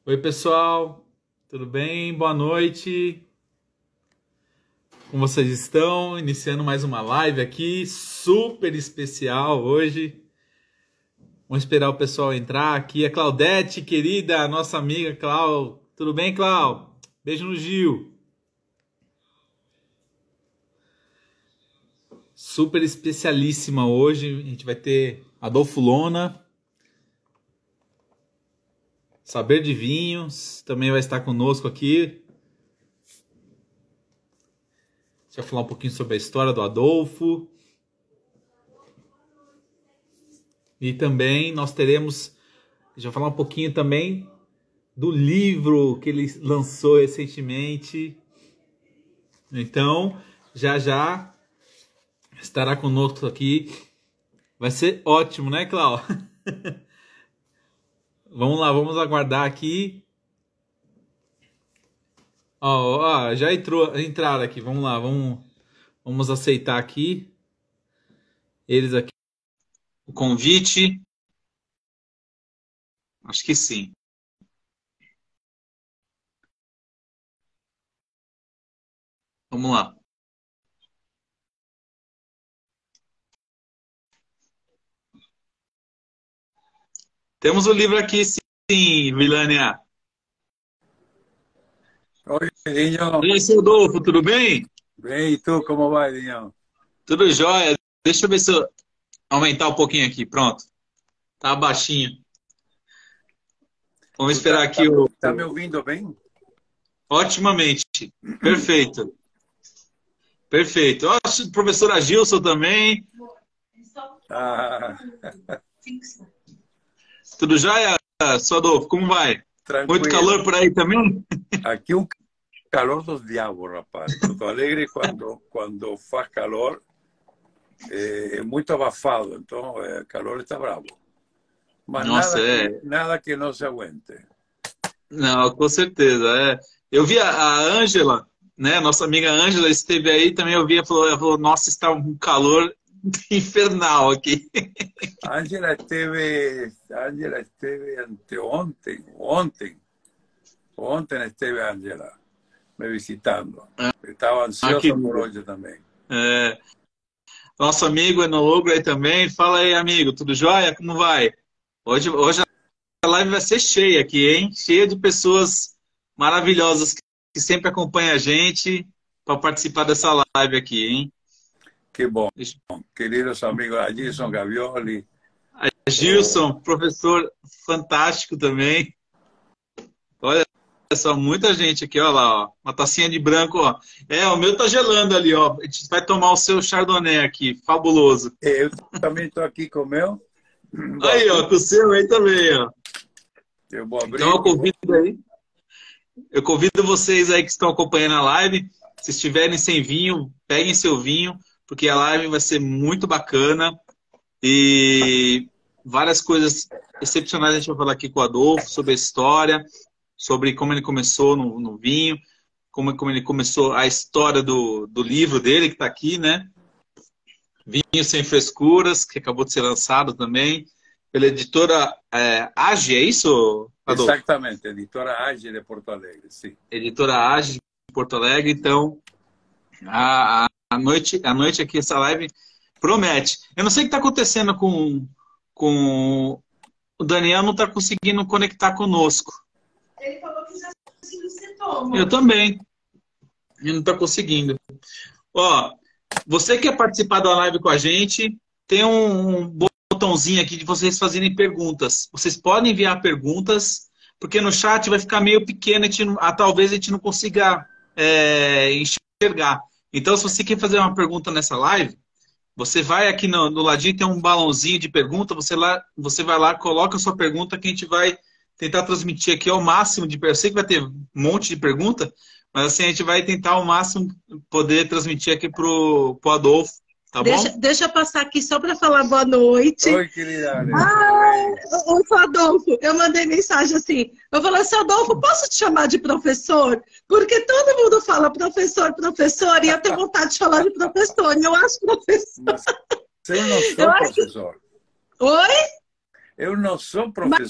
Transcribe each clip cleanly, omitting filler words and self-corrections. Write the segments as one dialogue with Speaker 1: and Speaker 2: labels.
Speaker 1: Oi, pessoal, tudo bem? Boa noite. Como vocês estão? Iniciando mais uma live aqui, super especial hoje. Vamos esperar o pessoal entrar aqui. A Claudete, querida, nossa amiga Clau. Tudo bem, Clau? Beijo no Gil. Super especialíssima hoje. A gente vai ter Adolfo Lona. Saber de Vinhos também vai estar conosco aqui. A gente vai falar um pouquinho sobre a história do Adolfo. E também nós teremos... A gente vai falar um pouquinho também do livro que ele lançou recentemente. Então, já já estará conosco aqui. Vai ser ótimo, né, Clau? Vamos lá, vamos aguardar aqui. Já entraram aqui. Vamos lá, vamos aceitar aqui. Eles aqui. O convite. Acho que sim. Vamos lá. Temos o livro aqui, sim, Vilânia.
Speaker 2: Oi, Dinho.
Speaker 1: E aí, seu Adolfo, tudo bem?
Speaker 2: Bem, e tu, como vai, Dinho?
Speaker 1: Tudo jóia. Deixa eu ver se eu aumentar um pouquinho aqui. Pronto. Tá baixinho. Vamos esperar aqui o...
Speaker 2: Tá me ouvindo bem?
Speaker 1: Otimamente. Perfeito. Perfeito. Ó, professora Gilson também.
Speaker 2: Ah,
Speaker 1: Tudo jóia, seu Adolfo? Como vai?
Speaker 2: tranquilo.
Speaker 1: Muito calor por aí também?
Speaker 2: Aqui um calor dos diabos, rapaz. Porto Alegre, quando faz calor, é muito abafado. Então, o calor está bravo. Mas
Speaker 1: Nossa,
Speaker 2: nada que não se aguente.
Speaker 1: Não, com certeza. Eu vi a Ângela, né? Nossa amiga Ângela esteve aí também. Eu vi, ela falou, nossa, está um calor infernal aqui.
Speaker 2: A Ângela esteve ontem esteve a Ângela me visitando. Estava ansiosa por hoje também.
Speaker 1: Nosso amigo enólogo aí também. Fala aí, amigo, tudo jóia? Como vai? Hoje a live vai ser cheia aqui, hein? Cheia de pessoas maravilhosas que sempre acompanham a gente para participar dessa live aqui, hein?
Speaker 2: Que bom. Queridos amigos, a Gilson Gavioli.
Speaker 1: A Gilson, professor fantástico também. Olha só, muita gente aqui, olha lá, ó. Uma tacinha de branco, ó. O meu tá gelando ali, ó. A gente vai tomar o seu Chardonnay aqui, fabuloso.
Speaker 2: Eu também estou aqui com o meu.
Speaker 1: Aí, ó, com o seu aí também, ó.
Speaker 2: Eu vou abrir.
Speaker 1: Então eu convido vocês aí que estão acompanhando a live, se estiverem sem vinho, peguem seu vinho, porque a live vai ser muito bacana e várias coisas excepcionais a gente vai falar aqui com o Adolfo, sobre a história, sobre como ele começou no vinho, como ele começou a história do livro dele, que está aqui, né? Vinho Sem Frescuras, que acabou de ser lançado também, pela editora Age, é isso, Adolfo?
Speaker 2: Exatamente, editora Age de Porto Alegre, sim.
Speaker 1: Editora Age de Porto Alegre, então a noite aqui, essa live promete. Eu não sei o que está acontecendo com o Daniel, não está conseguindo conectar conosco.
Speaker 3: Ele falou que já sentiu sintoma.
Speaker 1: Eu também. Ele não está conseguindo. Ó, você que quer participar da live com a gente, tem um botãozinho aqui de vocês fazerem perguntas. Vocês podem enviar perguntas, porque no chat vai ficar meio pequeno, talvez a gente não consiga enxergar. Então, se você quer fazer uma pergunta nessa live, você vai aqui no ladinho, tem um balãozinho de pergunta, você vai lá, coloca a sua pergunta que a gente vai tentar transmitir aqui ao máximo de perguntas. Eu sei que vai ter um monte de pergunta, mas assim, a gente vai tentar ao máximo poder transmitir aqui pro Adolfo, tá bom?
Speaker 3: Deixa eu passar aqui só para falar boa noite.
Speaker 2: Oi, querida.
Speaker 3: Ô, seu Adolfo, eu mandei mensagem assim. Eu falei, seu Adolfo, posso te chamar de professor? Porque todo mundo fala professor, professor, e eu tenho vontade de falar de professor. E eu acho professor.
Speaker 2: Mas eu não sou professor.
Speaker 3: Oi?
Speaker 2: Eu não sou professor.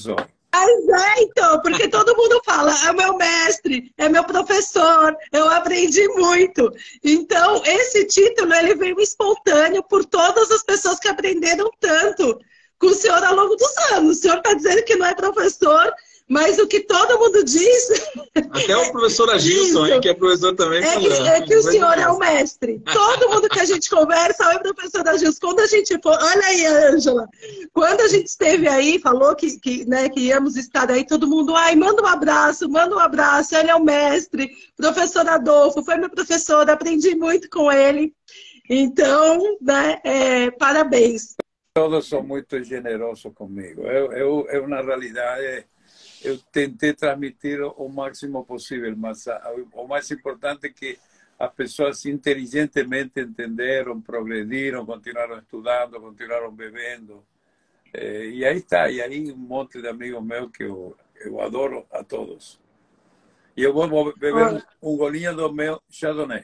Speaker 3: Então, porque todo mundo fala, é meu mestre, é meu professor, eu aprendi muito. Então, esse título, ele veio espontâneo por todas as pessoas que aprenderam tanto com o senhor ao longo dos anos. O senhor está dizendo que não é professor, mas o que todo mundo diz...
Speaker 1: Até o professor Agilson, hein, que é professor também.
Speaker 3: É que o senhor é o mestre. Todo mundo que a gente conversa é o professor Agilson. Quando a gente for... Olha aí, Ângela. Quando a gente esteve aí, falou né, que íamos estar aí, todo mundo, ai, manda um abraço, ele é o mestre. Professor Adolfo, foi meu professor, aprendi muito com ele. Então, né, parabéns.
Speaker 2: Todos são muito generosos comigo. Eu na realidade... eu tentei transmitir o máximo possível, mas o mais importante é que as pessoas inteligentemente entenderam, progrediram, continuaram estudando, continuaram bebendo. E aí está, e aí um monte de amigos meus que eu adoro a todos. E eu vou beber um golinho do meu Chardonnay.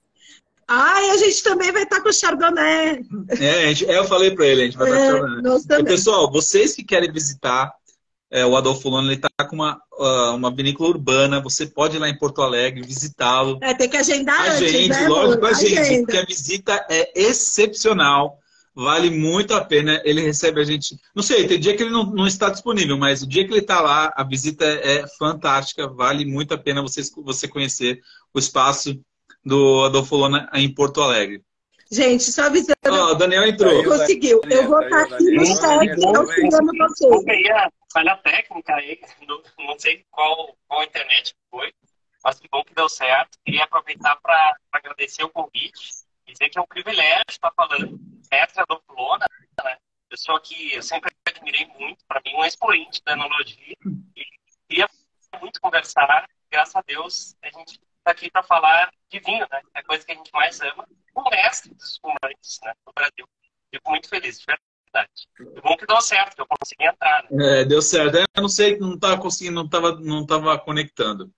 Speaker 3: Ai, a gente também vai estar com o Chardonnay.
Speaker 1: Eu falei para ele, a gente vai estar com o Chardonnay.
Speaker 3: Nós também.
Speaker 1: E, pessoal, vocês que querem visitar o Adolfo Lona, ele está com uma vinícola urbana. Você pode ir lá em Porto Alegre, visitá-lo.
Speaker 3: Tem que agendar antes, né,
Speaker 1: lógico,
Speaker 3: amor?
Speaker 1: agende, porque a visita é excepcional. Vale muito a pena. Ele recebe a gente... Não sei, tem dia que ele não está disponível, mas o dia que ele está lá, a visita é fantástica. Vale muito a pena você conhecer o espaço do Adolfo Lona em Porto Alegre.
Speaker 3: Gente, só avisando.
Speaker 1: O Daniel entrou.
Speaker 3: Conseguiu. Eu vou estar aqui no chat auxiliando vocês.
Speaker 4: Eu peguei a falha técnica aí, não sei qual internet foi, mas que bom que deu certo. Queria aproveitar para agradecer o convite, dizer que é um privilégio estar falando. Mestre Adolfo Lona, né? Pessoa que eu sempre admirei muito, para mim, um expoente da enologia. E queria muito conversar. Graças a Deus, a gente está aqui para falar de vinho, né? É a coisa que a gente mais ama. O mestre dos espumantes, né, no Brasil. Fico muito feliz, de verdade. Que bom que deu certo, que eu consegui entrar. Né?
Speaker 1: Deu certo. Eu não sei, não estava conseguindo, não estava conectando.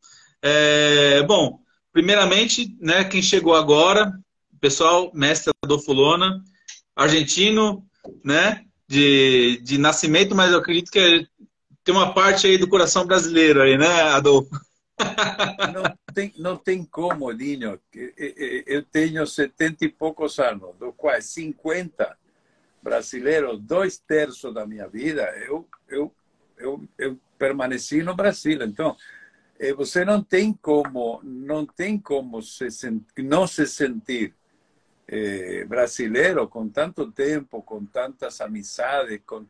Speaker 1: Bom, primeiramente, né, quem chegou agora, pessoal, mestre Adolfo Lona, argentino, né, de nascimento, mas eu acredito que tem uma parte aí do coração brasileiro aí, né, Adolfo?
Speaker 2: Não tem como, Dinho. Eu tenho 70 e poucos anos, dos quais 50 brasileiros, 2/3 da minha vida, eu permaneci no Brasil. Então, você não tem como não se sentir brasileiro com tanto tempo, com tantas amizades, com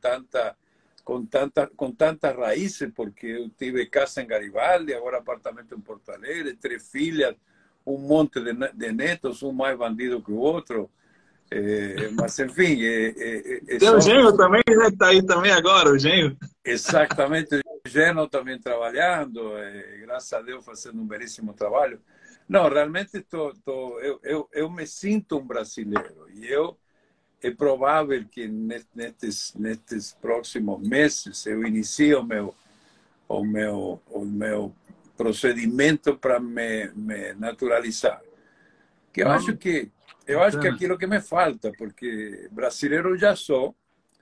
Speaker 2: tantas raízes, porque eu tive casa em Garibaldi, agora apartamento em Porto Alegre, 3 filhas, um monte de netos, um mais bandido que o outro. Mas, enfim...
Speaker 1: Tem o genro também, né? Está aí também agora, o genro.
Speaker 2: Exatamente, o genro também trabalhando, graças a Deus fazendo um belíssimo trabalho. Não, realmente eu me sinto um brasileiro e é provável que nestes próximos meses eu inicie o meu procedimento para me naturalizar. Que eu acho que é aquilo que me falta, porque brasileiro já sou.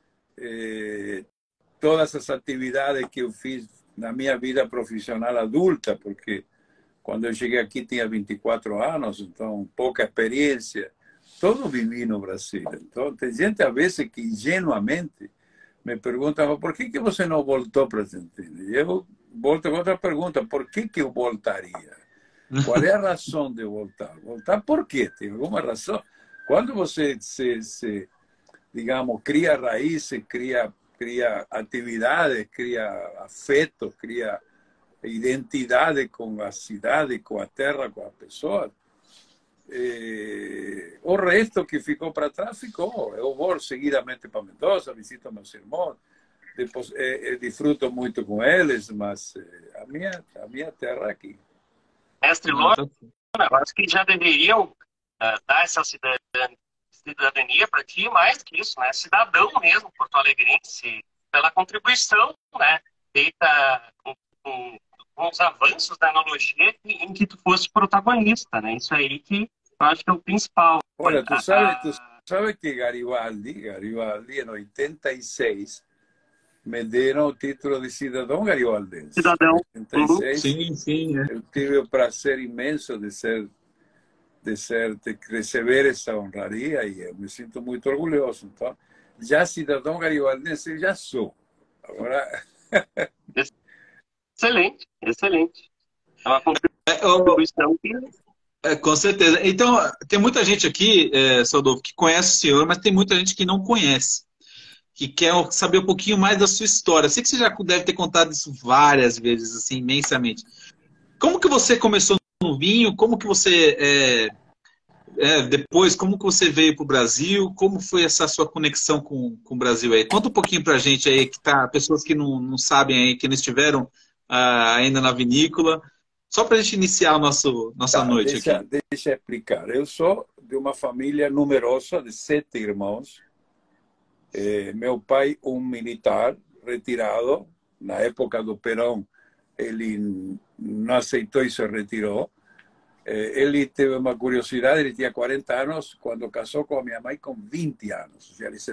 Speaker 2: Todas as atividades que eu fiz na minha vida profissional adulta, porque quando eu cheguei aqui tinha 24 anos, então pouca experiência. Todo vivi no Brasil. Então, tem gente, às vezes, que ingenuamente me pergunta por que você não voltou para a Argentina? E eu volto com outra pergunta, por que eu voltaria? Qual é a razão de voltar? Voltar por quê? Tem alguma razão? Quando você digamos, cria raízes, cria atividades, cria afeto, cria identidade com a cidade, com a terra, com as pessoas, o resto que ficou para trás ficou. Eu vou seguidamente para Mendoza, visito meus irmãos, depois disfruto muito com eles, mas a minha terra é aqui.
Speaker 4: Mestre Lona, eu acho que já deveriam dar essa cidadania para ti, mais que isso, né? Cidadão mesmo, porto-alegrense, pela contribuição, né, feita com os avanços da enologia em que tu foste protagonista, né? Isso aí que eu acho que é o principal.
Speaker 2: Olha, tu sabe que Garibaldi em 86 me deram o título de cidadão garibaldense.
Speaker 4: Cidadão.
Speaker 2: Em 86,
Speaker 1: Sim, sim.
Speaker 2: eu tive o prazer imenso de receber essa honraria e eu me sinto muito orgulhoso. Então, já cidadão garibaldense eu já sou. Agora,
Speaker 4: Excelente, excelente. É uma
Speaker 1: Ô,
Speaker 4: contribuição que
Speaker 1: com certeza. Então, tem muita gente aqui, Saldolfo, que conhece o senhor, mas tem muita gente que não conhece, que quer saber um pouquinho mais da sua história. Sei que você já deve ter contado isso várias vezes, assim, imensamente. Como que você começou no vinho? Como que você, depois, como que você veio para o Brasil? Como foi essa sua conexão com o Brasil aí? Conta um pouquinho para a gente aí, que tá, pessoas que não sabem aí, que não estiveram ainda na vinícola. Só para a gente iniciar nossa
Speaker 2: tá,
Speaker 1: noite aqui.
Speaker 2: deixa eu explicar. Eu sou de uma família numerosa, de 7 irmãos. Meu pai, um militar retirado, na época do Perón, ele não aceitou e se retirou. Ele teve uma curiosidade, ele tinha 40 anos, quando casou com a minha mãe com 20 anos.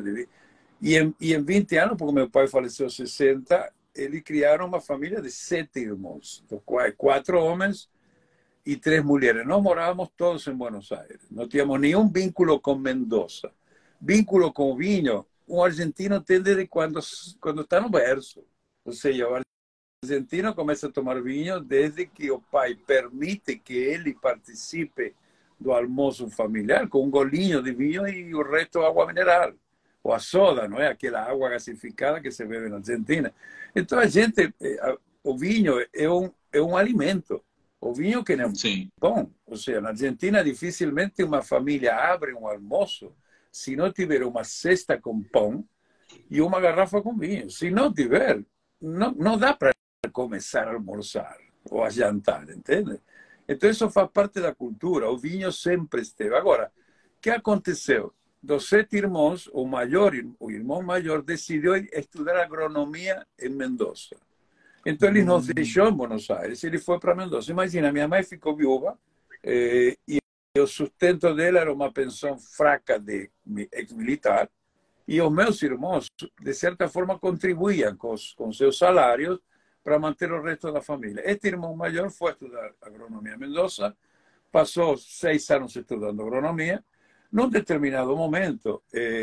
Speaker 2: E em 20 anos, porque meu pai faleceu aos 60, eles criaram uma família de 7 irmãos, 4 homens e 3 mulheres. Nós morávamos todos em Buenos Aires, não tínhamos nenhum vínculo com Mendoza. Vínculo com o vinho, um argentino tem desde quando está no berço. Ou seja, o argentino começa a tomar vinho desde que o pai permite que ele participe do almoço familiar com um golinho de vinho e o resto água mineral. Ou a soda, não é? Aquela água gasificada que se bebe na Argentina. Então, a gente, o vinho é um alimento. O vinho que não é
Speaker 1: Sim.
Speaker 2: bom. Ou seja, na Argentina, dificilmente uma família abre um almoço se não tiver uma cesta com pão e uma garrafa com vinho. Se não tiver, não dá para começar a almoçar ou a jantar, entende? Então, isso faz parte da cultura. O vinho sempre esteve. Agora, o que aconteceu? Dos 7 irmãos, o irmão maior decidiu estudar agronomia em Mendoza. Então, ele nos deixou em Buenos Aires, ele foi para Mendoza. Imagina, minha mãe ficou viúva e o sustento dela era uma pensão fraca de ex-militar e os meus irmãos, de certa forma, contribuíam com seus salários para manter o resto da família. Este irmão maior foi estudar agronomia em Mendoza, passou 6 anos estudando agronomia. Num determinado momento,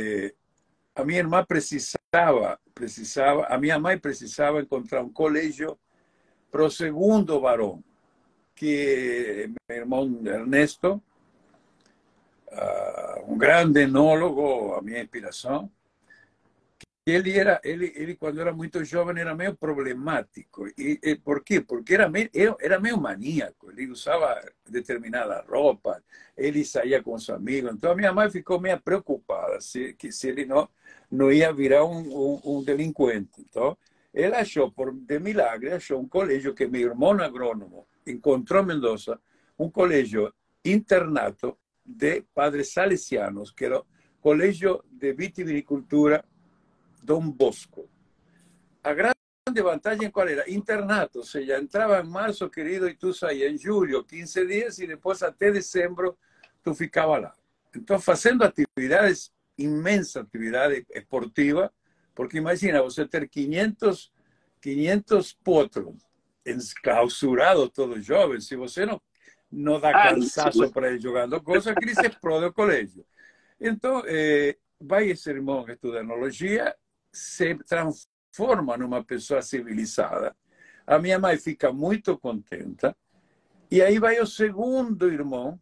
Speaker 2: a minha irmã a minha mãe precisava encontrar um colégio para o segundo varão, que meu irmão Ernesto, um grande enólogo, a minha inspiração. Ele quando era muito jovem, era meio problemático. E por quê? Porque era meio maníaco. Ele usava determinada roupa, ele saía com os amigos. Então, a minha mãe ficou meio preocupada se ele não ia virar um delinquente. Então, ela achou, de milagre, achou um colégio que meu irmão agrônomo encontrou em Mendoza, um colégio internato de padres salesianos, que era o Colégio de Vitivinicultura Dom Bosco. A grande vantagem qual era? Internato, ou seja, entrava em março, querido, e tu saía em julho, 15 dias, e depois até dezembro tu ficava lá. Então, fazendo atividades, imensa atividade esportiva, porque imagina, você ter 500 potros enclausurados, todos jovens, se você não dá cansaço para ir jogando coisas, que se explode o colégio. Então, vai esse irmão que estuda enologia, se transforma numa pessoa civilizada. A minha mãe fica muito contente. E aí vai o segundo irmão,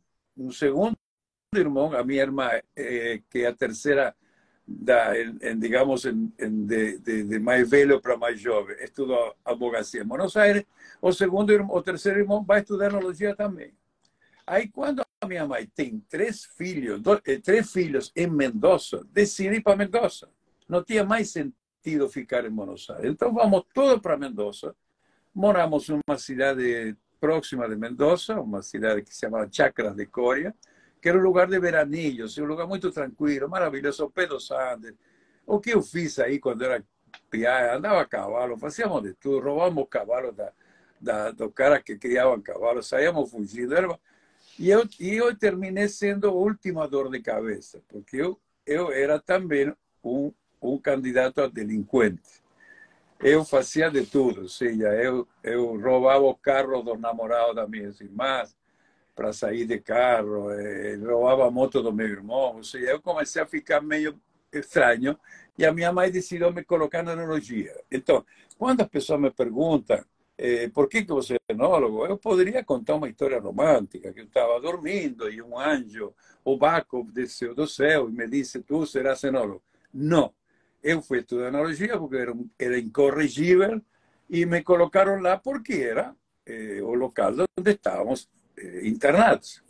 Speaker 2: a minha irmã, que é a terceira, digamos, de mais velho para mais jovem, estudou advocacia em Buenos Aires. O terceiro irmão vai estudar enologia também. Aí, quando a minha mãe tem 3 filhos em Mendoza, decide ir para Mendoza. Não tinha mais sentido ficar em Buenos Aires. Então, vamos todos para Mendoza. Moramos em uma cidade próxima de Mendoza, uma cidade que se chama Chacras de Coria, que era um lugar de veranilhos, um lugar muito tranquilo, maravilhoso, ao pé dos Andes. O que eu fiz aí quando era piá, andava a cavalo, fazíamos de tudo, roubamos cavalos dos caras que criavam cavalos, saíamos fugindo. E eu terminei sendo a última dor de cabeça, porque eu era também um candidato a delinquente. eu fazia de tudo. Ou seja, eu roubava o carro dos namorados das minhas irmãs para sair de carro, roubava a moto do meu irmão. Ou seja, eu comecei a ficar meio estranho e a minha mãe decidiu me colocar na enologia. Então, quando as pessoas me perguntam por que você é enólogo, eu poderia contar uma história romântica, que eu estava dormindo e um anjo, o Baco, desceu do céu e me disse, tu serás enólogo. Não, eu fui estudar enologia porque era incorrigível e me colocaram lá porque era o local onde estávamos internados.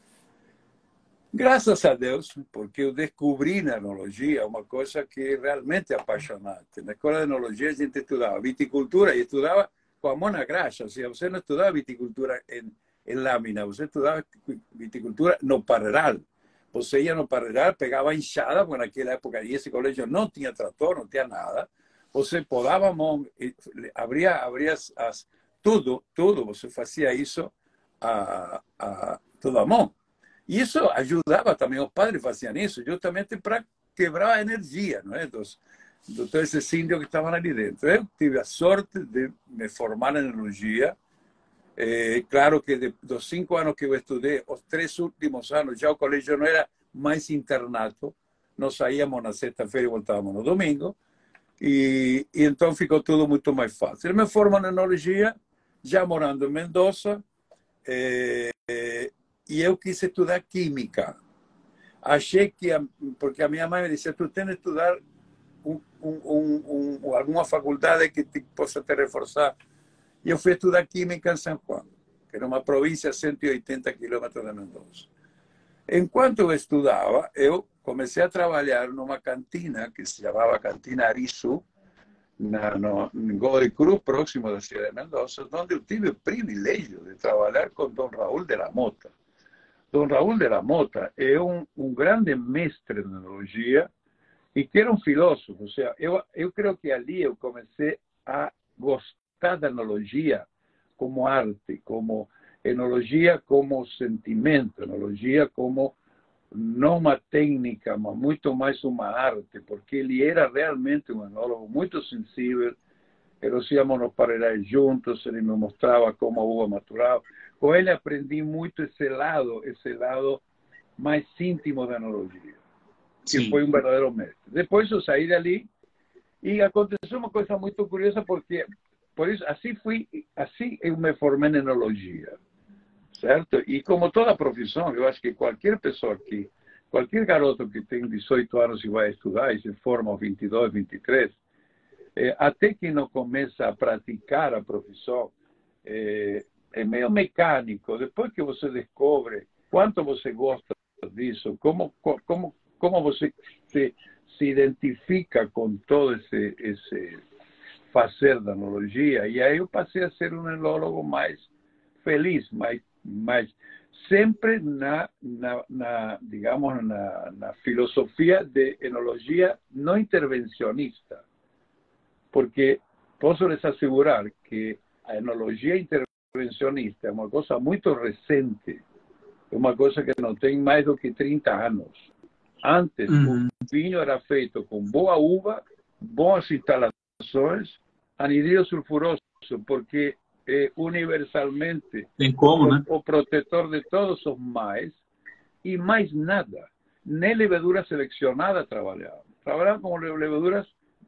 Speaker 2: Graças a Deus, porque eu descobri na enologia uma coisa que é realmente apaixonante. Na escola de enologia a gente estudava viticultura e estudava com a mão na graxa. Ou seja, você não estudava viticultura em lâmina, você estudava viticultura no parreiral. Você ia no parreiral, pegava a enxada, porque naquela época esse colégio não tinha trator, não tinha nada. Você podava a mão, abria tudo, você fazia isso a toda a mão. E isso ajudava também, os padres faziam isso, justamente para quebrar a energia, não é? de todos esses índios que estavam ali dentro. Eu tive a sorte de me formar em enologia. Claro que dos 5 anos que eu estudei, os 3 últimos anos, já o colégio não era mais internato, nós saíamos na sexta-feira e voltávamos no domingo, e então ficou tudo muito mais fácil. Eu me formo em enologia, já morando em Mendoza, e eu quis estudar química. Achei que, porque a minha mãe me disse, tu tens que estudar alguma faculdade que possa te reforçar. E eu fui estudar química em São Juan, que era uma província a 180 quilômetros de Mendoza. Enquanto eu estudava, eu comecei a trabalhar numa cantina que se chamava Cantina Arisu, em Godoy Cruz, próximo da cidade de Mendoza, onde eu tive o privilégio de trabalhar com Dom Raúl de la Mota. Dom Raúl de la Mota é um grande mestre de enologia e que era um filósofo. Ou seja, eu creio que ali eu comecei a gostar da enologia como arte, como enologia como sentimento, enologia como não uma técnica, mas muito mais uma arte, porque ele era realmente um enólogo muito sensível. Nós íamos nos parreirais juntos, ele me mostrava como a uva maturava. Com ele aprendi muito esse lado mais íntimo da enologia, que
Speaker 1: Sim.
Speaker 2: foi um verdadeiro mestre. Depois eu saí dali e aconteceu uma coisa muito curiosa, porque por isso assim eu me formei em enologia, certo? E como toda profissão, eu acho que qualquer pessoa qualquer garoto que tem 18 anos e vai estudar e se forma aos 22, 23, até que não começa a praticar a profissão, é meio mecânico. Depois que você descobre quanto você gosta disso, como você se identifica com todo esse fazer da enologia, e aí eu passei a ser um enólogo mais feliz, mais sempre digamos, na filosofia de enologia não intervencionista. Porque posso les asegurar que a enologia intervencionista é uma coisa muito recente, é uma coisa que não tem mais do que 30 anos. Antes, o vinho era feito com boa uva, boas instalações, anidrilo sulfuroso, porque é universalmente
Speaker 1: Tem como, né?
Speaker 2: o protetor de todos os mais, e mais nada. Nem levedura selecionada trabalhavam. Trabalhavam com leveduras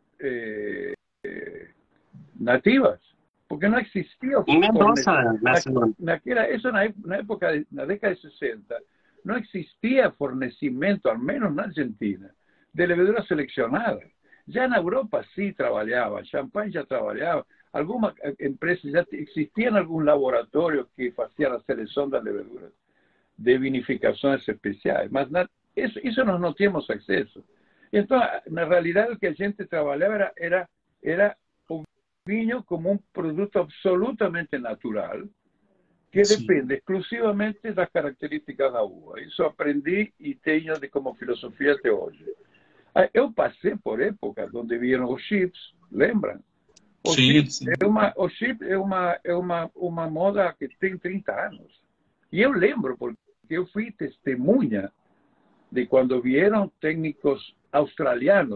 Speaker 2: nativas, porque não existia
Speaker 4: Em Mendoza,
Speaker 2: isso na época, na década de 60, não existia fornecimento, al menos na Argentina, de levedura selecionada. Já na Europa sí trabalhava, Champagne já trabalhava, algumas empresas já existiam alguns laboratórios que faziam a seleção das leveduras de vinificações especiais, mas isso nós não tínhamos acesso. Então, na realidade, o que a gente trabalhava era o vinho como um produto absolutamente natural, que depende exclusivamente das características da uva. Isso aprendi e tenho como filosofia até hoje. Eu passei por épocas onde vieram os chips, lembram? O chip é uma moda que tem 30 anos. E eu lembro, porque eu fui testemunha de quando vieram técnicos australianos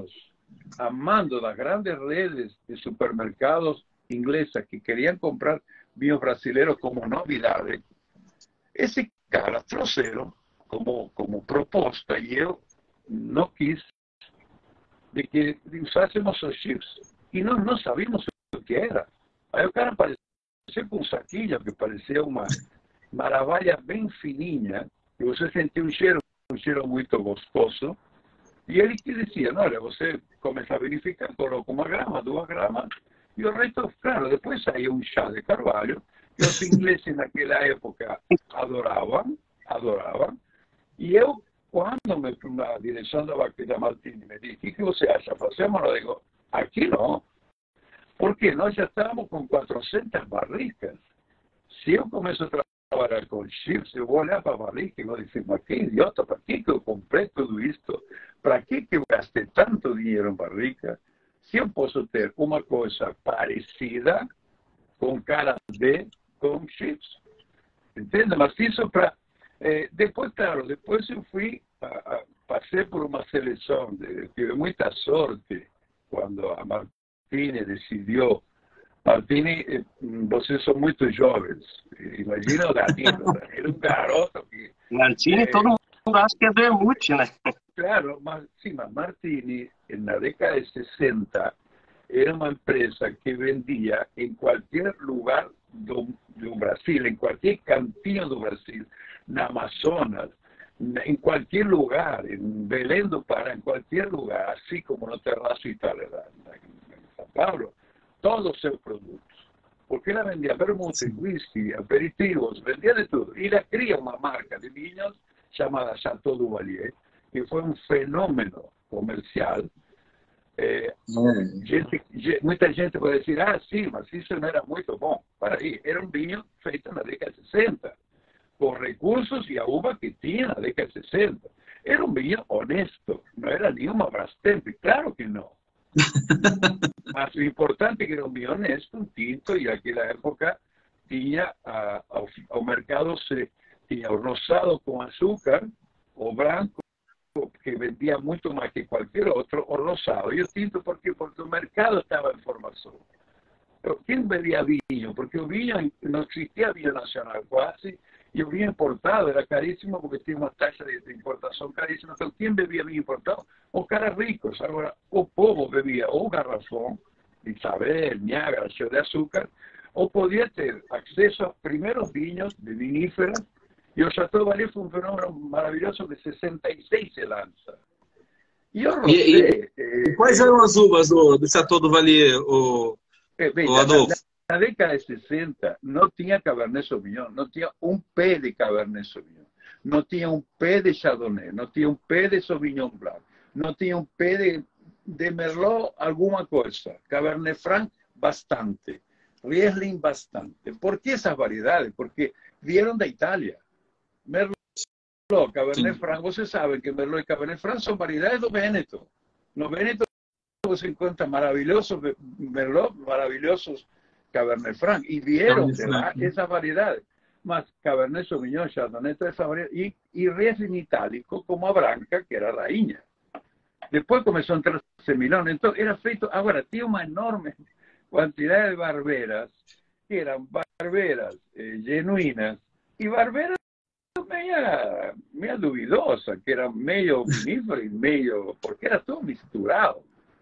Speaker 2: a mando das grandes redes de supermercados inglesas que querían comprar vinhos brasileños como novidades. Esse cara trouxeram como proposta e eu não quis de que usássemos os chips. E nós não sabíamos o que era. Aí o cara apareceu com um saquinho que parecia uma maravilha bem fininha, e você sentia um cheiro muito gostoso. E ele que dizia, olha, você começa a verificar, coloca 1 grama, 2 gramas, e o resto, claro, depois saiu um chá de carvalho, que os ingleses naquela época adoravam, e eu, quando me fui na direção da Bacteria Martini, me disse, o que você acha? Fazemos? Eu digo, aqui não, porque nós já estávamos com 400 barricas. Se eu começo a trabalhar com chips, eu vou olhar para a barrica e vou dizer, mas que idiota, para que eu comprei tudo isto? Para que eu gastei tanto dinheiro em barrica? Se eu posso ter uma coisa parecida, com cara de, com chips. Entende? Mas isso para... depois, claro, depois eu fui, passei por uma seleção, tive muita sorte quando a Martini decidiu. Martini, vocês são muito jovens. Imagina o Danilo. Era um garoto que...
Speaker 4: Martini, todo mundo acha que é vermute, né?
Speaker 2: Claro, mas sim, mas Martini, na década de 60, era uma empresa que vendia em qualquer lugar do Brasil, em qualquer cantinho do Brasil, na Amazonas, em qualquer lugar, em Belém do Pará, em qualquer lugar, assim como no Terraço Itália, em São Paulo, todos os seus produtos. Porque ela vendia vermute, whisky, aperitivos, vendia de tudo. E ela cria uma marca de vinhos chamada Chateau Duvalier, que foi um fenômeno comercial. Muita gente pode dizer, sim, mas isso não era muito bom. Para aí, era um vinho feito na década de 60, com recursos e a uva que tinha na década de 60. Era um vinho honesto, não era nenhuma Brastemp, claro que não. Mas o importante é que era um vinho honesto, um tinto, e naquela época tinha ao mercado, tinha o rosado com açúcar, o branco, que vendia muito mais que qualquer outro, o rosado. E o tinto, porque o mercado estava em formação. Quem bebia vinho? Porque o vinho, não existia vinho nacional quase, e o vinho importado era caríssimo porque tinha uma taxa de importação caríssima. Então, quem bebia vinho importado? Os caras ricos. Agora, o povo bebia ou garrafão, Isabel, Niágara, cheio de açúcar, ou podia ter acesso aos primeiros vinhos de viníferas. E o Chateau Duvalier foi um fenômeno maravilhoso de 66 se lança. E o rosé...
Speaker 1: Quais eram as uvas do Chateau Duvalier, o Adolfo?
Speaker 2: Na década de 60 não tinha Cabernet Sauvignon, não tinha um pé de Cabernet Sauvignon, não tinha um pé de Chardonnay, não tinha um pé de Sauvignon Blanc, não tinha um pé de Merlot, alguma coisa. Cabernet Franc, bastante. Riesling, bastante. ¿Por qué esas variedades? Porque vieron de Italia. Merlot, Cabernet Franc, você sabe que Merlot y Cabernet Franc son variedades do Véneto. No Véneto se encuentran maravillosos Merlot, maravillosos Cabernet Franc, y vieron esas variedades. Más Cabernet Sauvignon, Chardonnay, toda esa variedad, y Riesling itálico, como a Branca, que era rainha. Después comenzó a entrar Semillon, entonces era feito, ahora tiene una enorme cantidad de barberas, que eran barberas genuinas, y barberas media duvidosa, que era medio vinífera y medio, porque era todo misturado.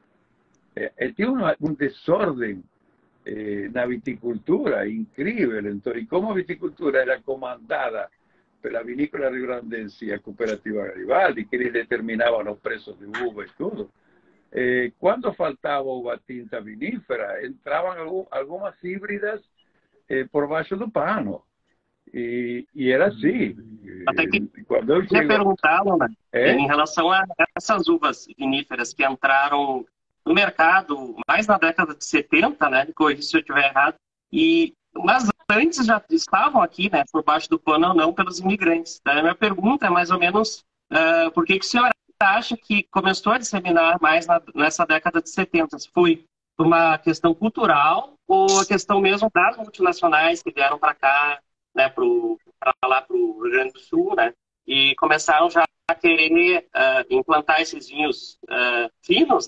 Speaker 2: Tiene un desorden na viticultura incrível. Entonces, y como a viticultura era comandada pela vinícola riograndense e a cooperativa Garibaldi, que eles determinavam os preços de uva e tudo, quando faltava uva tinta vinífera, entravam algumas híbridas por baixo do pano. E era assim.
Speaker 4: Até que
Speaker 2: quando eu
Speaker 4: tinha perguntado, né, em relação a essas uvas viníferas que entraram no mercado mais na década de 70, né? Corrija se eu estiver errado. Mas antes já estavam aqui, né? Por baixo do pano ou não, pelos imigrantes. A minha pergunta é mais ou menos por que o senhor acha que começou a disseminar mais nessa década de 70? Se foi uma questão cultural ou a questão mesmo das multinacionais que vieram para cá, né? Lá para o Rio Grande do Sul, né? E começaram já a querer implantar esses vinhos finos, né?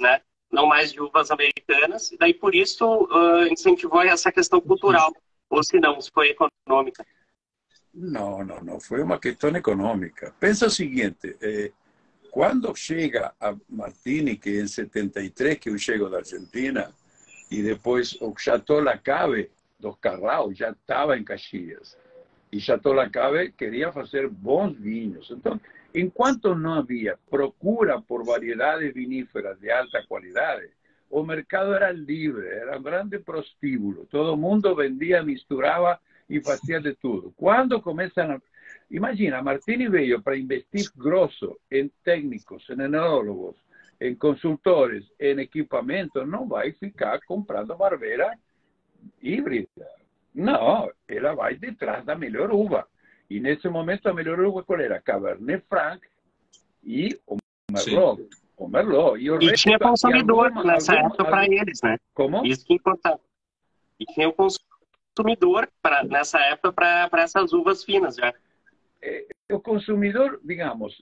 Speaker 4: não mais de uvas americanas, e daí por isso incentivou essa questão cultural, ou se não, se foi econômica.
Speaker 2: Não, não, não, foi uma questão econômica. Pensa o seguinte, quando chega a Martini, que é em 73 que eu chego da Argentina, e depois o Chateau Lacave dos Carrao já estava em Caxias. E Chateau Lacave queria fazer bons vinhos. Então, enquanto não havia procura por variedades viníferas de alta qualidade, o mercado era livre, era um grande prostíbulo. Todo mundo vendia, misturava e fazia de tudo. Quando começam a... Imagina, Martini veio para investir grosso em técnicos, em enólogos, em consultores, em equipamento, não vai ficar comprando barbeira híbrida. Não, ela vai detrás da melhor uva. E nesse momento a melhor uva qual era? Cabernet Franc e o Merlot. Sim. O Merlot.
Speaker 4: E tinha consumidor nessa época para eles, né?
Speaker 2: Como?
Speaker 4: Isso que é importante. E tinha o consumidor nessa época para essas uvas finas já.
Speaker 2: O consumidor, digamos,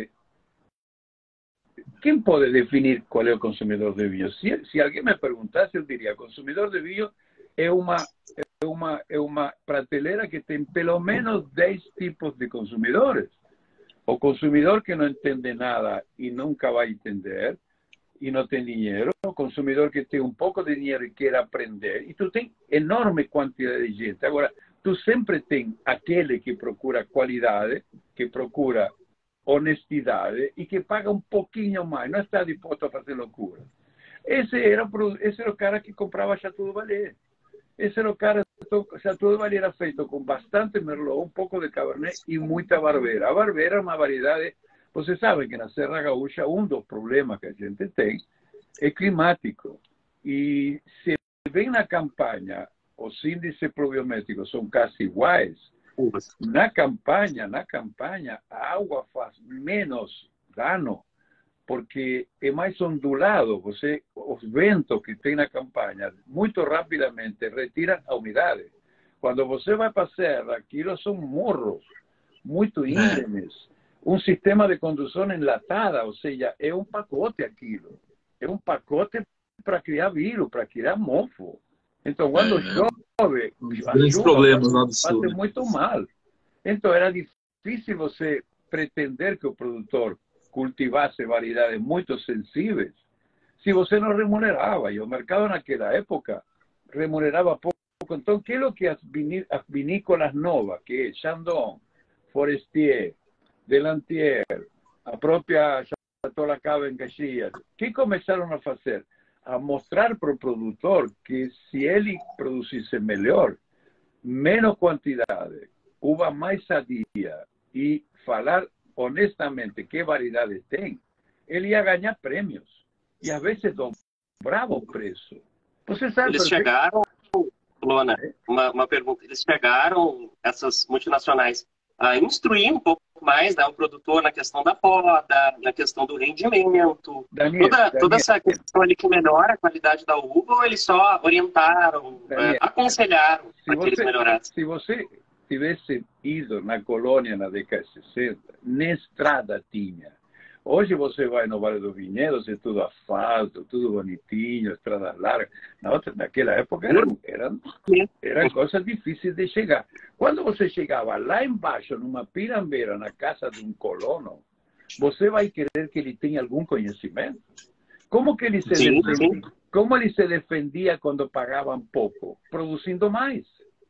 Speaker 2: quem pode definir qual é o consumidor de vinho? Se alguém me perguntasse, eu diria, consumidor de vinho é uma prateleira que tem pelo menos 10 tipos de consumidores. O consumidor que não entende nada e nunca vai entender e não tem dinheiro. O consumidor que tem um pouco de dinheiro e quer aprender. E tu tem enorme quantidade de gente. Agora, tu sempre tem aquele que procura qualidade, que procura honestidade e que paga um pouquinho mais. Não está disposto a fazer loucura. Esse era o cara que comprava Chateau do Valais. Esse era o cara, Chateau do Valais era feito com bastante Merlot, um pouco de Cabernet e muita Barbera. A Barbera é uma variedade, você sabe que na Serra Gaúcha um dos problemas que a gente tem é climático. E se vem na campanha, os índices pluviométricos são quase iguais, na campanha, a água faz menos dano, porque é mais ondulado. Os ventos que tem na campanha, muito rapidamente retiram a umidade. Quando você vai para a serra, aquilo são morros, muito íngremes. Um sistema de condução enlatada, ou seja, é um pacote aquilo. É um pacote para criar vírus, para criar mofo. Então, quando chove,
Speaker 1: grandes problemas lá do sul.
Speaker 2: Faz muito mal. Então, era difícil você pretender que o produtor cultivasse variedades muito sensíveis se você não remunerava. E o mercado naquela época remunerava pouco. Então, o que é o que as vinícolas novas, que é Chandon, Forestier, Delantier, a própria Chateau Lacave em Caxias, que começaram a fazer? A mostrar para o produtor que se ele produzisse melhor, menos quantidade, uva mais sadia e falar honestamente que variedades tem, ele ia ganhar prêmios. E às vezes dobrava o preço. Você sabe,
Speaker 4: eles chegaram, Luana, uma pergunta, eles chegaram, essas multinacionais, a instruir um pouco mais, né, o produtor na questão da poda, na questão do rendimento, toda essa questão ali que melhora a qualidade da uva, ou eles só orientaram, aconselharam para que eles melhorassem?
Speaker 2: Se você tivesse ido na colônia na década de 60, nem estrada tinha. Hoje você vai no Vale dos Vinhedos, é tudo asfalto, tudo bonitinho, estradas largas. Naquela época eram coisas difíceis de chegar. Quando você chegava lá embaixo, numa pirambeira, na casa de um colono, você vai querer que ele tenha algum conhecimento? Como que ele se defendia? Como ele se defendia quando pagavam pouco? Produzindo mais.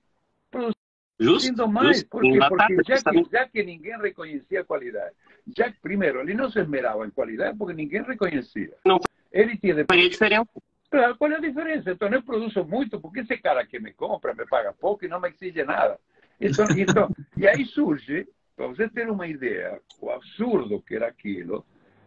Speaker 2: Produzindo mais. Porque já que ninguém reconhecia a qualidade. Primeiro, ele não se esmerava em qualidade porque ninguém reconhecia.
Speaker 4: Não.
Speaker 2: Ele tinha
Speaker 4: Qual é a diferença?
Speaker 2: Claro, qual é a diferença? Então, eu produzo muito porque esse cara que me compra me paga pouco e não me exige nada. Então, e aí surge, para você ter uma ideia, o absurdo que era aquilo,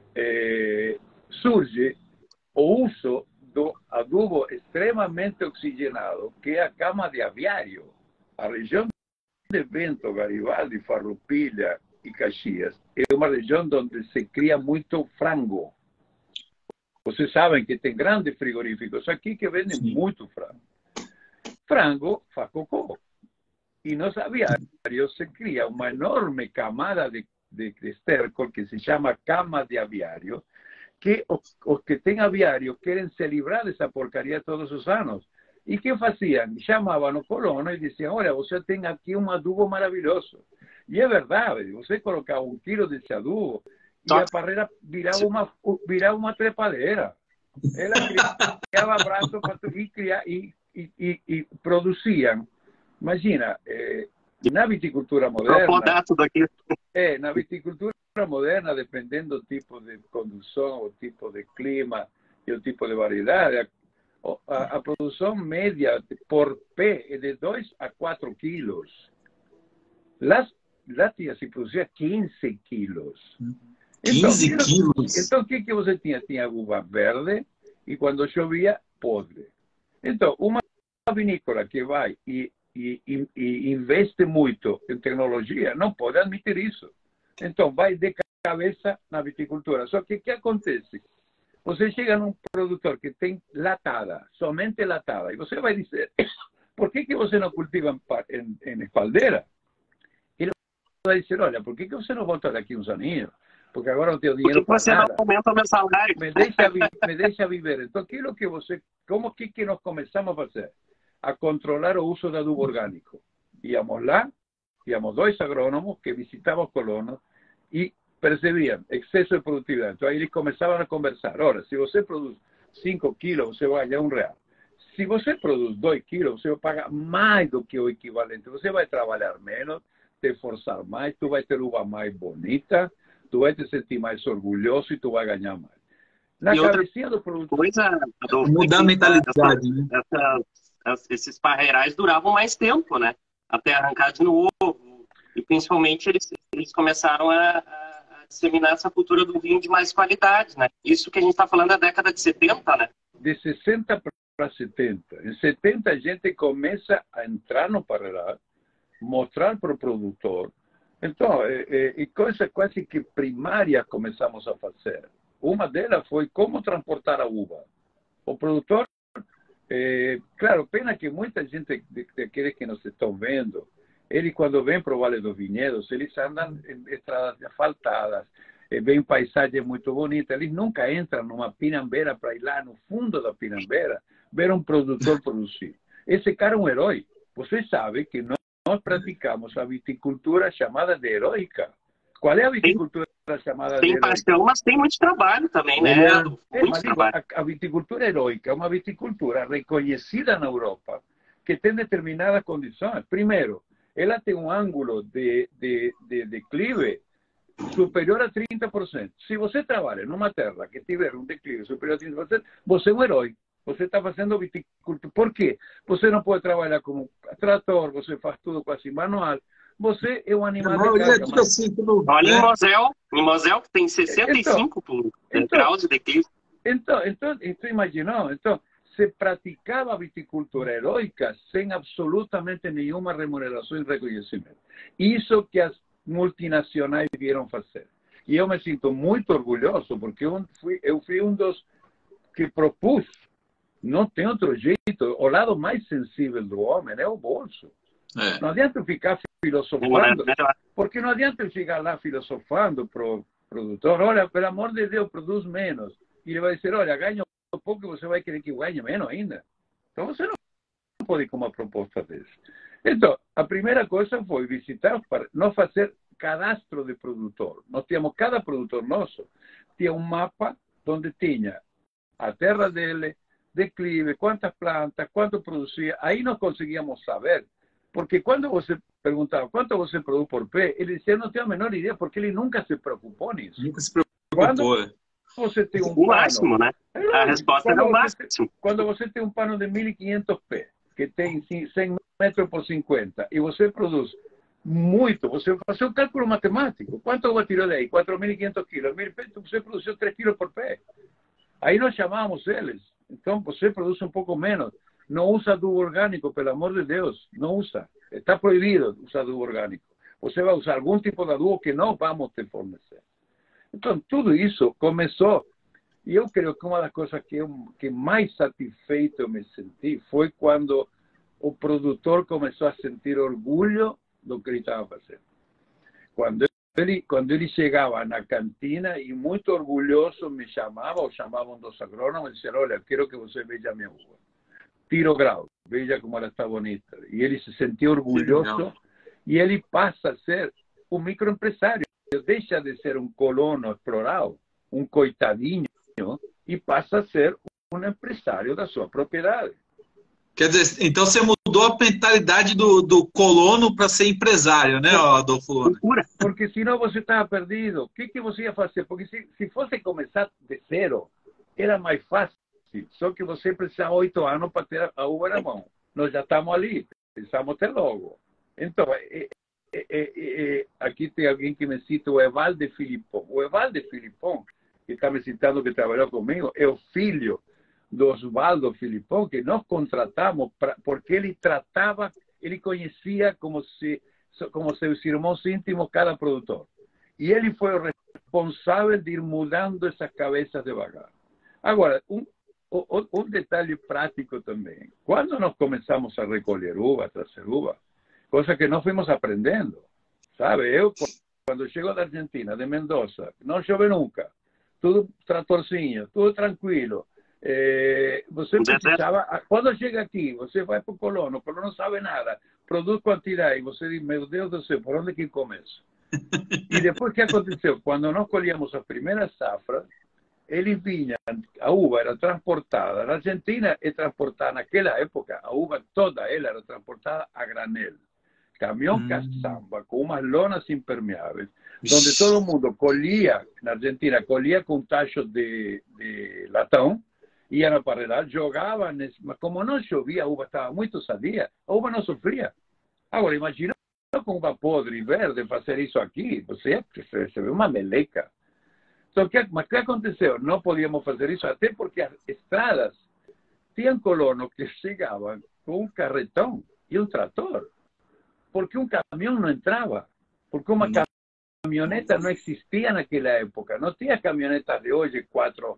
Speaker 2: surge o uso do adubo extremamente oxigenado, que é a cama de aviário. A região de Bento, Garibaldi, Farroupilha e Caxias é uma região onde se cria muito frango. Vocês sabem que tem grandes frigoríficos aqui que vendem muito frango. Frango faz cocô. E nos aviários se cria uma enorme camada de estércol que se chama cama de aviário, porque os que têm aviário querem se livrar dessa porcaria todos os anos. E o que faziam? Chamavam o colono e diziam, olha, você tem aqui um adubo maravilhoso. E é verdade, você colocava 1 quilo desse adubo e a parreira virava uma trepadeira. Ela criava braço e produziam. Imagina, na viticultura moderna... na viticultura moderna, dependendo do tipo de condução, o tipo de clima e o tipo de variedade, a produção média por pé é de 2 a 4 quilos. Lá se produzia 15 quilos.
Speaker 1: 15 quilos?
Speaker 2: Então, o que você tinha? Tinha uva verde e, quando chovia, podre. Então, uma vinícola que vai e investe muito em tecnologia não pode admitir isso. Então, vai de cabeça na viticultura. Só que o que acontece? Você chega num produtor que tem latada, somente latada, e você vai dizer, por que você não cultiva em espaldeira? Ele vai dizer, olha, por que você não volta daqui uns aninhos? Porque agora não tenho dinheiro para nada.
Speaker 4: Você não aumenta o meu salário.
Speaker 2: Me deixa viver. Então, aquilo que que nós começamos a fazer? A controlar o uso de adubo orgânico. Íamos lá, íamos 2 agrônomos que visitavam os colonos e percebían exceso de productividad. Entonces ahí comenzaban a conversar. Ahora, si você produz 5 quilos, você vai ganhar R$1. Se você produz 2 quilos, você vai pagar mais do que o equivalente. Você vai trabalhar menos, te esforçar mais, tu vai ter uva mais bonita, tu vai te sentir mais orgulhoso e tu vai ganhar mais. Na cabecinha do produtor...
Speaker 1: Mudar a mentalidade, né?
Speaker 4: Esses parreirais duravam mais tempo, né? Até arrancar de novo. E principalmente eles começaram a disseminar essa cultura do vinho de mais qualidade, né? Isso que a gente está falando da década de 70, né?
Speaker 2: De 60 para 70. Em 70 a gente começa a entrar no parreiral, mostrar para o produtor. Então, e coisas quase que primárias começamos a fazer. Uma delas foi como transportar a uva. O produtor, claro, pena que muita gente daqueles que nos estão vendo, eles, quando vêm para o Vale dos Vinhedos, eles andam em estradas asfaltadas, veem paisagens muito bonitas. Eles nunca entram numa pinambeira para ir lá no fundo da pinambeira ver um produtor produzir. Esse cara é um herói. Você sabe que nós praticamos a viticultura chamada de heróica. Qual é a viticultura chamada de heróica? Tem
Speaker 4: paixão, mas tem muito trabalho também, né? Muito trabalho.
Speaker 2: A viticultura heróica é uma viticultura reconhecida na Europa que tem determinadas condições. Primeiro, ela tem um ângulo de declive superior a 30%. Se você trabalha numa terra que tiver um declive superior a 30%, você é um herói. Você está fazendo viticultura. Por quê? Você não pode trabalhar como trator, você faz tudo quase manual. Você é um animal de carga.
Speaker 4: Olha em Mosel, que tem 65 graus de declive.
Speaker 2: Então, imaginou? Então, se praticava viticultura heroica sem absolutamente nenhuma remuneração e reconhecimento. Isso que as multinacionais vieram fazer. E eu me sinto muito orgulhoso, porque eu fui um dos que propus. Não tem outro jeito. O lado mais sensível do homem é o bolso. Não adianta ficar filosofando, porque não adianta ficar lá filosofando para o produtor. Olha, pelo amor de Deus, produz menos. E ele vai dizer, olha, ganha pouco, você vai querer que ganhe menos ainda. Então você não pode ir com uma proposta dessa. Então, a primeira coisa foi visitar, não fazer cadastro de produtor. Nós tínhamos, cada produtor nosso tinha um mapa onde tinha a terra dele, declive, quantas plantas, quanto produzia. Aí nós conseguíamos saber, porque quando você perguntava quanto você produz por pé, ele dizia, não tenho a menor ideia, porque ele nunca se preocupou nisso.
Speaker 1: Nunca se preocupou.
Speaker 2: Você tem um
Speaker 4: o máximo, né? A resposta é o máximo.
Speaker 2: Quando você tem um pano de 1.500 pés, que tem 100 metros por 50, e você produz muito, você faz um cálculo matemático. Quanto uva tirou daí? 4.500 quilos. Você produziu 3 quilos por pé. Aí nós chamamos eles. Então você produz um pouco menos. Não usa adubo orgânico, pelo amor de Deus. Não usa. Está proibido usar adubo orgânico. Você vai usar algum tipo de adubo que não vamos te fornecer. Então, tudo isso começou, e eu creio que uma das coisas que mais satisfeito eu me senti foi quando o produtor começou a sentir orgulho do que ele estava fazendo. Quando quando ele chegava na cantina e muito orgulhoso me chamava, ou chamava um dos agrônomos e dizia, olha, quero que você veja a minha uva. Tiro grau, veja como ela está bonita. E ele se sentia orgulhoso e ele passa a ser um microempresário. Deixa de ser um colono exploral, um coitadinho, e passa a ser um empresário da sua propriedade.
Speaker 1: Quer dizer, então você mudou a mentalidade do colono para ser empresário, né, Adolfo?
Speaker 2: Porque senão você estava perdido. O que você ia fazer? Porque se fosse começar de zero, era mais fácil. Só que você precisa 8 anos para ter a uva na mão. Nós já estamos ali, precisamos ter logo. Então, aqui tem alguém que me cita o Evaldo Filipão. O Evaldo Filipão, que está me citando que trabalhou comigo, é o filho do Osvaldo Filipão, que nós contratamos porque ele conhecia como seus irmãos íntimos cada produtor. E ele foi o responsável de ir mudando essas cabeças devagar. Agora, um detalhe prático também. Quando nós começamos a recolher uva, a trazer uva, coisa que nós fomos aprendendo, sabe? Eu, quando chego da Argentina, de Mendoza, não chove nunca, tudo tratorzinho, tudo tranquilo. Você precisava, quando chega aqui, você vai para o colono não sabe nada, produz quantidade, e você diz, meu Deus do céu, por onde que começo? E depois, o que aconteceu? Quando nós colhíamos as primeiras safras, eles vinham, a uva era transportada, na Argentina é transportada, naquela época, a uva toda ela era transportada a granel. Caminhão caçamba, com umas lonas impermeáveis, onde todo mundo colhia, na Argentina, colhia com tachos de latão, ia na parreira, jogava, mas como não chovia, a uva estava muito sadia, a uva não sofria. Agora, imagina com uva podre e verde fazer isso aqui, você vê uma meleca. Então, mas o que aconteceu? Não podíamos fazer isso, até porque as estradas tinham colonos que chegavam com um carretão e um trator, porque um caminhão não entrava, porque uma caminhoneta não existia naquela época. Não tinha caminhonetas de hoje, quatro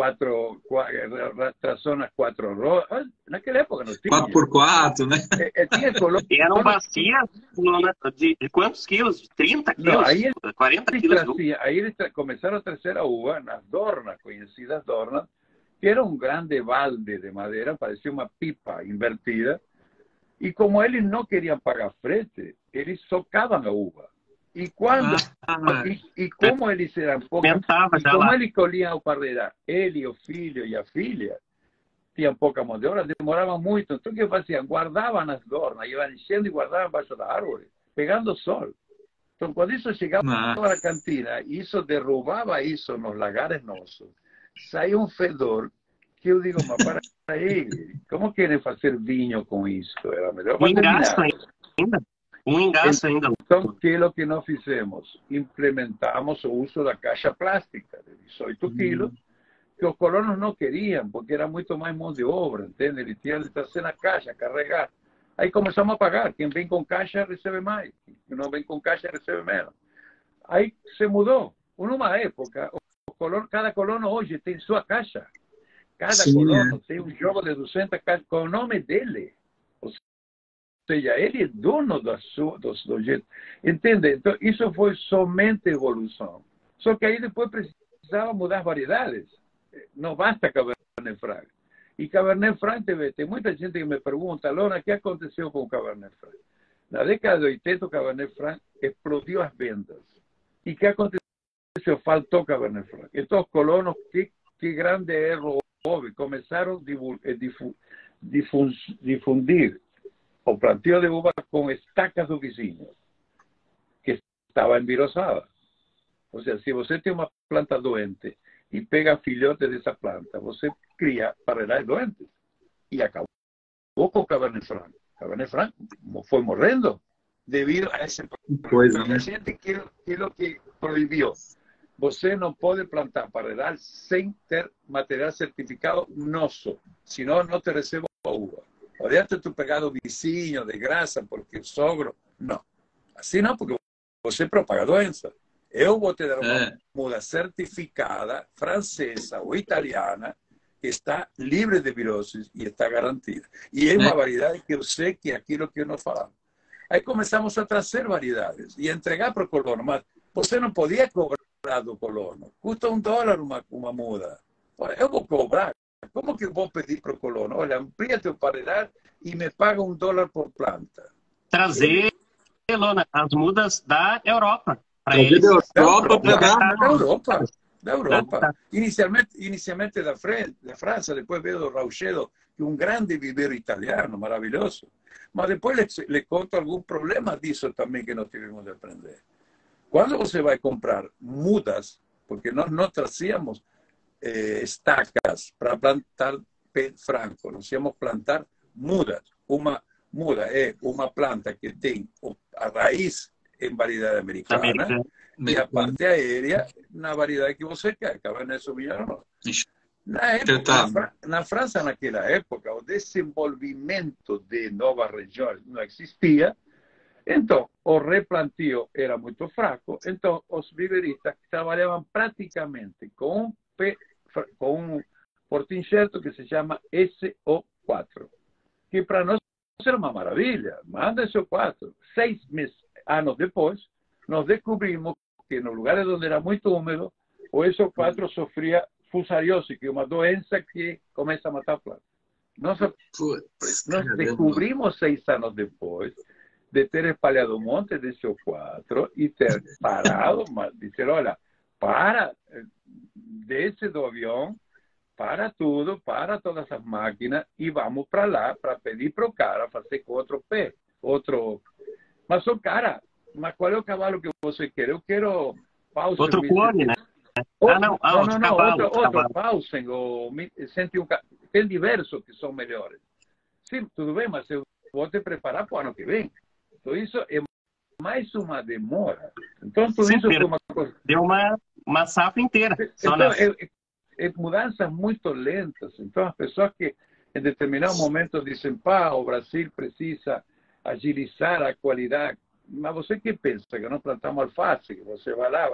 Speaker 2: trações, 4 rodas. Naquela época não tinha.
Speaker 1: 4x4, né?
Speaker 4: Tinha eram bacias de quantos quilos? 30 quilos?
Speaker 2: Não, aí
Speaker 4: 40 quilos?
Speaker 2: Aí eles começaram a trazer a uva nas dornas, conhecidas dornas, que era um grande balde de madeira, parecia uma pipa invertida. E como eles não queriam pagar frete, eles socavam a uva. E quando como eles eram poucos, como eles colhiam o parreira, ele, o filho e a filha, tinham pouca mão de obra, demoravam muito. Então, o que faziam? Guardavam nas dornas, iam enchendo e guardavam embaixo da árvore, pegando sol. Então, quando isso chegava na cantina, isso derrubava isso nos lagares nossos, saía um fedor que eu digo, mas para aí, como querem fazer vinho com isso? Era melhor
Speaker 4: um engaço ainda.
Speaker 2: Então, que é o que nós fizemos? Implementamos o uso da caixa plástica de 18 quilos, que os colonos não queriam, porque era muito mais mão de obra, entende? Eles tinham de trazer na caixa, carregar. Aí começamos a pagar. Quem vem com caixa recebe mais. Quem não vem com caixa recebe menos. Aí se mudou. Numa época, cada colono hoje tem sua caixa. Cada colono tem um jogo de 200 caixas com o nome dele. Ou seja, ele é dono do jeito. Entende? Então, isso foi somente evolução. Só que aí depois precisava mudar variedades. Não basta Cabernet Franc. E Cabernet Franc, tem muita gente que me pergunta, Lona, o que aconteceu com o Cabernet Franc? Na década de 80, o Cabernet Franc explodiu as vendas. E o que aconteceu? Faltou Cabernet Franc. Então, os colonos, que grande erro houve, começaram a difundir o plantio de uva com estacas do vizinho, que estava envirosada. Ou seja, se você tem uma planta doente e pega filhotes dessa planta, você cria parreirais doentes. E acabou com o Cabernet Franc. Cabernet Franc foi morrendo devido a esse problema. A gente aquilo que proibiu. Você não pode plantar parreiral sem ter material certificado nosso, senão não te recebo a uva. Não adianta tu pegar do vizinho de graça, porque o sogro... Não. Assim não, porque você propaga a doença. Eu vou te dar uma muda certificada, francesa ou italiana, que está livre de viroses e está garantida. E é uma variedade que eu sei que é aquilo que nós falamos. Aí começamos a trazer variedades e a entregar para o colono. Mas você não podia cobrar do colono. Custa $1 uma muda. Ora, eu vou cobrar. Como que eu vou pedir para o colono? Olha, amplia teu paredar e me paga $1 por planta.
Speaker 4: Trazer, Lona, as mudas da Europa para
Speaker 1: Trazer
Speaker 4: eles.
Speaker 1: da Europa para dar.
Speaker 2: Da Europa. Da Europa. Inicialmente da França, depois veio do Rauchedo, que é um grande viveiro italiano, maravilhoso. Mas depois les conto algum problema disso também que nós tivemos de aprender. Quando você vai comprar mudas, porque nós não trazíamos estacas para plantar pé franco, nós íamos plantar mudas. Uma muda é uma planta que tem a raiz em variedade americana e a parte aérea na variedade que você quer, Cabernet Sauvignon ou não. Na França, naquela época, o desenvolvimento de novas regiões não existia, então o replantio era muito fraco, então os viveristas trabalhavam praticamente com um portincerto que se chama SO4, que para nós era uma maravilha. Manda SO4. 6 anos depois, nós descobrimos que nos lugares onde era muito úmido, o SO4 sofria fusariose, que é uma doença que começa a matar a planta. Nós descobrimos 6 anos depois de ter espalhado um monte de SO4 e ter parado, dizer, olha, desce do avião, para tudo, para todas as máquinas e vamos para lá para pedir para o cara fazer com outro pé. Mas o cara, mas qual é o cavalo que você quer? Eu quero Pausen.
Speaker 4: Outro clone, né?
Speaker 2: Não, outro Pausen, ou 101, tem diversos que são melhores. Sim, tudo bem, mas eu vou te preparar para o ano que vem. Então isso é mais uma demora. Então tudo isso foi uma coisa...
Speaker 4: Deu uma safra inteira. Só
Speaker 2: então, mudanças muito lentas. Então, as pessoas que em determinado momento dizem, o Brasil precisa agilizar a qualidade. Mas você que pensa? Que nós plantamos alface, que você vai lá,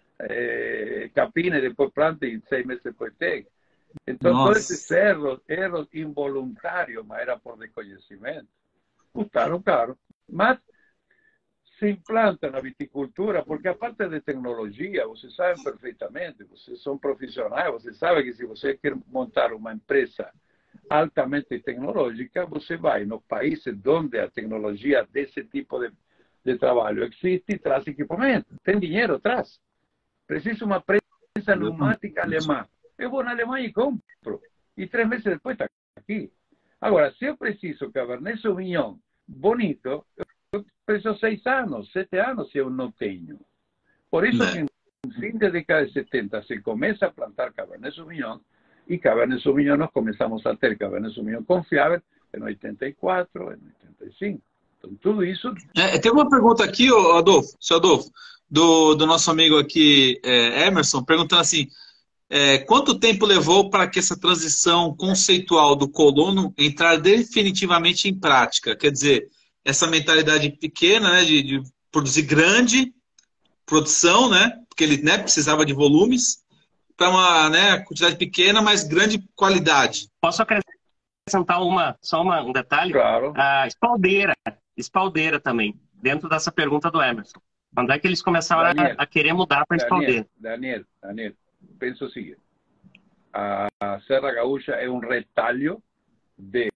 Speaker 2: capina e depois planta e 6 meses depois tem. Então, todos esses erros involuntários, mas era por desconhecimento, custaram caro. Mas se implanta na viticultura, porque a parte de tecnologia, vocês sabem perfeitamente, vocês são profissionais, vocês sabem que se você quer montar uma empresa altamente tecnológica, você vai nos países onde a tecnologia desse tipo de trabalho existe e traz equipamento. Tem dinheiro, traz. Preciso uma prensa pneumática alemã. Eu vou na Alemanha e compro. E 3 meses depois está aqui. Agora, se eu preciso Cabernet Sauvignon bonito, eu preciso 6 anos, 7 anos se eu não tenho. Por isso que no fim da década de 70 se começa a plantar Cabernet Sauvignon e Cabernet Sauvignon nós começamos a ter Cabernet Sauvignon confiável em 84, em 85. Então tudo isso...
Speaker 1: Tem uma pergunta aqui, Adolfo, seu Adolfo, do nosso amigo aqui, Emerson, perguntando assim, quanto tempo levou para que essa transição conceitual do colono entrar definitivamente em prática? Quer dizer, essa mentalidade pequena, né, de produzir grande produção, né, porque ele, né, precisava de volumes, para uma, né, quantidade pequena, mas grande qualidade.
Speaker 4: Posso acrescentar um detalhe?
Speaker 2: Claro.
Speaker 4: A espaldeira também, dentro dessa pergunta do Emerson. Quando é que eles começaram a querer mudar para espaldeira?
Speaker 2: Daniel, penso o seguinte. A Serra Gaúcha é um retalho de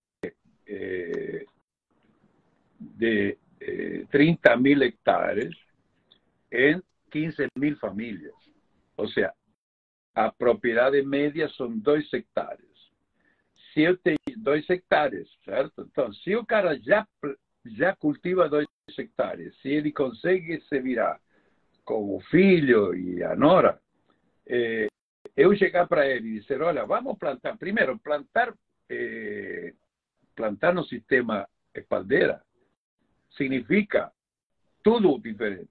Speaker 2: 30.000 hectares em 15.000 famílias. Ou seja, a propriedade média são 2 hectares. Se eu tenho 2 hectares, certo? Então, se o cara já cultiva 2 hectares, se ele consegue se virar com o filho e a nora, eu chegar para ele e dizer, olha, vamos plantar, primeiro, plantar no sistema espaldeira significa tudo diferente,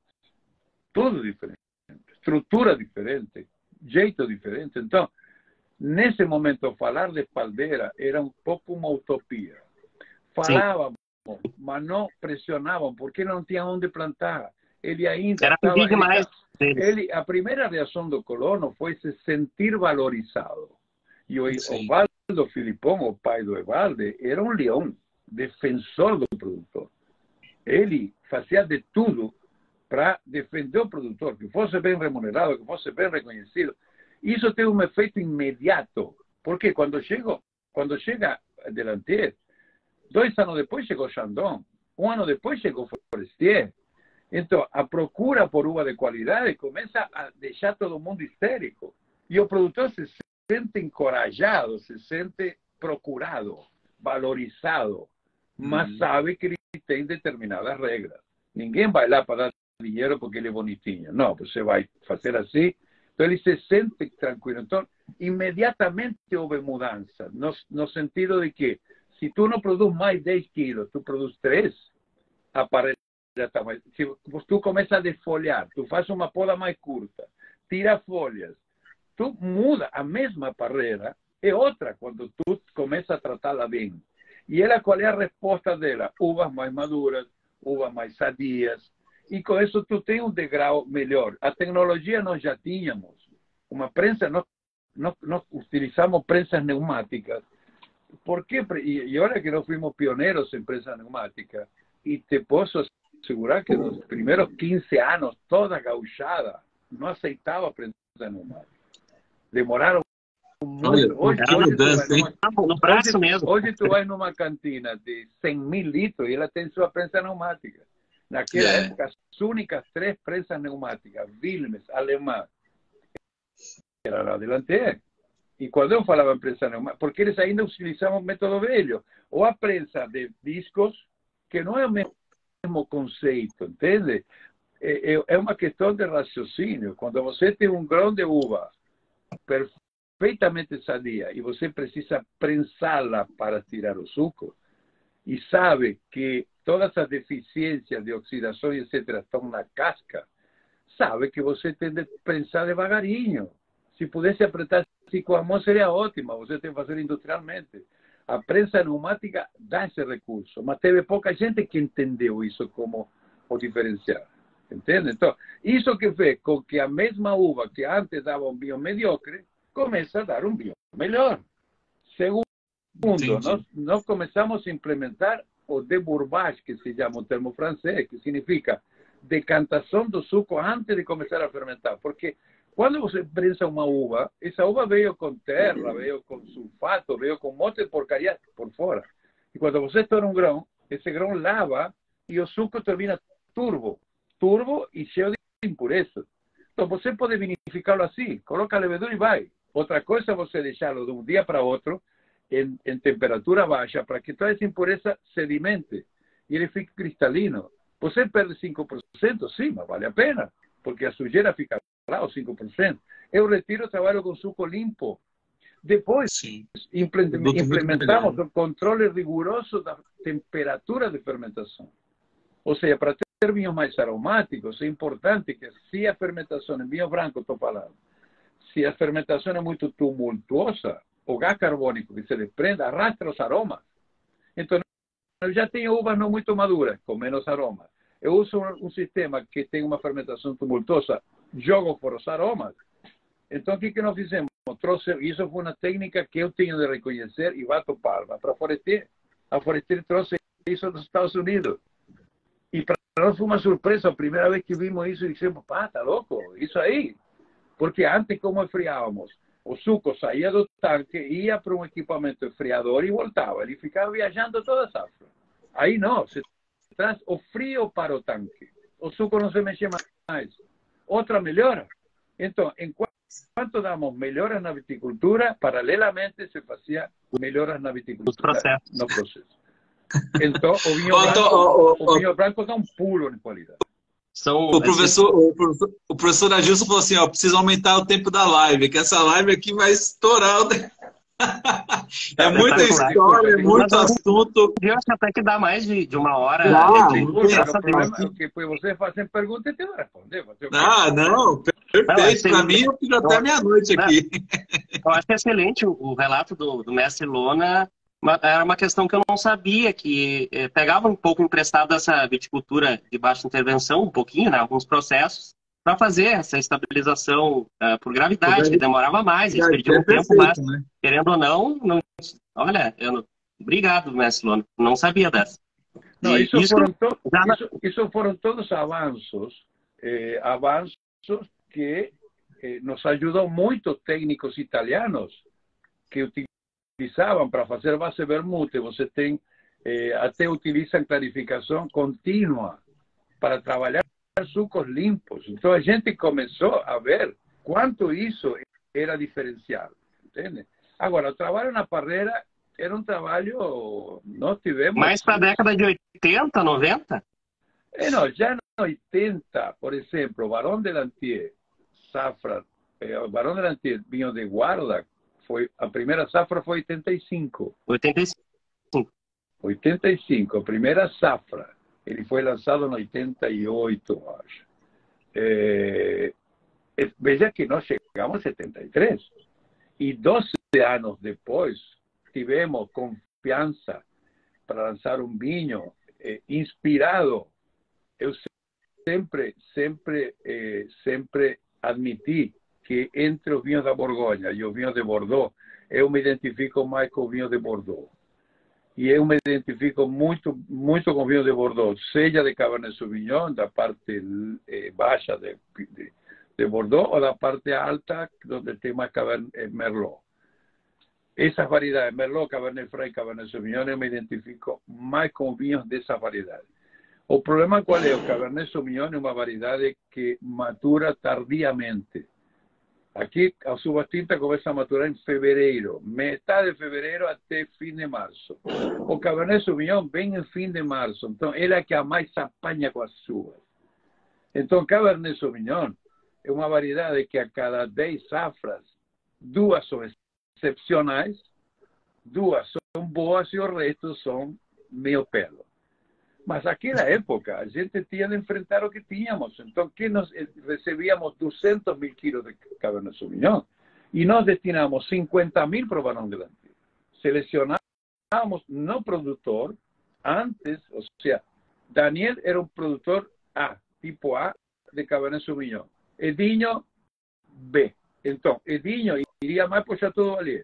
Speaker 2: estrutura diferente, jeito diferente. Então, nesse momento, falar de espaldeira era um pouco uma utopia. Falávamos, mas não pressionavam, porque não tinha onde plantar. Ele ainda
Speaker 4: era
Speaker 2: estava...
Speaker 4: demais.
Speaker 2: A primeira reação do colono foi se sentir valorizado. E o Osvaldo Filipão, o pai do Evalde, era um leão, defensor do produtor. Ele fazia de tudo para defender o produtor, que fosse bem remunerado, que fosse bem reconhecido. Isso tem um efeito imediato, porque quando chega Delanter, 2 anos depois chegou Chandon, 1 ano depois chegou Forestier. Então, a procura por uva de qualidade começa a deixar todo mundo histérico. E o produtor se sente encorajado, se sente procurado, valorizado, mas sabe que ele tem determinadas regras. Ninguém vai lá para dar dinheiro porque ele é bonitinho. Não, você vai fazer assim. Então, ele se sente tranquilo. Então, imediatamente houve mudança, no sentido de que, se tu não produz mais 10 quilos, tu produz 3, a parrilla está mais... Se tu começa a desfolhar, tu faz uma poda mais curta, tira folhas, tu muda a mesma parreira, é outra quando tu começa a tratá-la bem. E ela, qual é a resposta dela? Uvas mais maduras, uvas mais sadias, e com isso tu tem um degrau melhor. A tecnologia nós já tínhamos, uma prensa, nós utilizamos prensas neumáticas. ¿Por qué? Y ahora que nos fuimos pioneros en prensa neumática, y te puedo asegurar que los primeros 15 años, toda gauchada, no aceitaba prensa neumática. Demoraron muito. Hoje tu vai numa cantina de 100.000 litros e ela tem sua prensa neumática. Naquela época, as únicas 3 prensas neumáticas, Wilmes, alemã, era a Delanter. E quando eu falava em prensa neumática, porque eles ainda utilizavam o método velho, ou a prensa de discos, que não é o mesmo conceito, entende? É uma questão de raciocínio. Quando você tem um grão de uva perfeitamente sadia e você precisa prensá-la para tirar o suco, e sabe que todas as deficiências de oxidação, etc., estão na casca, sabe que você tem de prensar devagarinho. Se pudesse apertar assim com a mão, seria ótima. Você tem que fazer industrialmente. A prensa neumática dá esse recurso, mas teve pouca gente que entendeu isso como o diferencial. Entende? Então, isso que fez com que a mesma uva que antes dava um vinho mediocre, começa a dar um vinho melhor. Segundo, nós começamos a implementar o débourbage, que se chama o termo francês, que significa decantação do suco antes de começar a fermentar. Porque quando você prensa uma uva, essa uva veio com terra, veio com sulfato, veio com um monte de porcaria por fora. E quando você estoura um grão, esse grão lava e o suco termina turvo e cheio de impurezas. Então você pode vinificá-lo assim, coloca a levedura e vai. Outra coisa é você deixá-lo de um dia para outro em temperatura baixa para que toda essa impureza sedimente e ele fique cristalino. Você perde 5%, sim, mas vale a pena, porque a sujeira fica lá, os 5%. Eu retiro, trabalho com suco limpo. Depois, implementamos o controle rigoroso da temperatura de fermentação. Ou seja, para ter vinhos mais aromáticos, é importante que, se a fermentação em vinho branco, estou falando, se a fermentação é muito tumultuosa, o gás carbônico que se desprende arrastra os aromas. Então, eu já tenho uvas não muito maduras, com menos aromas. Eu uso um sistema que tem uma fermentação tumultuosa, jogo fora os aromas. Então, o que nós fizemos? Isso foi uma técnica que eu tenho de reconhecer e bato palma para a Forestier. A Forestier trouxe isso dos Estados Unidos. E para nós foi uma surpresa, a primeira vez que vimos isso, e dissemos, pá, tá louco, isso aí. Porque antes, como enfriávamos? O suco saía do tanque, ia para um equipamento enfriador e voltava. Ele ficava viajando toda a safra. Aí não, você traz o frio para o tanque. O suco não se mexe mais. Outra melhora. Então, enquanto damos melhoras na viticultura, paralelamente se fazia melhoras na viticultura no processo. Então, o vinho branco dá um pulo em qualidade.
Speaker 1: O professor Adilson falou assim, ó, precisa aumentar o tempo da live, que essa live aqui vai estourar. É muita história, é muito assunto.
Speaker 4: Eu acho até que dá mais de uma hora.
Speaker 2: Porque você fazendo pergunta e tem que responder.
Speaker 1: Não, perfeito. Para mim, eu fiz até meia-noite aqui.
Speaker 4: Eu acho excelente o relato do mestre Lona. Era uma questão que eu não sabia, que pegava um pouco emprestado essa viticultura de baixa intervenção, um pouquinho, né, alguns processos, para fazer essa estabilização por gravidade, que demorava mais, eles perdiam tempo, mas, né? Querendo ou não, olha, obrigado, mestre Lona, não sabia dessa.
Speaker 2: Não, isso foram todos avanços avanços que nos ajudam muito técnicos italianos que utilizavam para fazer base vermute. Você tem, até utilizam clarificação contínua para trabalhar sucos limpos. Então a gente começou a ver quanto isso era diferenciado, entende? Agora, o trabalho na parreira era um trabalho, nós tivemos...
Speaker 4: Mais para a década de 80, 90?
Speaker 2: Não, já em 80, por exemplo, Barão de Lantier, safra, Barão de Lantier, vinho de guarda, a primeira safra foi 85. 85, a primeira safra. Ele foi lançado em 88, acho. Veja que nós chegamos em 73. E 12 anos depois, tivemos confiança para lançar um vinho inspirado. Eu sempre admiti que entre os vinhos da Borgonha e os vinhos de Bordeaux, eu me identifico mais com o vinho de Bordeaux. E eu me identifico muito com o vinho de Bordeaux, seja de Cabernet Sauvignon, da parte baixa de Bordeaux, ou da parte alta, onde tem mais Cabernet Merlot. Essas variedades, Merlot, Cabernet Franc e Cabernet Sauvignon, eu me identifico mais com vinhos dessa variedade. O problema qual é? O Cabernet Sauvignon é uma variedade que matura tardiamente. Aqui, as uvas tintas começam a maturar em fevereiro, metade de fevereiro até fim de março. O Cabernet Sauvignon vem em fim de março, então ele é que a mais apanha com as uvas. Então, Cabernet Sauvignon é uma variedade que a cada 10 safras, 2 são excepcionais, 2 são boas e o resto são meio pelo. Mas naquela época, a gente tinha de enfrentar o que tínhamos. Então, que nós recebíamos 200.000 quilos de Cabernet Sauvignon e nós destinamos 50.000 para o Barão de Lantier. Selecionávamos no produtor antes, ou seja, Daniel era um produtor A, tipo A, de Cabernet Sauvignon. Edinho, B. Então, Edinho iria mais para o Chateau Duvalier.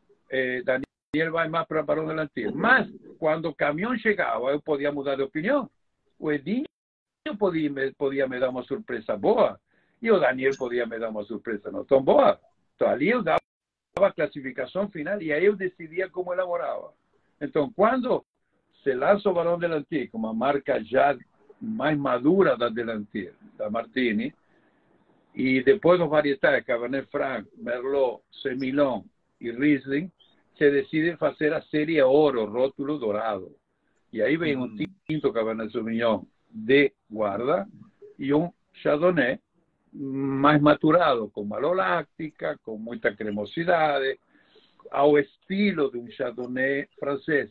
Speaker 2: Daniel vai mais para o Barão de Lantier. Mas, quando o caminhão chegava, eu podia mudar de opinião. O Edinho podia me dar uma surpresa boa e o Daniel podia me dar uma surpresa não tão boa. Então, ali eu dava a classificação final e aí eu decidia como elaborava. Então, quando se lança o Barão de Lantier, com uma marca já mais madura da de Lantier, da Martini, e depois os varietais Cabernet Franc, Merlot, Semillon e Riesling, se decide fazer a série Ouro, rótulo dourado. E aí vem um tinto Cabernet Sauvignon de guarda e um Chardonnay mais maturado, com maloláctica, com muita cremosidade, ao estilo de um Chardonnay francês.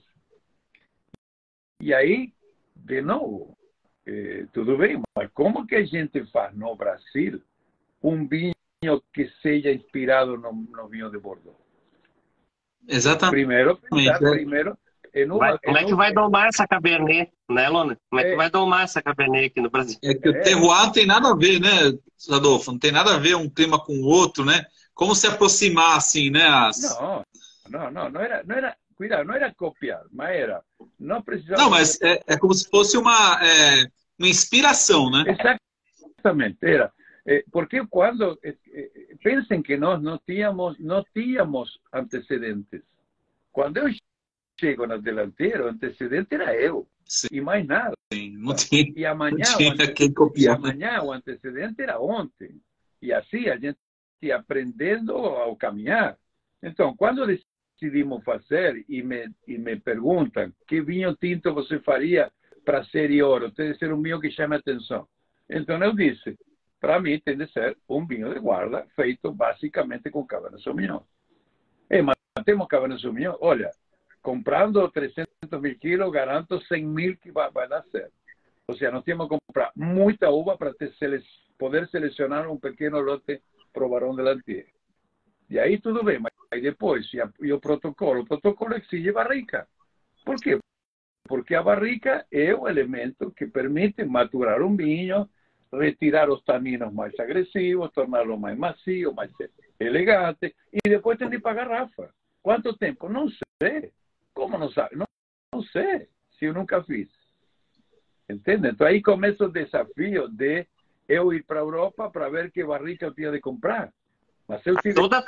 Speaker 2: E aí, de novo, tudo bem, mas como que a gente faz no Brasil um vinho que seja inspirado no vinho de Bordeaux?
Speaker 1: Exatamente.
Speaker 2: Primeiro
Speaker 4: como é que vai domar essa Cabernet, né, Lona? Como é que vai domar essa Cabernet aqui no Brasil?
Speaker 1: É que o terroir não tem nada a ver, né, Adolfo? Não tem nada a ver um clima com o outro, né? Como se aproximar, assim, né?
Speaker 2: Não era, cuidado, não era copiar, mas era, não precisava...
Speaker 1: Não, mas é como se fosse uma inspiração, né?
Speaker 2: Exatamente, era. Porque quando, pensem que nós não tínhamos antecedentes. Quando eu chego na delantera, o antecedente era eu. Sim. E mais nada.
Speaker 1: Sim, não tinha,
Speaker 2: e amanhã,
Speaker 1: quem copiar.
Speaker 2: Amanhã o antecedente era ontem. E assim a gente ia aprendendo ao caminhar. Então, quando decidimos fazer e me perguntam que vinho tinto você faria para série Ouro, tem de ser um vinho que chame a atenção. Então eu disse, para mim tem de ser um vinho de guarda feito basicamente com Cabernet Sauvignon. Mas temos Cabernet Sauvignon, olha, comprando 300.000 quilos, garanto 100.000 que vai dar certo. Ou seja, nós temos que comprar muita uva para poder selecionar um pequeno lote para o Barão de Lantier. E aí tudo bem, mas aí depois, e o protocolo exige barrica. Por quê? Porque a barrica é o elemento que permite maturar um vinho, retirar os taninos mais agressivos, torná-lo mais macio, mais elegante, e depois tem de ir para a garrafa. Quanto tempo? Não sei. Como não sabe? Não sei, se eu nunca fiz. Entende? Então aí começa o desafio de eu ir para a Europa para ver que barrica eu tinha de comprar. Mas eu tive...
Speaker 4: Toda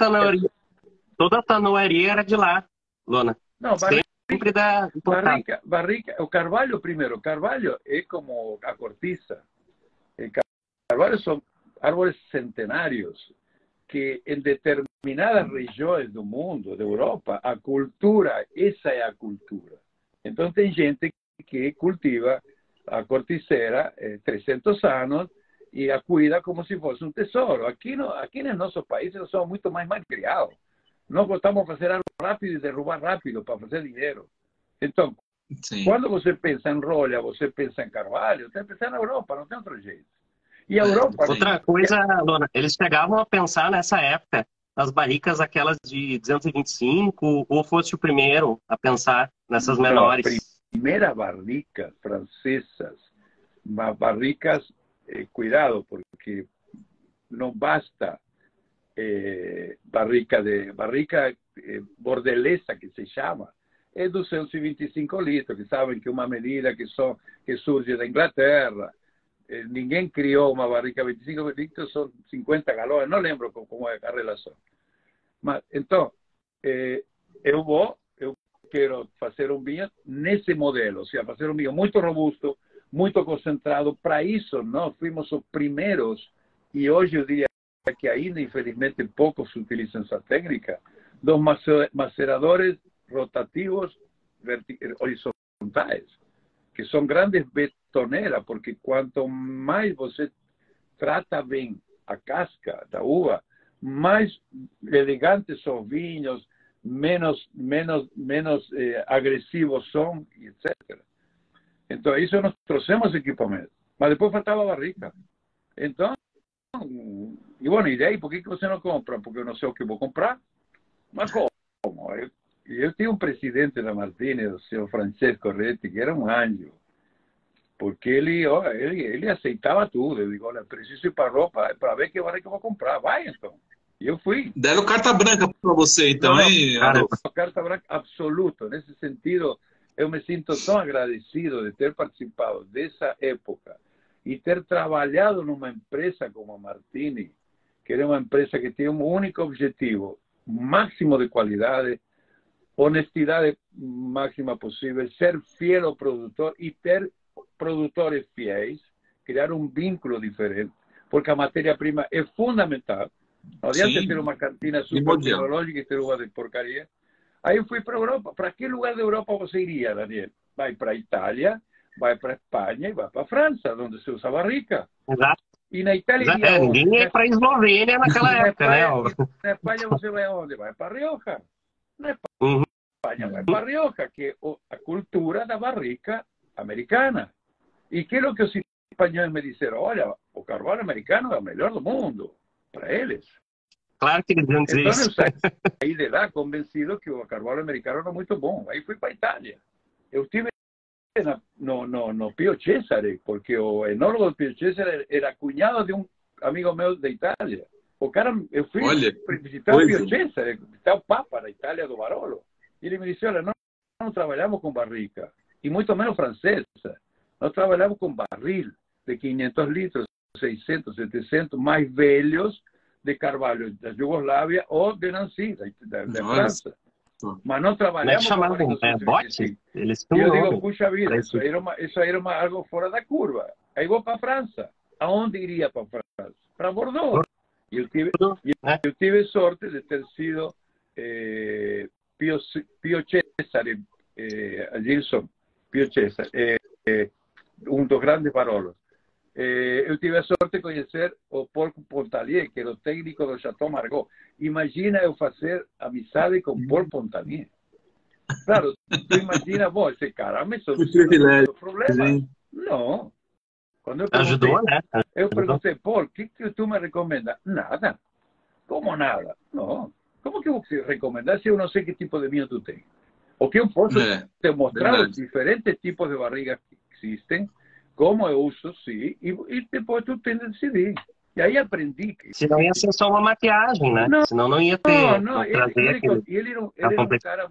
Speaker 4: a tanoaria era de lá, Lona.
Speaker 2: Não,
Speaker 4: Sempre da
Speaker 2: barrica, o carvalho primeiro. O carvalho é como a cortiça. O carvalho são árvores centenários que em determinadas regiões do mundo, da Europa, a cultura, essa é a cultura. Então tem gente que cultiva a corticeira 300 anos e a cuida como se fosse um tesouro. Aqui no nosso país nós somos muito mais malcriados. Nós gostamos de fazer algo rápido e derrubar rápido para fazer dinheiro. Então, quando você pensa em rolha, você pensa em carvalho, você pensa na Europa, não tem outro jeito. E a Europa...
Speaker 4: Outra coisa, Lona, eles chegavam a pensar nessa época nas barricas aquelas de 225, ou fosse o primeiro a pensar nessas menores?
Speaker 2: A primeira barrica francesas, barricas, cuidado, porque não basta barrica bordelesa, que se chama, é 225 litros, que sabem que é uma medida que surge da Inglaterra. Ninguém criou uma barrica 25 litros, são 50 galões, não lembro como é a relação. Mas, então, eu quero fazer um vinho nesse modelo, ou seja, fazer um vinho muito robusto, muito concentrado. Para isso, nós fomos os primeiros, e hoje eu diria que ainda, infelizmente, poucos utilizam essa técnica, dos maceradores rotativos horizontais, que são grandes betoneiras, porque quanto mais você trata bem a casca da uva, mais elegantes são os vinhos, menos agressivos são, etc. Então, isso nós trouxemos equipamento. Mas depois faltava a barrica. Então, e bueno, e daí, por que você não compra? Porque eu não sei o que vou comprar. Mas como? Eu tinha um presidente da Martini, o senhor Francesco Retti, que era um anjo. Porque ele aceitava tudo. Eu digo, olha, preciso ir para a Europa para ver que barrica eu vou comprar. Vai, então. E eu fui.
Speaker 1: Deram carta branca para você, então, hein, Adolfo?
Speaker 2: Carta branca absoluta. Nesse sentido, eu me sinto tão agradecido de ter participado dessa época e ter trabalhado numa empresa como a Martini, que era uma empresa que tinha um único objetivo, máximo de qualidade, honestidade máxima possível, ser fiel ao produtor e ter produtores fiéis, criar um vínculo diferente, porque a matéria-prima é fundamental. Não adianta ter uma cantina super tecnológica e ter uma de porcaria. Aí eu fui para a Europa. Para que lugar da Europa você iria, Daniel? Vai para a Itália, vai para a Espanha e vai para a França, onde se usa barrica.
Speaker 4: Exato.
Speaker 2: E na Itália...
Speaker 4: Ninguém ia para a Eslovênia naquela época, né?
Speaker 2: Na Espanha você vai aonde? Vai para a Rioja. Na Espanha vai para a Rioja, que é a cultura da barrica americana. E que é o que os espanhóis me disseram? Olha, o carvalho americano é o melhor do mundo, para eles.
Speaker 4: Claro que eles iam dizer isso.
Speaker 2: Então eu saí de lá convencido que o carvalho americano era muito bom. Aí fui para a Itália. Eu estive no Pio Cesare, porque o enólogo do Pio Cesare era cunhado de um amigo meu da Itália. O cara, eu fui visitar o Pio Cesare, está o Papa da Itália do Barolo. E ele me disse, olha, nós não trabalhamos com barrica, e muito menos francesa. Nós trabalhamos com barril de 500 litros, 600, 700, mais velhos de carvalho da Iugoslávia ou de Nancy, da França. Mas não trabalhamos com
Speaker 4: bote?
Speaker 2: E eu digo, puxa vida, isso era algo fora da curva. Aí vou para a França. Aonde iria para a França? Para Bordeaux. E eu tive sorte de ter sido Pio Cesare, Gilson, Pio Cesare, um dos grandes barolos. Eu tive a sorte de conhecer o Paul Pontalier, que era o técnico do Chateau Margaux. Imagina eu fazer amizade com Paul Pontalier. Claro, tu imagina, bom, esse cara me solucionou o problema. Não. Quando eu perguntei, Paul, o que tu me recomenda? Nada. Como nada? Não. Como que eu vou te recomendar se eu não sei que tipo de vinho tu tem? O que eu posso te mostrar os diferentes tipos de barrigas que existem, como eu uso, sim, e depois tu tem de decidir. E aí aprendi que...
Speaker 4: Senão ia ser só uma maquiagem, né? Senão não ia ter...
Speaker 2: Não, ele era um cara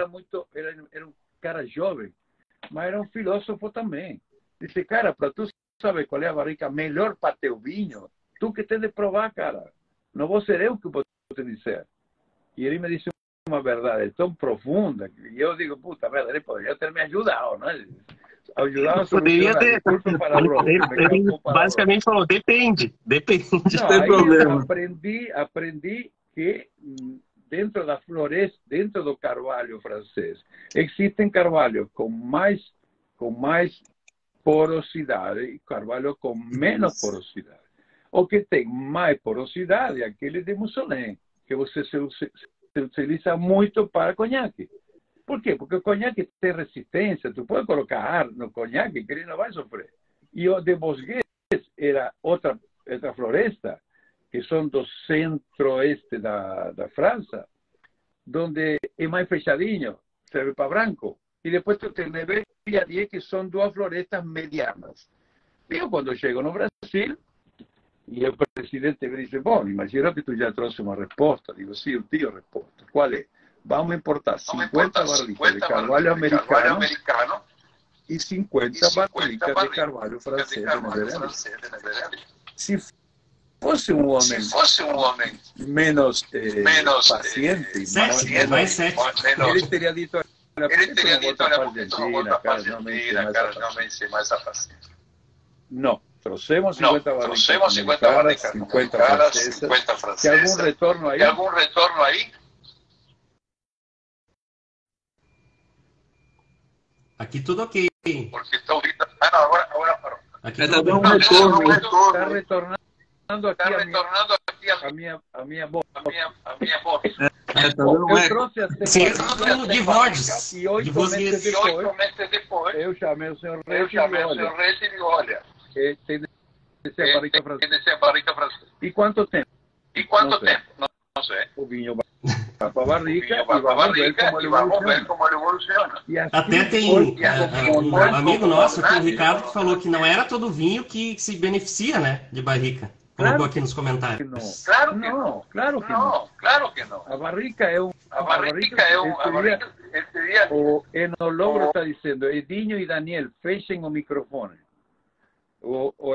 Speaker 2: era um cara jovem, mas era um filósofo também. Disse, cara, para tu sabe qual é a barrica melhor para teu vinho, tu que tem de provar, cara. Não vou ser eu que vou te dizer. E ele me disse uma verdade tão profunda que eu digo, puta merda, ele poderia ter me ajudado, né? Ajudado a
Speaker 4: Poderia
Speaker 2: solucionar.
Speaker 4: ter.
Speaker 2: Desculpa o palavrão, me
Speaker 4: Ele
Speaker 2: cago com palavrão.
Speaker 4: basicamente falou, depende.
Speaker 2: Não,
Speaker 1: tem
Speaker 2: aí
Speaker 1: problema.
Speaker 2: aprendi que dentro da floresta, dentro do carvalho francês, existem carvalhos com mais porosidade e carvalho com menos porosidade. O que tem mais porosidade é aquele de Mussolini, que você se utiliza muito para conhaque. Por quê? Porque o conhaque tem resistência. Tu pode colocar ar no conhaque que ele não vai sofrer. E o de Bosgues era outra floresta, que são do centro-oeste da França, onde é mais fechadinho, serve para branco. E depois tu tem Neve e Arié, que são duas florestas medianas. Eu, quando chego no Brasil, e o presidente me disse, bom, imagino que tu já trouxe uma resposta. Digo, sim, eu tenho resposta. Qual é? Vamos importar 50 barricas de carvalho americano e 50 barricas de carvalho francês de Neverland. Se fosse um homem menos paciente,
Speaker 4: mais sete.
Speaker 2: ele teria dito, olha, por que tu não volta para a Argentina, cara, realmente ser mais paciente. Não. Trouxemos 50 barricas, 50 francesas. Tem algum retorno aí?
Speaker 4: Aqui tudo ok.
Speaker 2: Porque estou ouvindo. Agora parou.
Speaker 4: Aqui
Speaker 1: Está
Speaker 4: tudo
Speaker 1: dando um
Speaker 4: bem.
Speaker 1: retorno.
Speaker 2: Está retornando aqui a minha voz.
Speaker 1: Está dando um
Speaker 2: Eu
Speaker 1: eco.
Speaker 2: trouxe as
Speaker 4: Sim, tudo de vozes.
Speaker 2: E 8 meses depois, eu chamei o senhor Reis e digo, olha, tem de ser a barrica francesa. E quanto tempo? Não sei. O vinho vai para a barrica e vamos ver como ele evoluciona. E assim
Speaker 4: Até tem um amigo nosso, aqui, o Ricardo, que falou que não era todo vinho que se beneficia, né, de barrica. Colocou aqui nos comentários.
Speaker 2: Claro que não. A barrica é um... O enólogo está dizendo, Edinho e Daniel, fechem o microfone. O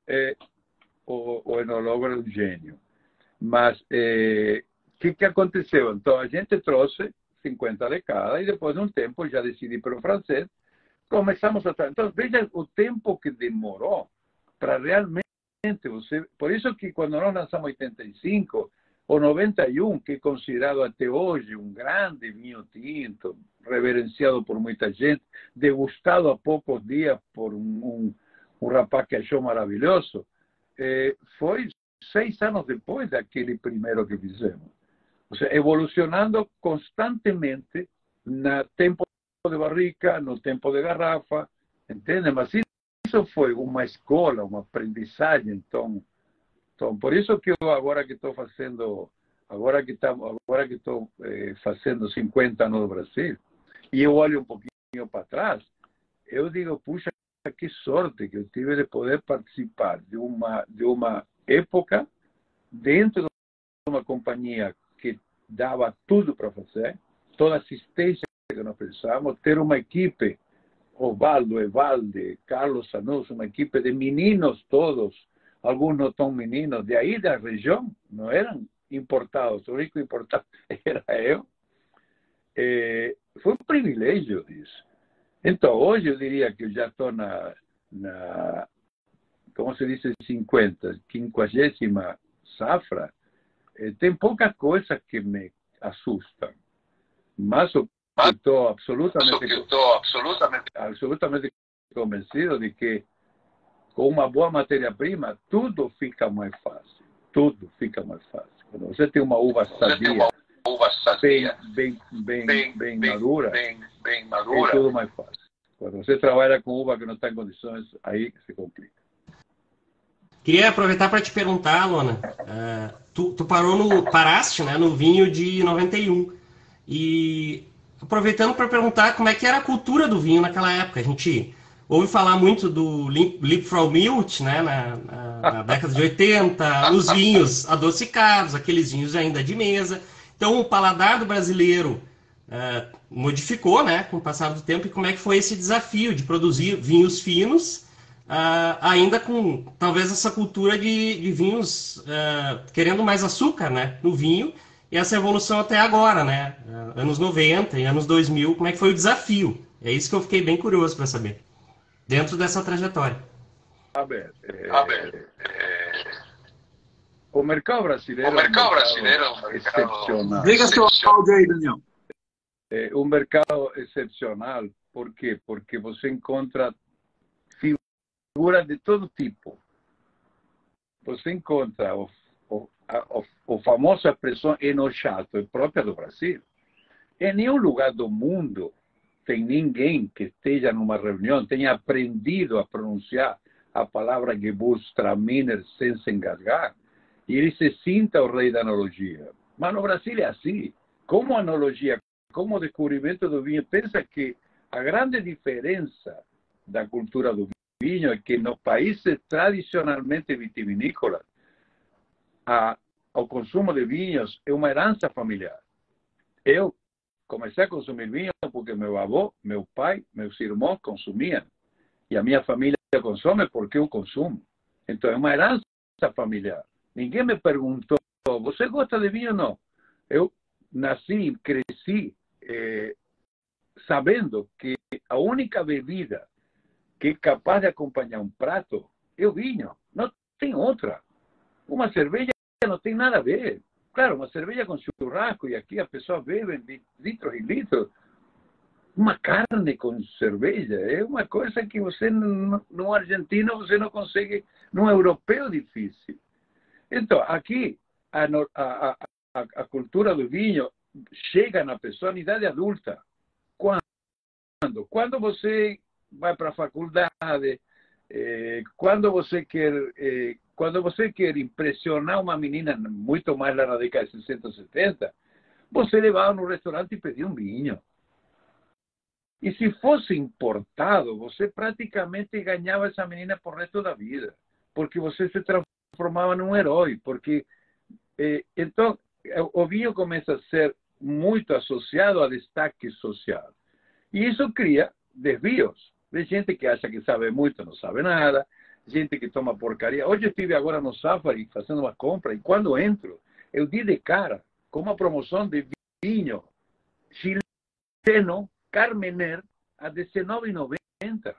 Speaker 2: enólogo é um gênio. Mas o que aconteceu? Então, a gente trouxe 50 de cada e depois de um tempo, já decidi pelo francês, começamos a... Então, veja o tempo que demorou para realmente você... Por isso que quando nós lançamos 85, o 91, que é considerado até hoje um grande vinho tinto, reverenciado por muita gente, degustado há poucos dias por um rapaz que achou maravilhoso, foi 6 anos depois daquele primeiro que fizemos. Ou seja, evolucionando constantemente no tempo de barrica, no tempo de garrafa, entende? Mas isso foi uma escola, uma aprendizagem. Então, por isso que eu agora que estou fazendo, fazendo 50 anos no Brasil, e eu olho um pouquinho para trás, eu digo, puxa, que sorte que eu tive de poder participar de uma época dentro de uma companhia que dava tudo para fazer, toda a assistência que nós precisávamos, ter uma equipe, Osvaldo, Evalde, Carlos Sanus, uma equipe de meninos todos, alguns não tão meninos, de aí da região, não eram importados, o único importado era eu. Foi um privilégio isso. Então, hoje eu diria que eu já estou como se diz, 50ª safra. Tem pouca coisa que me assusta. Mas eu estou absolutamente convencido de que com uma boa matéria-prima, tudo fica mais fácil. Tudo fica mais fácil. Quando você tem uma uva sadia, bem madura, é tudo mais fácil. Quando você trabalha com uva que não está em condições, aí se complica.
Speaker 4: Queria aproveitar para te perguntar, Lona, tu paraste, né, no vinho de 91, e aproveitando para perguntar como é que era a cultura do vinho naquela época. A gente ouve falar muito do Liebfraumilch, né, na década de 80, os vinhos adocicados, aqueles vinhos ainda de mesa. Então, o paladar do brasileiro modificou, né, com o passar do tempo. E como é que foi esse desafio de produzir vinhos finos
Speaker 5: ainda com talvez essa cultura de vinhos querendo mais açúcar, né, no vinho, e essa evolução até agora, né, anos 90 e anos 2000, como é que foi o desafio? É isso que eu fiquei bem curioso para saber, dentro dessa trajetória.
Speaker 2: A ver, o mercado brasileiro é um mercado excepcional.
Speaker 1: Liga seu áudio aí, Daniel.
Speaker 2: É um mercado excepcional. Por quê? Porque você encontra figuras de todo tipo. Você encontra o famoso expressão enochato, é própria do Brasil. Em nenhum lugar do mundo tem ninguém que esteja numa reunião, tenha aprendido a pronunciar a palavra Gewürztraminer sem se engasgar, e ele se sinta o rei da analogia. Mas no Brasil é assim. Como analogia, como descobrimento do vinho, pensa que a grande diferença da cultura do vinho é que nos países tradicionalmente vitivinícolas, o consumo de vinhos é uma herança familiar. Eu comecei a consumir vinho porque meu avô, meu pai, meus irmãos consumiam. E a minha família consome porque eu consumo. Então é uma herança familiar. Ninguém me perguntou, você gosta de vinho ou não? Eu nasci, cresci sabendo que a única bebida que é capaz de acompanhar um prato é o vinho. Não tem outra. Uma cerveja não tem nada a ver. Claro, uma cerveja com churrasco, e aqui a pessoa bebe litros e litros. Uma carne com cerveja é uma coisa que você, no argentino, você não consegue, num europeu, difícil. Então, aqui, a cultura do vinho chega na pessoa na idade adulta. Quando? Quando você vai para a faculdade, quando você quer impressionar uma menina muito mais lá na década de 60, 70, você levava no restaurante e pedia um vinho. E se fosse importado, você praticamente ganhava essa menina por resto da vida, porque você se transformava num herói, porque então o vinho começa a ser muito associado a destaque social. E isso cria desvios de gente que acha que sabe muito, não sabe nada, gente que toma porcaria. Hoje eu estive agora no Safari fazendo uma compra, e quando entro, eu dei de cara com uma promoção de vinho chileno Carmener a R$19,90.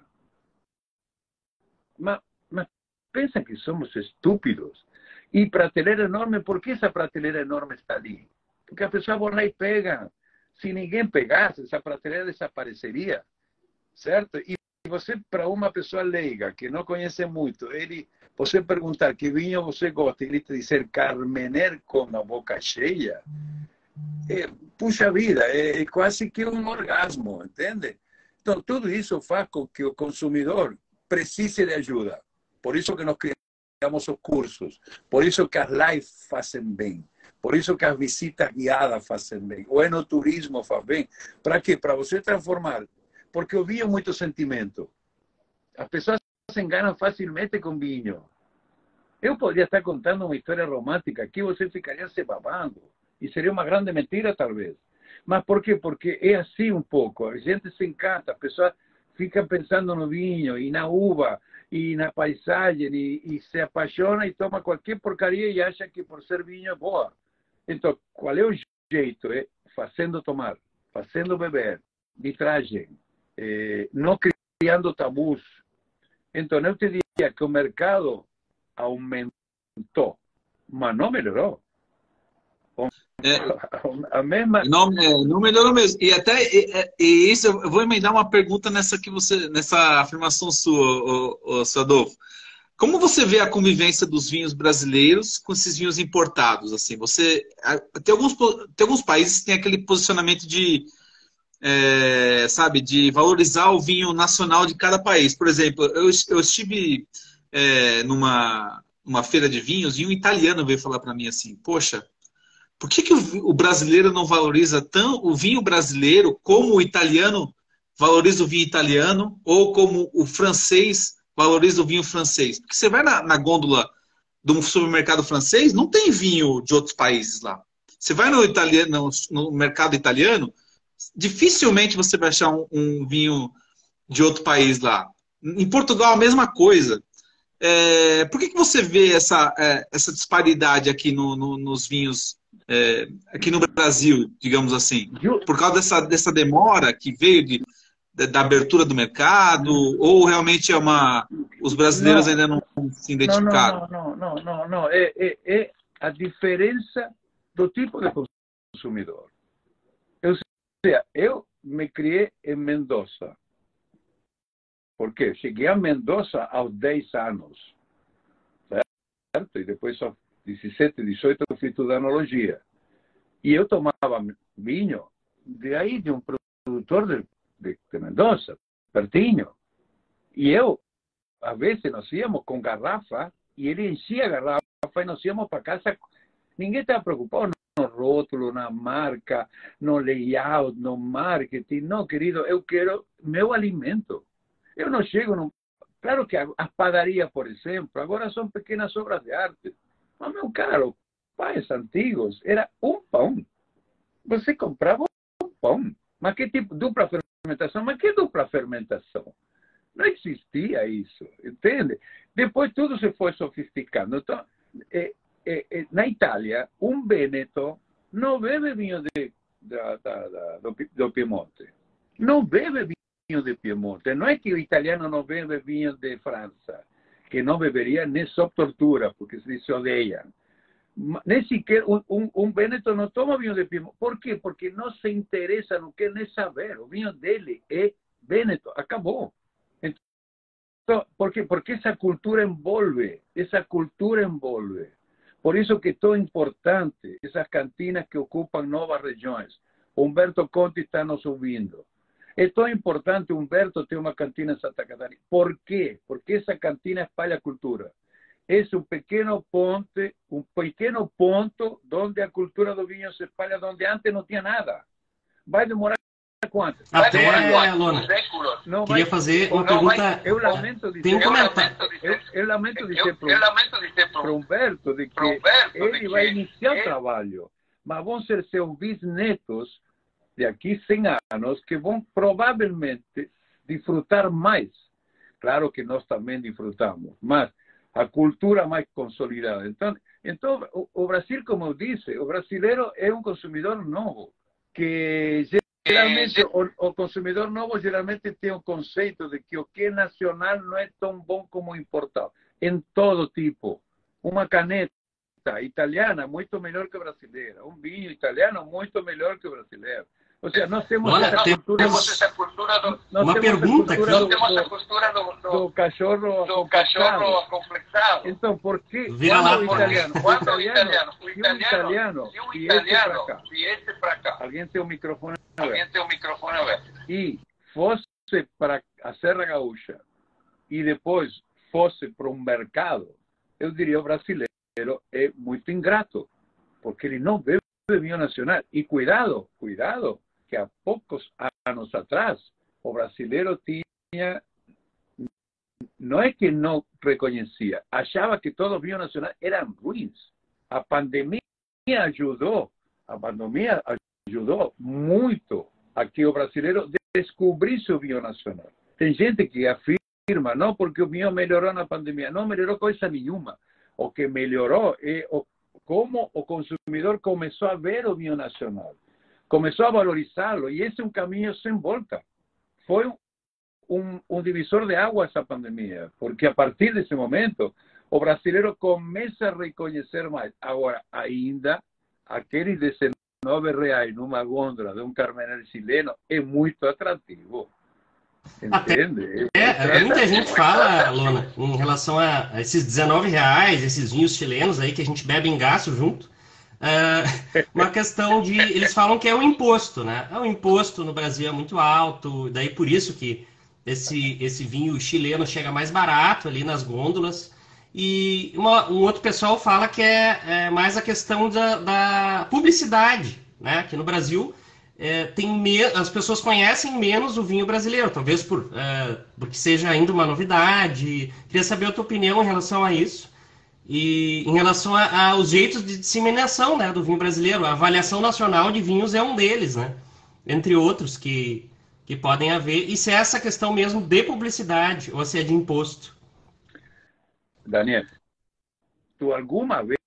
Speaker 2: Mas pensa que somos estúpidos. E prateleira enorme, por que essa prateleira enorme está ali? Porque a pessoa vai lá e pega. Se ninguém pegasse, essa prateleira desapareceria. Certo? E você, para uma pessoa leiga, que não conhece muito, você perguntar que vinho você gosta, ele te dizer Carmener com a boca cheia, puxa vida, é quase que um orgasmo, entende? Então, tudo isso faz com que o consumidor precise de ajuda. Por isso que nós criamos os cursos, por isso que as lives fazem bem, por isso que as visitas guiadas fazem bem, o enoturismo faz bem. Para quê? Para você transformar. Porque o vinho é muito sentimento. As pessoas se enganam facilmente com vinho. Eu poderia estar contando uma história romântica aqui, você ficaria se babando. E seria uma grande mentira, talvez. Mas por quê? Porque é assim um pouco. A gente se encanta, a pessoa fica pensando no vinho, e na uva, e na paisagem, e se apaixona e toma qualquer porcaria e acha que por ser vinho é boa. Então, qual é o jeito? É fazendo tomar, fazendo beber, vitragem, não criando tabus. Então, eu te diria que o mercado aumentou, mas não melhorou. A mesma...
Speaker 1: Não melhorou mesmo. E até isso, eu vou emendar uma pergunta nessa afirmação sua, seu Adolfo. Como você vê a convivência dos vinhos brasileiros com esses vinhos importados? Assim, tem alguns países que têm aquele posicionamento de sabe, de valorizar o vinho nacional de cada país. Por exemplo, eu estive numa feira de vinhos e um italiano veio falar para mim assim, poxa, por que o brasileiro não valoriza tanto o vinho brasileiro como o italiano valoriza o vinho italiano ou como o francês valoriza o vinho francês? Porque você vai na gôndola de um supermercado francês, não tem vinho de outros países lá. Você vai no mercado italiano, dificilmente você vai achar um vinho de outro país lá. Em Portugal, a mesma coisa. Por que você vê essa disparidade aqui nos vinhos, aqui no Brasil, digamos assim? Por causa dessa demora que veio da abertura do mercado, ou realmente os brasileiros ainda não se identificaram?
Speaker 2: Não. É a diferença do tipo de consumidor. Eu me criei em Mendoza. Por quê? Cheguei a Mendoza aos 10 anos. Certo? E depois, aos 17, 18, eu fiz estudar enologia. E eu tomava vinho de um produtor de Mendoza, pertinho. E eu, às vezes, nós íamos com garrafa, e ele enchia a garrafa, e nós íamos para casa. Ninguém estava preocupado no rótulo, na marca, no layout, no marketing. Não, querido, eu quero meu alimento. Eu não chego... Claro que as padarias, por exemplo, agora são pequenas obras de arte. Mas, meu caro, pais antigos, era um pão. Você comprava um pão. Mas que tipo? Dupla fermentação? Mas que dupla fermentação? Não existia isso, entende? Depois tudo se foi sofisticando. Então, na Itália, um Veneto não bebe vinho do Piemonte. Não bebe vinho de Piemonte. Não é que o italiano não bebe vinho de França, que não beberia nem sob tortura, porque se odeiam. Nem sequer um Veneto não toma vinho de Piemonte. Por quê? Porque não se interessa, não quer nem saber. O vinho dele é Veneto. Acabou. Então, por quê? Porque essa cultura envolve. Por isso que é tão importante essas cantinas que ocupam novas regiões. Humberto Conti está nos ouvindo. É tão importante, Humberto, ter uma cantina em Santa Catarina. Por quê? Porque essa cantina espalha a cultura. É um pequeno ponto onde a cultura do vinho se espalha, onde antes não tinha nada. Vai demorar quanto?
Speaker 5: Até, Lona, queria fazer uma pergunta.
Speaker 2: Eu lamento dizer,
Speaker 5: tem um comentário.
Speaker 2: Eu lamento dizer para o Humberto de que ele vai iniciar o trabalho, mas vão ser seus bisnetos de aqui 100 anos que vão provavelmente disfrutar mais. Claro que nós também disfrutamos, mas a cultura mais consolidada. Então o Brasil, como eu disse, o brasileiro é um consumidor novo, que geralmente o consumidor novo geralmente tem o conceito de que o que é nacional não é tão bom como importado. Em todo tipo. Uma caneta italiana muito melhor que brasileira. Um vinho italiano muito melhor que o brasileiro. Ou seja, nós temos essa cultura
Speaker 5: uma pergunta aqui.
Speaker 2: Nós temos a cultura do cachorro acomplexado. Então, por que quando o italiano viesse para cá, alguém tem o microfone aberto, e fosse para a Serra Gaúcha e depois fosse para um mercado, eu diria o brasileiro é muito ingrato, porque ele não bebe vinho nacional. E cuidado, que há poucos anos atrás, o brasileiro tinha, não é que não reconhecia, achava que todo vinho nacional eram ruins. A pandemia ajudou muito a que o brasileiro descobrisse o vinho nacional. Tem gente que afirma, não, porque o vinho melhorou na pandemia. Não melhorou coisa nenhuma. O que melhorou é como o consumidor começou a ver o vinho nacional. Começou a valorizá-lo, e esse é um caminho sem volta. Foi um divisor de água essa pandemia, porque a partir desse momento o brasileiro começa a reconhecer mais. Agora, ainda, aqueles R$19 numa gôndola de um Carmener chileno é muito atrativo. Entende?
Speaker 5: Muita gente fala, Lona, em relação a esses R$19, esses vinhos chilenos aí que a gente bebe em gasto junto. Uma questão de... Eles falam que é um imposto, né? O imposto no Brasil é muito alto, daí por isso que esse vinho chileno chega mais barato ali nas gôndolas. E um outro pessoal fala que é mais a questão da publicidade, né? Aqui no Brasil as pessoas conhecem menos o vinho brasileiro, talvez porque seja ainda uma novidade. Queria saber a tua opinião em relação a isso. E em relação aos jeitos de disseminação, né, do vinho brasileiro. A avaliação nacional de vinhos é um deles, né? Entre outros, que que podem haver, e se é essa questão mesmo de publicidade, ou se é de imposto.
Speaker 2: Daniel, tu alguma vez,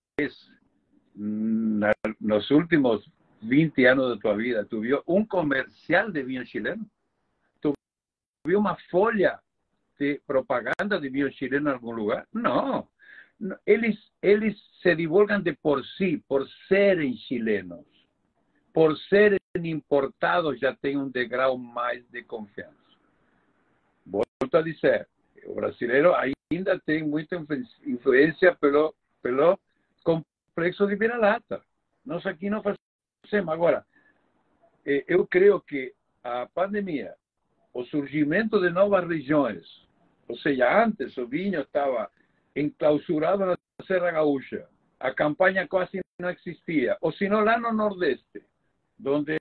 Speaker 2: nos últimos 20 anos de tua vida, tu viu um comercial de vinho chileno? Tu viu uma folha de propaganda de vinho chileno em algum lugar? Não. Eles se divulgam de por si, por serem chilenos. Por serem importados, já tem um degrau mais de confiança. Volto a dizer, o brasileiro ainda tem muita influência pelo complexo de vira-lata. Nós aqui não fazemos. Agora, eu creio que a pandemia, o surgimento de novas regiões, ou seja, antes o vinho estava enclausurado na Serra Gaúcha, a campanha quase não existia, ou se não lá no Nordeste, onde,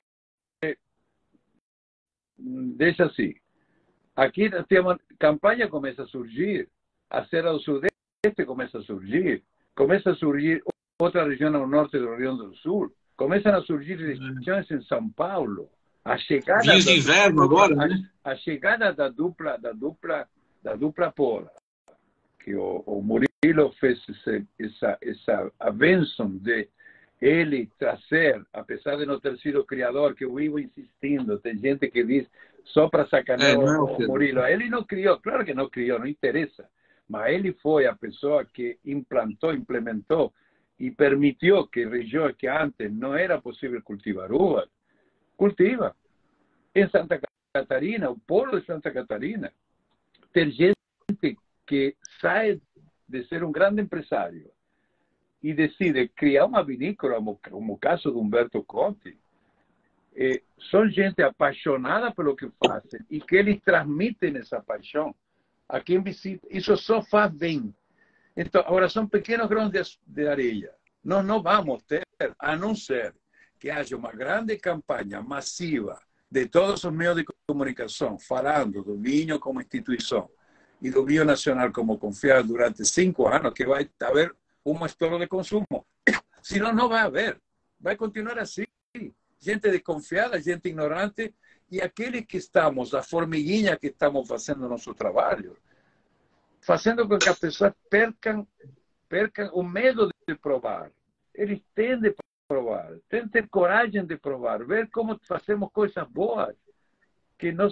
Speaker 2: deixa assim, aqui temos, campanha começa a surgir, a Serra do Sudeste começa a surgir outra região ao norte do Rio Grande do Sul, começam a surgir regiões em São Paulo. A chegada
Speaker 1: vinhos de inverno agora, né?
Speaker 2: A chegada da dupla Pola, que o Murilo fez essa bênção de ele trazer, apesar de não ter sido criador, que eu vivo insistindo, tem gente que diz só para sacanear o Murilo. Ele não criou, claro que não criou, não interessa, mas ele foi a pessoa que implementou e permitiu que regiões que antes não era possível cultivar uvas, cultiva. Em Santa Catarina, o polo de Santa Catarina, tem gente que sai de ser um grande empresário e decide criar uma vinícola, como o caso de Humberto Conti. São gente apaixonada pelo que fazem e que eles transmitem essa paixão a quem visita. Isso só faz bem. Então, agora são pequenos grãos de areia. Nós não vamos ter, a não ser que haja uma grande campanha massiva de todos os meios de comunicação falando do vinho como instituição e do vinho nacional como confiável durante 5 anos, que vai haver um estouro de consumo. Senão não vai haver. Vai continuar assim. Gente desconfiada, gente ignorante, e aqueles que estamos, a formiguinha que estamos fazendo nosso trabalho, fazendo com que as pessoas percam o medo de provar. Eles têm de provar, têm de ter coragem de provar, ver como fazemos coisas boas, que não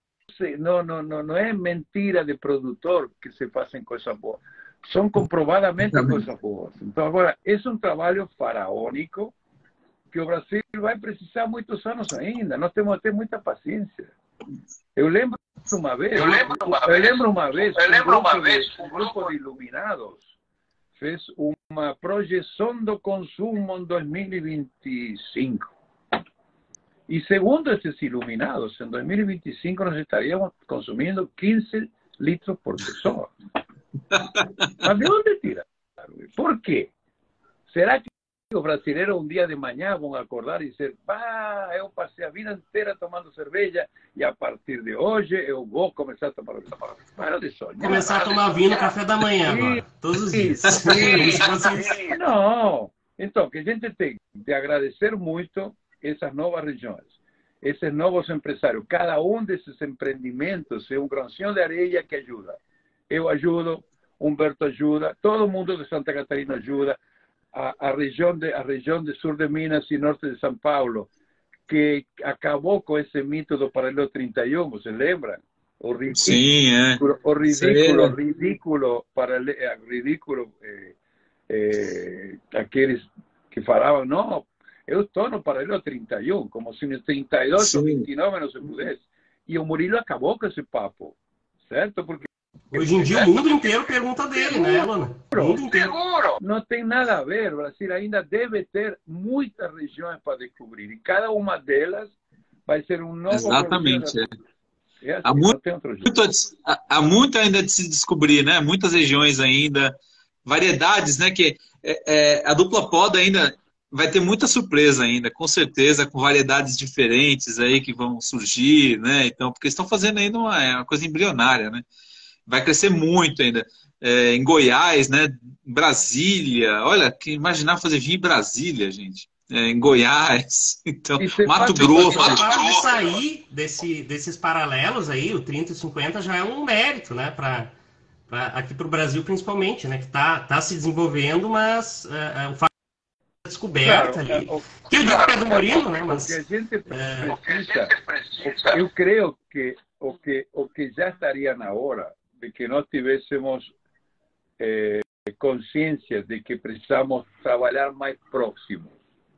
Speaker 2: é mentira de produtor que se fazem coisas boas, são comprovadamente coisas boas. Então, agora, é um trabalho faraônico que o Brasil vai precisar muitos anos ainda. Nós temos que ter muita paciência. Eu lembro uma vez, um grupo de iluminados fez uma projeção do consumo em 2025. E segundo esses iluminados, em 2025 nós estaríamos consumindo 15 litros por pessoa. Mas de onde tirar? Por quê? Será que os brasileiros um dia de manhã vão acordar e dizer: eu passei a vida inteira tomando cerveja e a partir de hoje eu vou começar a tomar vinho? Para de sonhar.
Speaker 5: Começar a tomar vinho no café da manhã agora, todos os dias.
Speaker 2: Não. Então, que a gente tem de agradecer muito essas novas regiões, esses novos empresários. Cada um desses empreendimentos é um grãozinho de areia que ajuda. Eu ajudo, Humberto ajuda, todo mundo de Santa Catarina ajuda. A região de sul de Minas e norte de São Paulo, que acabou com esse mito do paralelo 31, você lembra? O ridículo,
Speaker 1: sim,
Speaker 2: o ridículo aqueles que falavam: não, eu estou no paralelo 31, como se no 32 ou 29 não se pudesse. E o Murilo acabou com esse papo, certo? Porque
Speaker 5: hoje em dia o mundo inteiro pergunta dele, né, Lona? O mundo inteiro.
Speaker 2: Não tem nada a ver. O Brasil ainda deve ter muitas regiões para descobrir. E cada uma delas vai ser um novo...
Speaker 1: Exatamente.
Speaker 2: Assim,
Speaker 1: há muito ainda de se descobrir, né? Muitas regiões ainda, variedades, né? Que a dupla poda ainda vai ter muita surpresa ainda, com certeza, com variedades diferentes aí que vão surgir, né? Então, porque estão fazendo ainda uma coisa embrionária, né? Vai crescer muito ainda. Em Goiás, né? Em Brasília. Olha, que imaginar fazer vinho em Brasília, gente. em Goiás, então,
Speaker 2: E você
Speaker 1: Mato
Speaker 2: passa-
Speaker 1: Grosso.
Speaker 5: Para de sair desses paralelos aí, o 30 e 50 já é um mérito, né? Aqui para o Brasil, principalmente, né? Que tá se desenvolvendo, mas o fato da descoberta
Speaker 2: Claro,
Speaker 5: ali. Que eu digo que é do Murilo, né?
Speaker 2: o
Speaker 5: Mas
Speaker 2: que a gente precisa, eu creio que o que já estaria na hora de que nós tivéssemos consciência de que precisamos trabalhar mais próximos.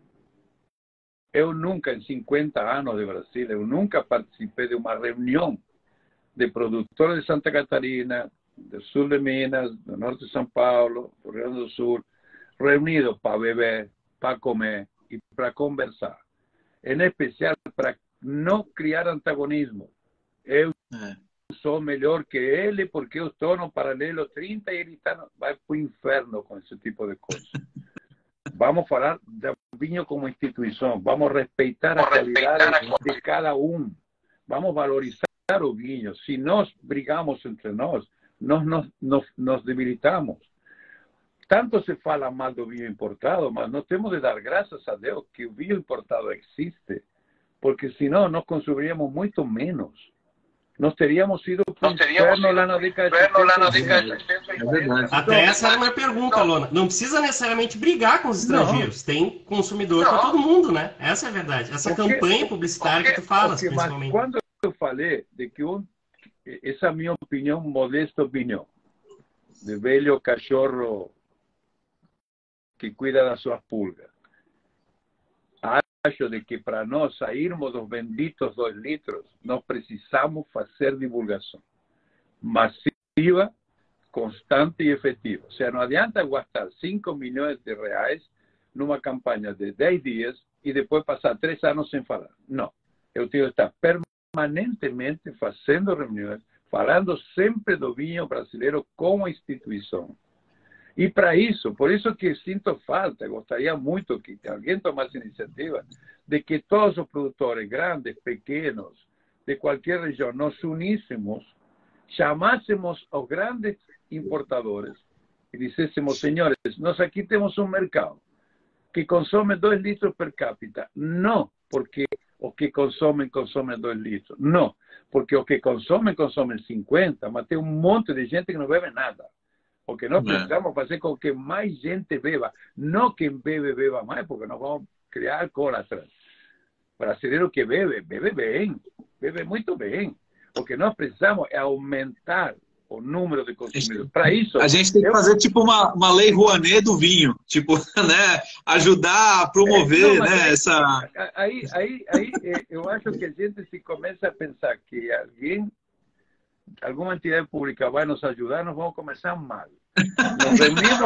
Speaker 2: Eu nunca, em 50 anos de Brasil, eu nunca participei de uma reunião de produtores de Santa Catarina, do sul de Minas, do norte de São Paulo, do Rio Grande do Sul, reunidos para beber, para comer e para conversar. Em especial para não criar antagonismo. Eu sou melhor que ele porque eu estou no paralelo 30 e ele vai para o inferno com esse tipo de coisa. Vamos falar do vinho como instituição, vamos respeitar a qualidade de cada um, vamos valorizar o vinho. Se nós brigamos entre nós nos debilitamos. Tanto se fala mal do vinho importado, mas nós temos de dar graças a Deus que o vinho importado existe, porque senão nós consumiríamos muito menos. Nós teríamos ido para o inferno lá na década de 70.
Speaker 5: até essa era a minha pergunta, Lona. Não precisa necessariamente brigar com os estrangeiros. Tem consumidor para todo mundo, né? Essa é a verdade. Essa campanha publicitária que tu falas, principalmente.
Speaker 2: Mas quando eu falei de que essa é a minha opinião, modesta opinião, de velho cachorro que cuida das suas pulgas. Acho de que para nós sairmos dos benditos 2 litros, nós precisamos fazer divulgação massiva, constante e efetiva. Ou seja, não adianta gastar 5 milhões de reais numa campanha de 10 dias e depois passar 3 anos sem falar. Não. Eu tenho que estar permanentemente fazendo reuniões, falando sempre do vinho brasileiro com a instituição. E para isso, por isso que sinto falta, gostaria muito que alguém tomasse iniciativa de que todos os produtores, grandes, pequenos, de qualquer região, nos uníssemos, chamássemos aos grandes importadores e disséssemos, senhores, nós aqui temos um mercado que consome 2 litros per capita. Não porque os que consomem 2 litros. Não, porque os que consomem 50, mas tem um monte de gente que não bebe nada. Porque nós precisamos fazer com que mais gente beba. Não quem beba mais, porque nós vamos criar alcoólatras. Brasileiro que bebe bem, bebe muito bem. O que nós precisamos é aumentar o número de consumidores. Para isso,
Speaker 1: a gente tem que fazer tipo uma lei Rouanet do vinho, tipo, né, ajudar a promover, né, essa.
Speaker 2: Aí, eu acho que a gente se começa a pensar que alguma entidade pública vai nos ajudar, nós vamos começar mal. Nos reunimos,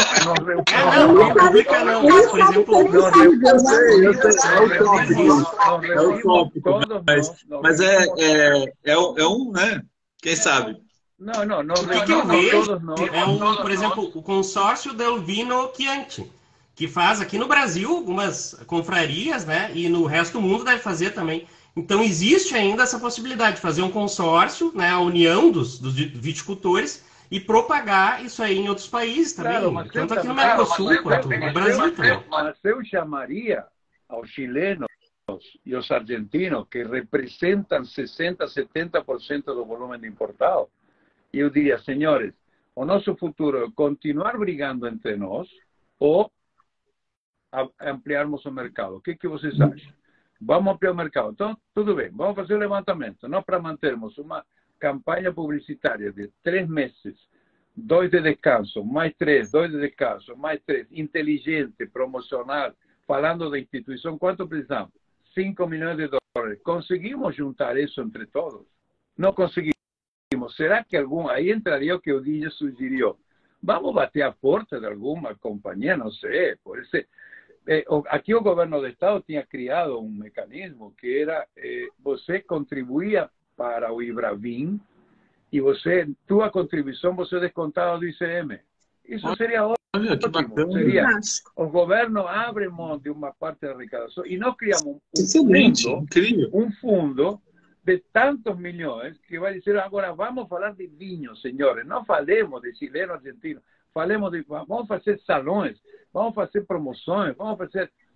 Speaker 1: mas é um, né? Quem sabe?
Speaker 2: Não,
Speaker 5: o que eu vejo por exemplo, o consórcio del Vino Chianti, que faz aqui no Brasil algumas confrarias, né? E no resto do mundo deve fazer também. Então existe ainda essa possibilidade de fazer um consórcio, né? A união dos viticultores e propagar isso aí em outros países também,
Speaker 2: claro,
Speaker 5: tanto aqui no Mercosul quanto no Brasil também.
Speaker 2: Mas eu chamaria aos chilenos e aos argentinos, que representam 60%, 70% do volume de importado, e eu diria, senhores, o nosso futuro é continuar brigando entre nós ou ampliarmos o mercado. O que vocês acham? Vamos ampliar o mercado. Então, tudo bem, vamos fazer o levantamento. Nós, para mantermos uma campanha publicitária de 3 meses, 2 de descanso, mais 3, 2 de descanso, mais 3, inteligente, promocional, falando da instituição, quanto precisamos? 5 milhões de dólares. Conseguimos juntar isso entre todos? Não conseguimos. Será que aí entraria o que o Dinho sugeriu? Vamos bater a porta de alguma companhia, não sei, por isso. Aqui o governo do estado tinha criado um mecanismo que era você contribuía para o Ibravin e tua contribuição você descontava do ICM. Isso seria ótimo. Seria, o governo abre mão de uma parte da arrecadação e nós criamos um fundo de tantos milhões que vai dizer, agora vamos falar de vinho, senhores. Não falemos de chileno, argentino. Vamos fazer salões, vamos fazer promoções, vamos fazer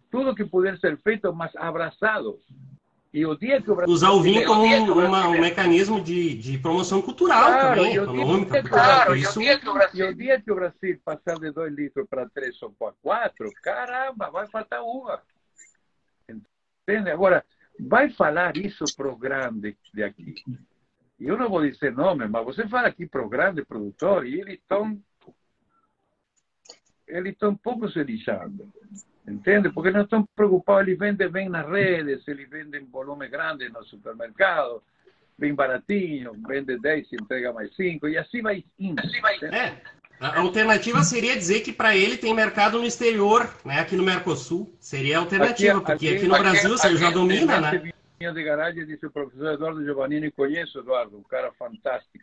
Speaker 2: tudo que puder ser feito, mas abraçados. E o dia que o Brasil...
Speaker 5: Usar o vinho como um mecanismo de promoção cultural também, econômica. Claro,
Speaker 2: e o dia que o Brasil passar de 2 litros para 3 ou para 4, caramba, vai faltar uva. Entende? Agora, vai falar isso para o grande de aqui. E eu não vou dizer nome, mas você fala aqui para o grande produtor e eles estão um pouco se lixando. Entende? Porque não estão preocupados, eles vendem bem nas redes, eles vendem volume grande no supermercado, bem baratinho, vende 10 e entrega mais 5, e assim vai indo.
Speaker 5: A alternativa seria dizer que para ele tem mercado no exterior, né? Aqui no Mercosul. Seria a alternativa, porque aqui no Brasil você já domina, né?
Speaker 2: Vinho de garagem, disse o professor Eduardo Giovannini, conheço o Eduardo, um cara fantástico.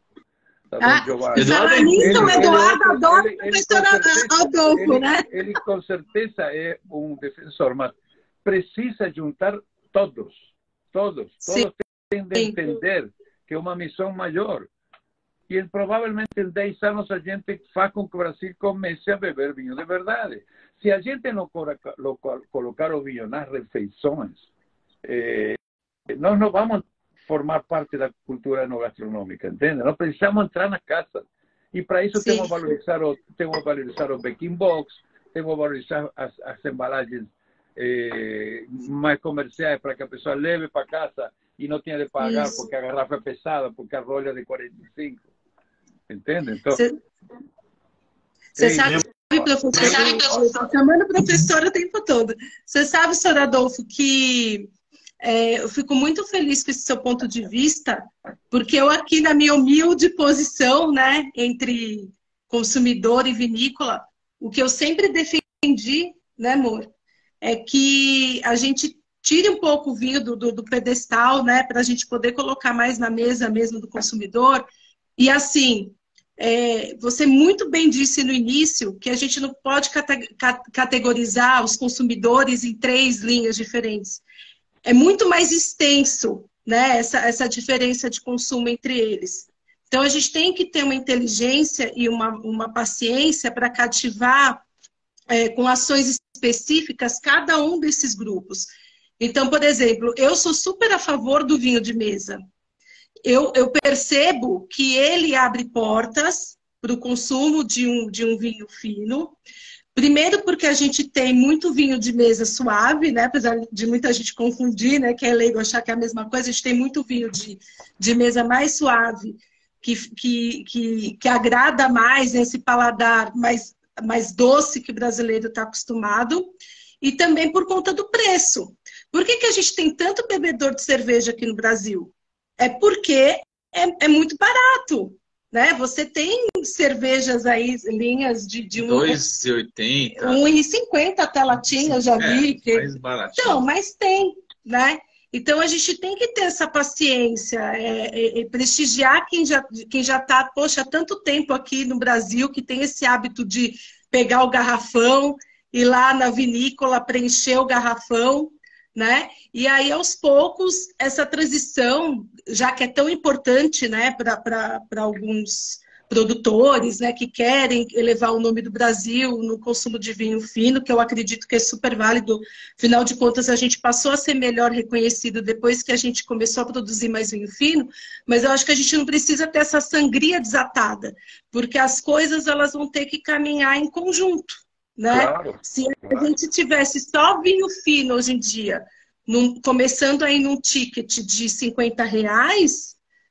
Speaker 3: Fala nisso, o Eduardo adora o professor Adolfo, né?
Speaker 2: Ele com certeza é um defensor, mas precisa juntar todos. Todos têm de entender que é uma missão maior. E provavelmente em 10 anos a gente faz com que o Brasil comece a beber vinho de verdade. Se a gente não colocar o vinho nas refeições, nós não vamos formar parte da cultura enogastronômica, entende? Nós precisamos entrar na casa. E para isso temos que valorizar o baking box, temos que valorizar as embalagens mais comerciais para que a pessoa leve para casa e não tenha de pagar porque a garrafa é pesada, porque a rolha é de 45. Entende? Então...
Speaker 3: Você sabe, professor, estou chamando professor o tempo todo. Você sabe, senhor Adolfo, que eu fico muito feliz com esse seu ponto de vista, porque eu aqui na minha humilde posição, né, entre consumidor e vinícola, o que eu sempre defendi, né, amor, é que a gente tire um pouco o vinho do pedestal, né, para a gente poder colocar mais na mesa mesmo do consumidor. E assim, você muito bem disse no início que a gente não pode categorizar os consumidores em 3 linhas diferentes. É muito mais extenso, né, essa diferença de consumo entre eles. Então, a gente tem que ter uma inteligência e uma paciência para cativar com ações específicas cada um desses grupos. Então, por exemplo, eu sou super a favor do vinho de mesa. Eu percebo que ele abre portas para o consumo de um vinho fino. Primeiro porque a gente tem muito vinho de mesa suave, né? Apesar de muita gente confundir, né? Que é leigo achar que é a mesma coisa. A gente tem muito vinho de mesa mais suave, que agrada mais esse paladar mais doce que o brasileiro está acostumado. E também por conta do preço. Por que a gente tem tanto bebedor de cerveja aqui no Brasil? É porque é muito barato. Né? Você tem cervejas aí, linhas de
Speaker 1: R$2,80.
Speaker 3: R$1,50 até latinha, eu já vi.
Speaker 1: Mais baratinho.
Speaker 3: Então, mas tem, né? Então a gente tem que ter essa paciência, prestigiar quem já está, poxa, há tanto tempo aqui no Brasil, que tem esse hábito de pegar o garrafão, ir lá na vinícola, preencher o garrafão, né? E aí, aos poucos, essa transição, já que é tão importante, né, para alguns produtores, né, que querem elevar o nome do Brasil no consumo de vinho fino, que eu acredito que é super válido. Afinal de contas, a gente passou a ser melhor reconhecido depois que a gente começou a produzir mais vinho fino, mas eu acho que a gente não precisa ter essa sangria desatada, porque as coisas elas vão ter que caminhar em conjunto, né?
Speaker 2: Claro,
Speaker 3: Se a gente tivesse só vinho fino hoje em dia, começando aí num ticket de R$50,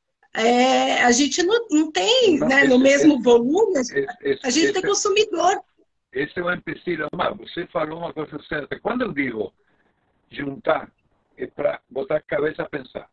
Speaker 3: a gente não tem, né, no mesmo volume, a gente tem consumidor.
Speaker 2: Esse é o empecilho. Você falou uma coisa certa. Quando eu digo juntar, é para botar a cabeça a pensar.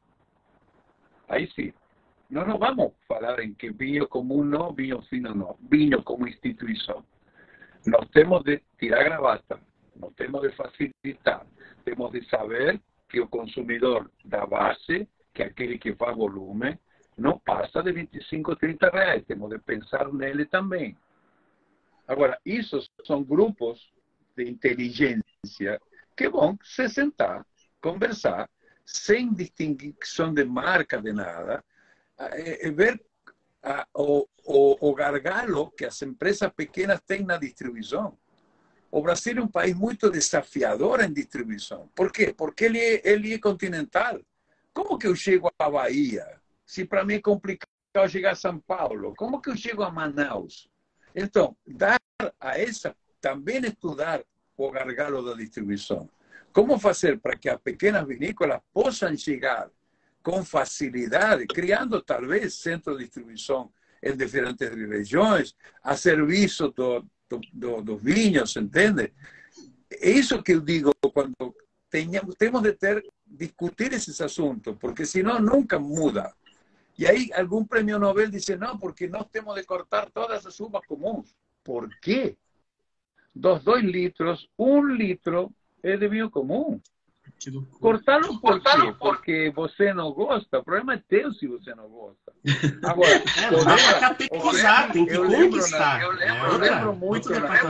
Speaker 2: Aí sim. Nós não vamos falar em que vinho comum não, vinho fino não. Vinho como instituição. Nós temos de tirar gravata, nós temos de facilitar, temos de saber que o consumidor da base, que é aquele que faz volume, não passa de R$25, R$30. Temos de pensar nele também. Agora, isso são grupos de inteligência que vão se sentar, conversar, sem distinção de marca, de nada, ver o gargalo que as empresas pequenas têm na distribuição. O Brasil é um país muito desafiador em distribuição. Por quê? Porque ele é continental. Como que eu chego à Bahia? Se para mim é complicado chegar a São Paulo, como que eu chego a Manaus? Então, dar a essa, também estudar o gargalo da distribuição. Como fazer para que as pequenas vinícolas possam chegar com facilidade, criando talvez centro de distribuição em diferentes regiões, a serviço dos vinhos, entende? É isso que eu digo quando temos de discutir esses assuntos, porque senão nunca muda. E aí algum prêmio Nobel diz, não, porque nós temos de cortar todas as uvas comuns. Por quê? Dos 2 litros, 1 litro é de vinho comum. Cortaram por quê? Porque você não gosta. O problema é teu se você não gosta. Agora,
Speaker 5: tem que conquistar.
Speaker 2: Eu lembro muito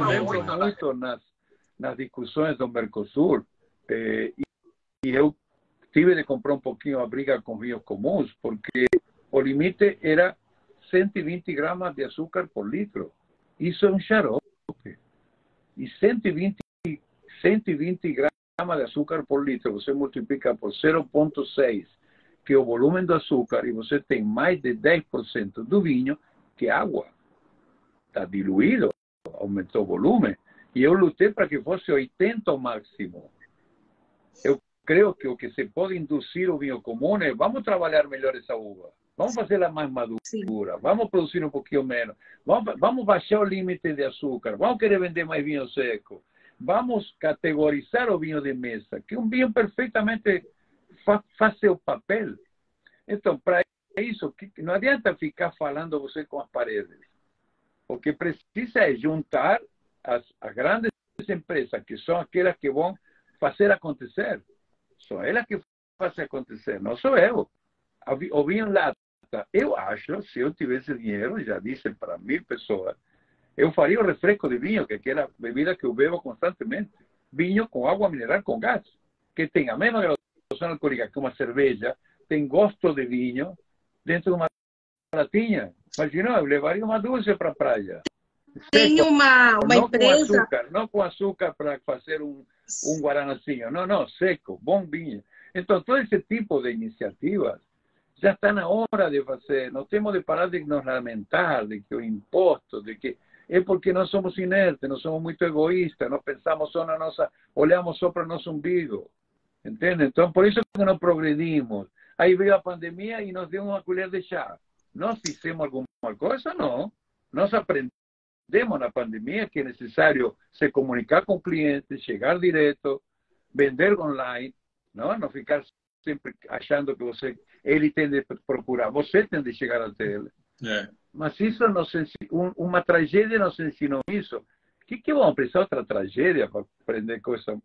Speaker 2: nas discussões do Mercosul, e eu tive de comprar um pouquinho a briga com vinhos comuns, porque o limite era 120 gramas de açúcar por litro. Isso é um xarope. E 120 gramas de açúcar por litro, você multiplica por 0,6, que é o volume do açúcar, e você tem mais de 10% do vinho, que é água. Está diluído, aumentou o volume. E eu lutei para que fosse 80 ao máximo. Eu creio que o que se pode induzir o vinho comum é vamos trabalhar melhor essa uva. Vamos fazê-la mais madura. Sim. Vamos produzir um pouquinho menos. Vamos baixar o limite de açúcar. Vamos querer vender mais vinho seco. Vamos categorizar o vinho de mesa, que é um vinho perfeitamente faz seu papel. Então, para isso, não adianta ficar falando você com as paredes. O que precisa é juntar as grandes empresas, que são aquelas que vão fazer acontecer. São elas que fazem acontecer, não sou eu. O vinho em lata, eu acho, se eu tivesse dinheiro, já disse para 1000 pessoas, eu faria o refresco de vinho, que é aquela bebida que eu bebo constantemente. Vinho com água mineral com gás, que tem a mesma graduação alcoólica que uma cerveja, tem gosto de vinho dentro de uma latinha. Imagina, eu levaria uma dúzia para a praia.
Speaker 3: Tem uma
Speaker 2: não
Speaker 3: empresa...
Speaker 2: Não com açúcar para fazer um guaranazinho. Não, seco, bom vinho. Então, todo esse tipo de iniciativas já está na hora de fazer. Nós temos de parar de nos lamentar de que o imposto, de que é porque nós somos inertes, nós somos muito egoístas, nós pensamos só na nossa, olhamos só para o nosso umbigo. Entende? Então, por isso que não progredimos. Aí veio a pandemia e nos deu uma colher de chá. Nós fizemos alguma coisa? Não. Nós aprendemos na pandemia que é necessário se comunicar com o cliente, chegar direto, vender online, não ficar sempre achando que ele tem de procurar, você tem de chegar até ele. Mas isso uma tragédia nos ensinou isso. O que vamos precisar outra tragédia para aprender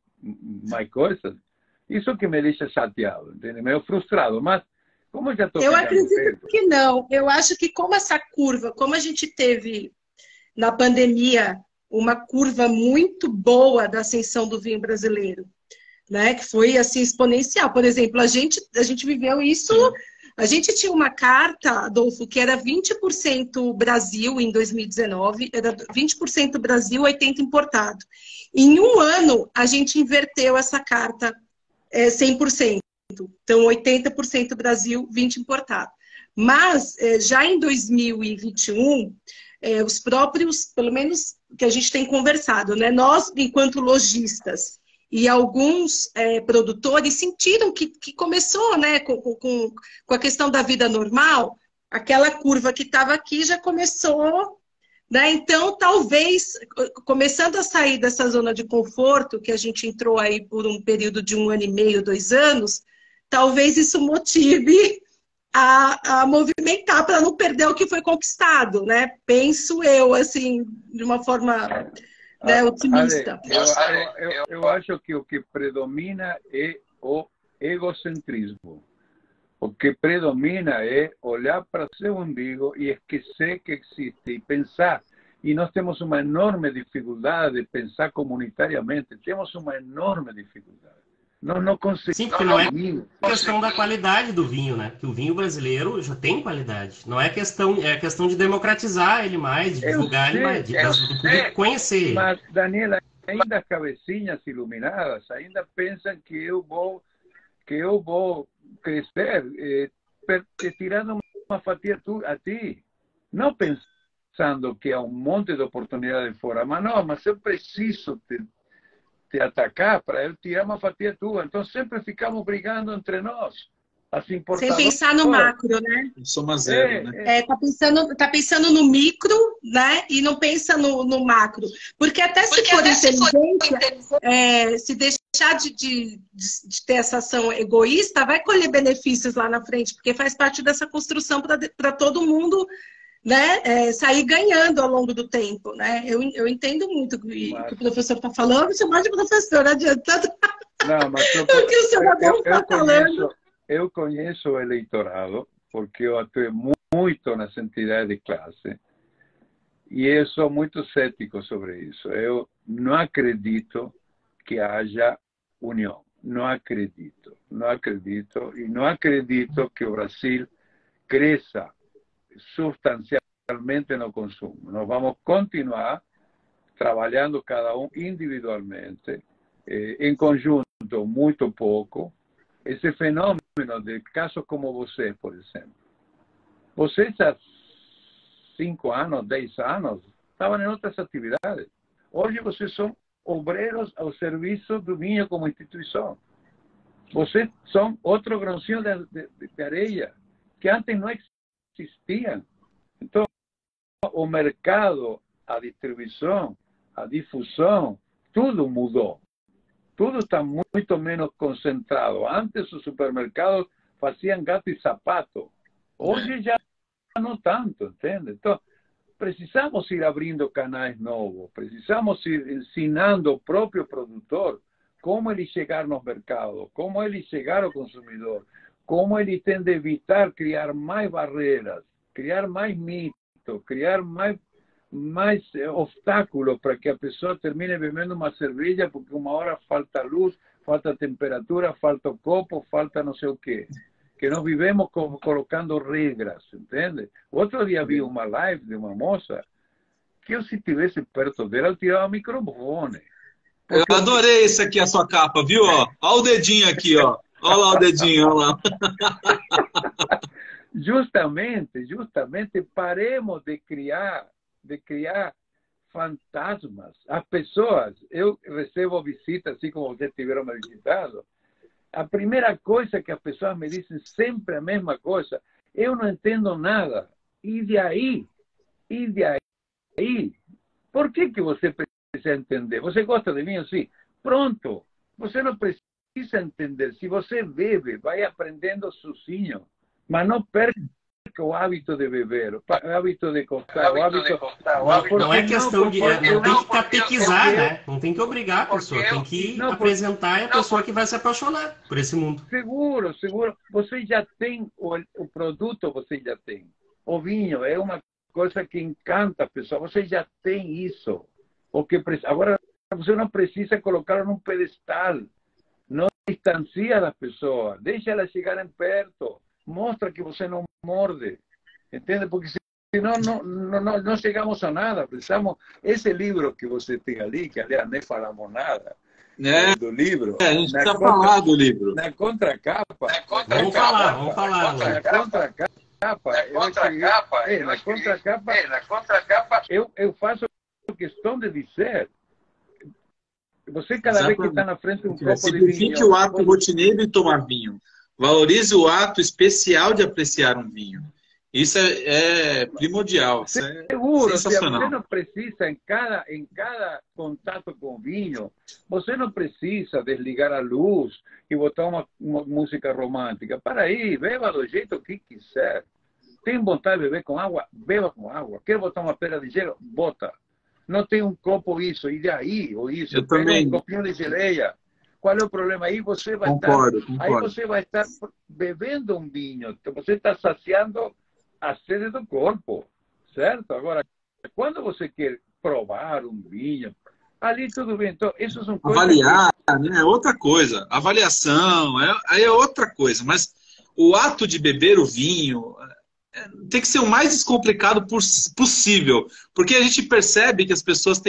Speaker 2: mais coisas? Isso que me deixa chateado, entende? Meio frustrado, mas como já estou...
Speaker 3: Eu acredito que não. Eu acho que como essa curva, como a gente teve na pandemia uma curva muito boa da ascensão do vinho brasileiro, né? Que foi assim exponencial. Por exemplo, a gente viveu isso. A gente tinha uma carta, Adolfo, que era 20% Brasil em 2019, era 20% Brasil, 80% importado. Em um ano, a gente inverteu essa carta 100%. Então, 80% Brasil, 20% importado. Mas, já em 2021, os próprios, pelo menos que a gente tem conversado, né? Nós, enquanto lojistas, e alguns produtores sentiram que começou, né, com a questão da vida normal, aquela curva que estava aqui já começou, né? Então, talvez, começando a sair dessa zona de conforto, que a gente entrou aí por um período de 1 ano e meio, 2 anos, talvez isso motive a movimentar para não perder o que foi conquistado, né? Penso eu, assim, de uma forma... otimista.
Speaker 2: Eu acho que o que predomina é o egocentrismo. O que predomina é olhar para seu umbigo e esquecer que existe e pensar. E nós temos uma enorme dificuldade de pensar comunitariamente. Temos uma enorme dificuldade. Nós não conseguimos.
Speaker 5: Sim, porque não é questão da qualidade do vinho, né? Que o vinho brasileiro já tem qualidade. Não é questão, é questão de democratizar ele mais, de divulgar ele mais, do público conhecer ele.
Speaker 2: Mas, Daniela, ainda as cabecinhas iluminadas, ainda pensam que eu vou crescer te tirando uma fatia a ti. Não pensando que há um monte de oportunidades fora. Mas não, mas eu preciso te atacar para eu tirar uma fatia tua. Então sempre ficamos brigando entre nós.
Speaker 3: Sem pensar no macro, né?
Speaker 1: Soma zero, né?
Speaker 3: Tá pensando no micro, né? E não pensa no macro. Porque até se for inteligência, se deixar de ter essa ação egoísta, vai colher benefícios lá na frente, porque faz parte dessa construção para todo mundo, né? Sair ganhando ao longo do tempo, né? Eu entendo muito o que o professor está falando, chamar de professor, não adianta.
Speaker 2: Não, mas
Speaker 3: o que o senhor Adolfo está falando.
Speaker 2: Eu conheço o eleitorado, porque eu atuei muito nas entidades de classe, e eu sou muito cético sobre isso. Eu não acredito que haja união. Não acredito. Não acredito. E não acredito que o Brasil cresça substancialmente no consumo. Nós vamos continuar trabalhando cada um individualmente, em conjunto muito pouco. Esse fenômeno de casos como você, por exemplo. Vocês há 5 anos, 10 anos, estavam em outras atividades. Hoje vocês são obreiros ao serviço do vinho como instituição. Vocês são outro grãozinho de areia que antes não existiam. Então, o mercado, a distribuição, a difusão, tudo mudou. Tudo está muito menos concentrado. Antes os supermercados faziam gato e sapato. Hoje já não tanto, entende? Então, precisamos ir abrindo canais novos. Precisamos ir ensinando o próprio produtor como ele chegar no mercado, como ele chegar ao consumidor, como ele tem de evitar criar mais barreiras, criar mais mitos, criar mais obstáculos para que a pessoa termine bebendo uma cerveja porque uma hora falta luz, falta temperatura, falta o copo, falta não sei o quê. Que nós vivemos colocando regras, entende? Outro dia vi uma live de uma moça que eu, se estivesse perto dela, eu tirava o microfone.
Speaker 1: Eu adorei isso aqui, a sua capa, viu? Olha o dedinho aqui, ó. Olha lá o dedinho, olha lá.
Speaker 2: Justamente, paremos de criar fantasmas. As pessoas, eu recebo visitas, assim como vocês tiveram me visitado, a primeira coisa que as pessoas me dizem sempre a mesma coisa, eu não entendo nada. E de aí, por que você precisa entender? Você gosta de vinho? Sim. Pronto, você não precisa entender. Se você bebe, vai aprendendo sozinho, mas não perca o hábito de beber, o hábito de cortar, o hábito...
Speaker 5: Não é questão de... Não tem que catequizar, né? Não tem que obrigar a pessoa, tem que apresentar a pessoa que vai se apaixonar por esse mundo.
Speaker 2: Seguro. Você já tem o produto, você já tem. O vinho é uma coisa que encanta a pessoa, você já tem isso. Agora, você não precisa colocá-lo num pedestal. Não distancia das pessoas, deixa elas chegarem perto. Mostra que você não morde, entende? Porque senão não chegamos a nada. Precisamos, esse livro que você tem ali, que aliás nem falamos nada do livro.
Speaker 1: A gente está falando do livro.
Speaker 2: Na contracapa.
Speaker 5: Vamos falar.
Speaker 2: Na contracapa, eu faço questão de dizer. Você cada vez que está na frente de um copo de vinho...
Speaker 1: Signifique o ato rotineiro de tomar vinho. Valorize o ato especial de apreciar um vinho. Isso é primordial. Isso
Speaker 2: Seguro,
Speaker 1: é sensacional.
Speaker 2: Você não precisa, em cada contato com o vinho, você não precisa desligar a luz e botar uma música romântica. Para aí, beba do jeito que quiser. Tem vontade de beber com água? Beba com água. Quer botar uma pedra de gelo? Bota. Não tem um copo isso, e daí, ou isso.
Speaker 1: Eu também.
Speaker 2: Um copinho de geleia. Qual é o problema? Aí você vai
Speaker 1: concordo.
Speaker 2: Aí você vai estar bebendo um vinho. Você está saciando a sede do corpo, certo? Agora, quando você quer provar um vinho, ali tudo bem. Então, isso são coisas...
Speaker 1: Avaliar, né? É outra coisa. Avaliação aí é outra coisa. Mas o ato de beber o vinho tem que ser o mais descomplicado possível. Porque a gente percebe que as pessoas têm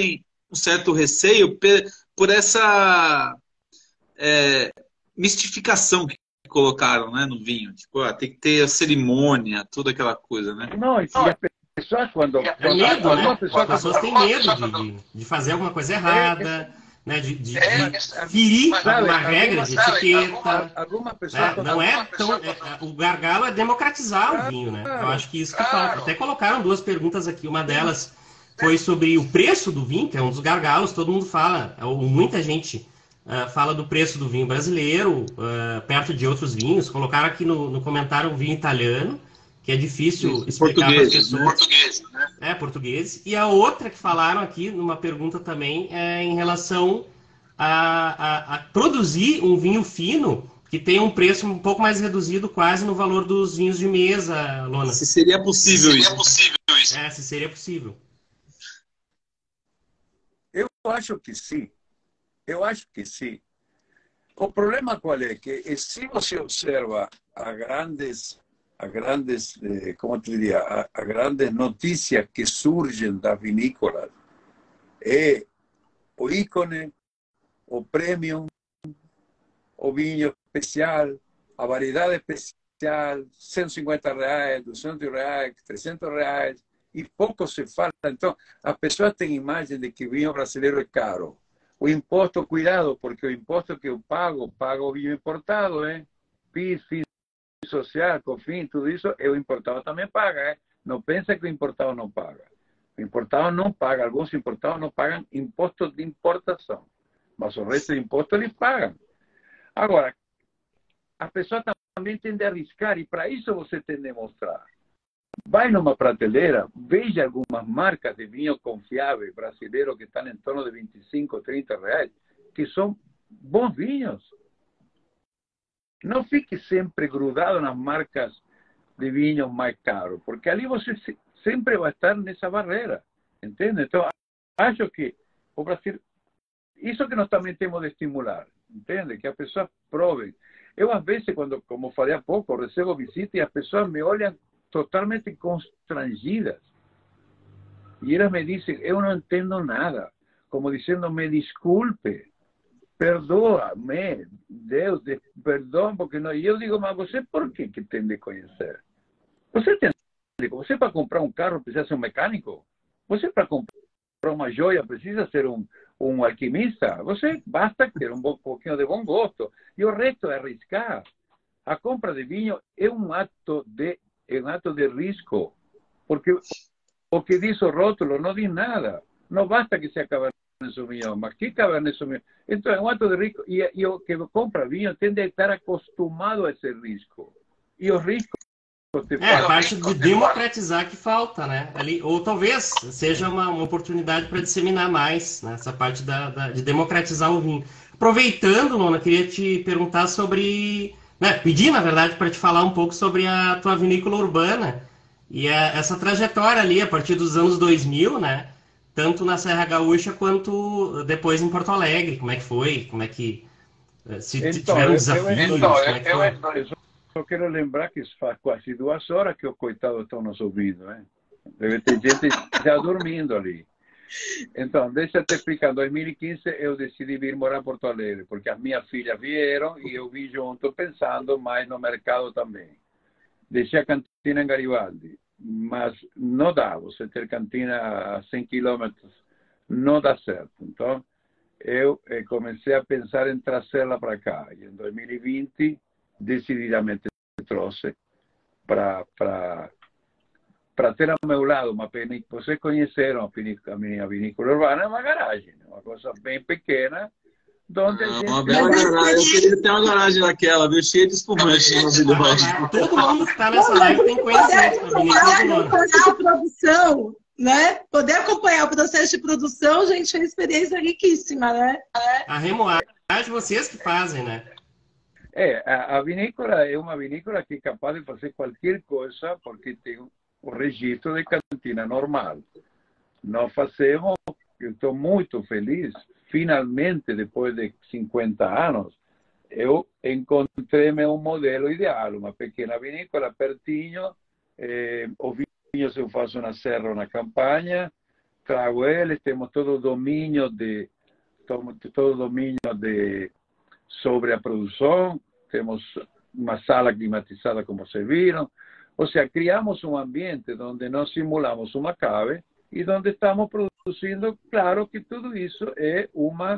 Speaker 1: um certo receio por essa mistificação que colocaram, né, no vinho. Tipo, tem que ter a cerimônia, toda aquela coisa, né?
Speaker 2: Não, e as pessoas quando...
Speaker 5: É medo, né? As pessoas têm medo de fazer alguma coisa errada, né? De ferir uma regra de etiqueta. Né? Não é tão... o gargalo é democratizar o vinho, né? Eu acho que isso que falta. Até colocaram duas perguntas aqui. Uma delas foi sobre o preço do vinho, que é um dos gargalos. Todo mundo fala, ou muita gente fala do preço do vinho brasileiro, perto de outros vinhos. Colocaram aqui no comentário um vinho italiano, que é difícil explicar para as pessoas.
Speaker 4: Português, né?
Speaker 5: Português. E a outra que falaram aqui, numa pergunta também, é em relação a produzir um vinho fino que tem um preço um pouco mais reduzido, quase no valor dos vinhos de mesa, Lona.
Speaker 1: Se seria possível isso.
Speaker 5: Se seria possível.
Speaker 2: Eu acho que sim. Eu acho que sim. O problema qual é? Que se você observa a grandes, como te diria, a grandes notícias que surgem da vinícola, é o ícone, o premium, o vinho especial, a variedade especial, R$150, R$200, R$300, e pouco se fala. Então, as pessoas têm imagem de que o vinho brasileiro é caro. O imposto, cuidado, porque o imposto que eu pago o vinho importado, PIS, FIS social, COFINS, tudo isso, o importado também paga. Não pensa que o importado não paga. O importado não paga, alguns importados não pagam imposto de importação, mas o resto de imposto eles pagam. Agora, a pessoa também tem de arriscar, e para isso você tem de mostrar. Vai numa prateleira, veja algumas marcas de vinho confiáveis brasileiros que estão em torno de R$25, R$30, que são bons vinhos. Não fique sempre grudado nas marcas de vinhos mais caros, porque ali você sempre vai estar nessa barreira, entende? Então, acho que o Brasil, isso que nós também temos de estimular, entende? Que as pessoas provem. Eu, às vezes, quando, como falei há pouco, recebo visita e as pessoas me olham totalmente constrangidas. E elas me dizem, eu não entendo nada. Como dizendo, me desculpe, perdoa-me, Deus, perdão, porque não. E eu digo, mas você por que tem de conhecer? Você para comprar um carro precisa ser um mecânico? Você para comprar uma joia precisa ser um alquimista? Você basta ter um pouquinho de bom gosto. E o resto é arriscar. A compra de vinho é um ato de risco, porque o que diz o rótulo não diz nada. Não basta que seja Cabernet Sauvignon, mas que Cabernet Sauvignon? Então é um ato de risco, e o que compra vinho tem de estar acostumado a esse risco. E os riscos...
Speaker 5: a parte de democratizar que falta, né? Ali, ou talvez seja uma oportunidade para disseminar mais, né? Essa parte de democratizar o vinho. Aproveitando, Lona, queria te perguntar sobre... pedir, na verdade, para te falar um pouco sobre a tua vinícola urbana e essa trajetória ali, a partir dos anos 2000, né? Tanto na Serra Gaúcha quanto depois em Porto Alegre. Como é que foi? Como é que... se tiveram desafios, como é que foi?
Speaker 2: Eu só quero lembrar que faz quase 2 horas que os coitados estão nos ouvindo, né? Deve ter gente já dormindo ali. Então, deixa eu te explicar. Em 2015, eu decidi vir morar em Porto Alegre, porque as minhas filhas vieram e eu vim junto, pensando mais no mercado também. Deixei a cantina em Garibaldi, mas não dá. Você ter cantina a 100 quilômetros não dá certo. Então, eu comecei a pensar em trazê-la para cá. E em 2020, decididamente trouxe para ter ao meu lado uma vinícola. Vocês conheceram a minha vinícola urbana, é uma garagem, uma coisa bem pequena, onde a gente...
Speaker 1: Uma bela garagem. Eu queria ter uma garagem daquela, viu? Cheia de espumante.
Speaker 5: Todo mundo que está nessa live tem que conhecer a vinícola
Speaker 3: o processo de produção, né? Poder acompanhar o processo de produção, gente, é uma experiência riquíssima, né?
Speaker 5: A remoagem, vocês que fazem, né?
Speaker 2: A vinícola é uma vinícola que é capaz de fazer qualquer coisa, porque tem o registro de cantina normal. Nós fazemos, eu estou muito feliz, finalmente, depois de 50 anos, eu encontrei meu modelo ideal, uma pequena vinícola pertinho, os vinhos eu faço na serra ou na campanha, trago eles, temos todo o domínio sobre a produção, temos uma sala climatizada, como vocês viram. Ou seja, criamos um ambiente onde nós simulamos uma cave e onde estamos produzindo. Claro que tudo isso é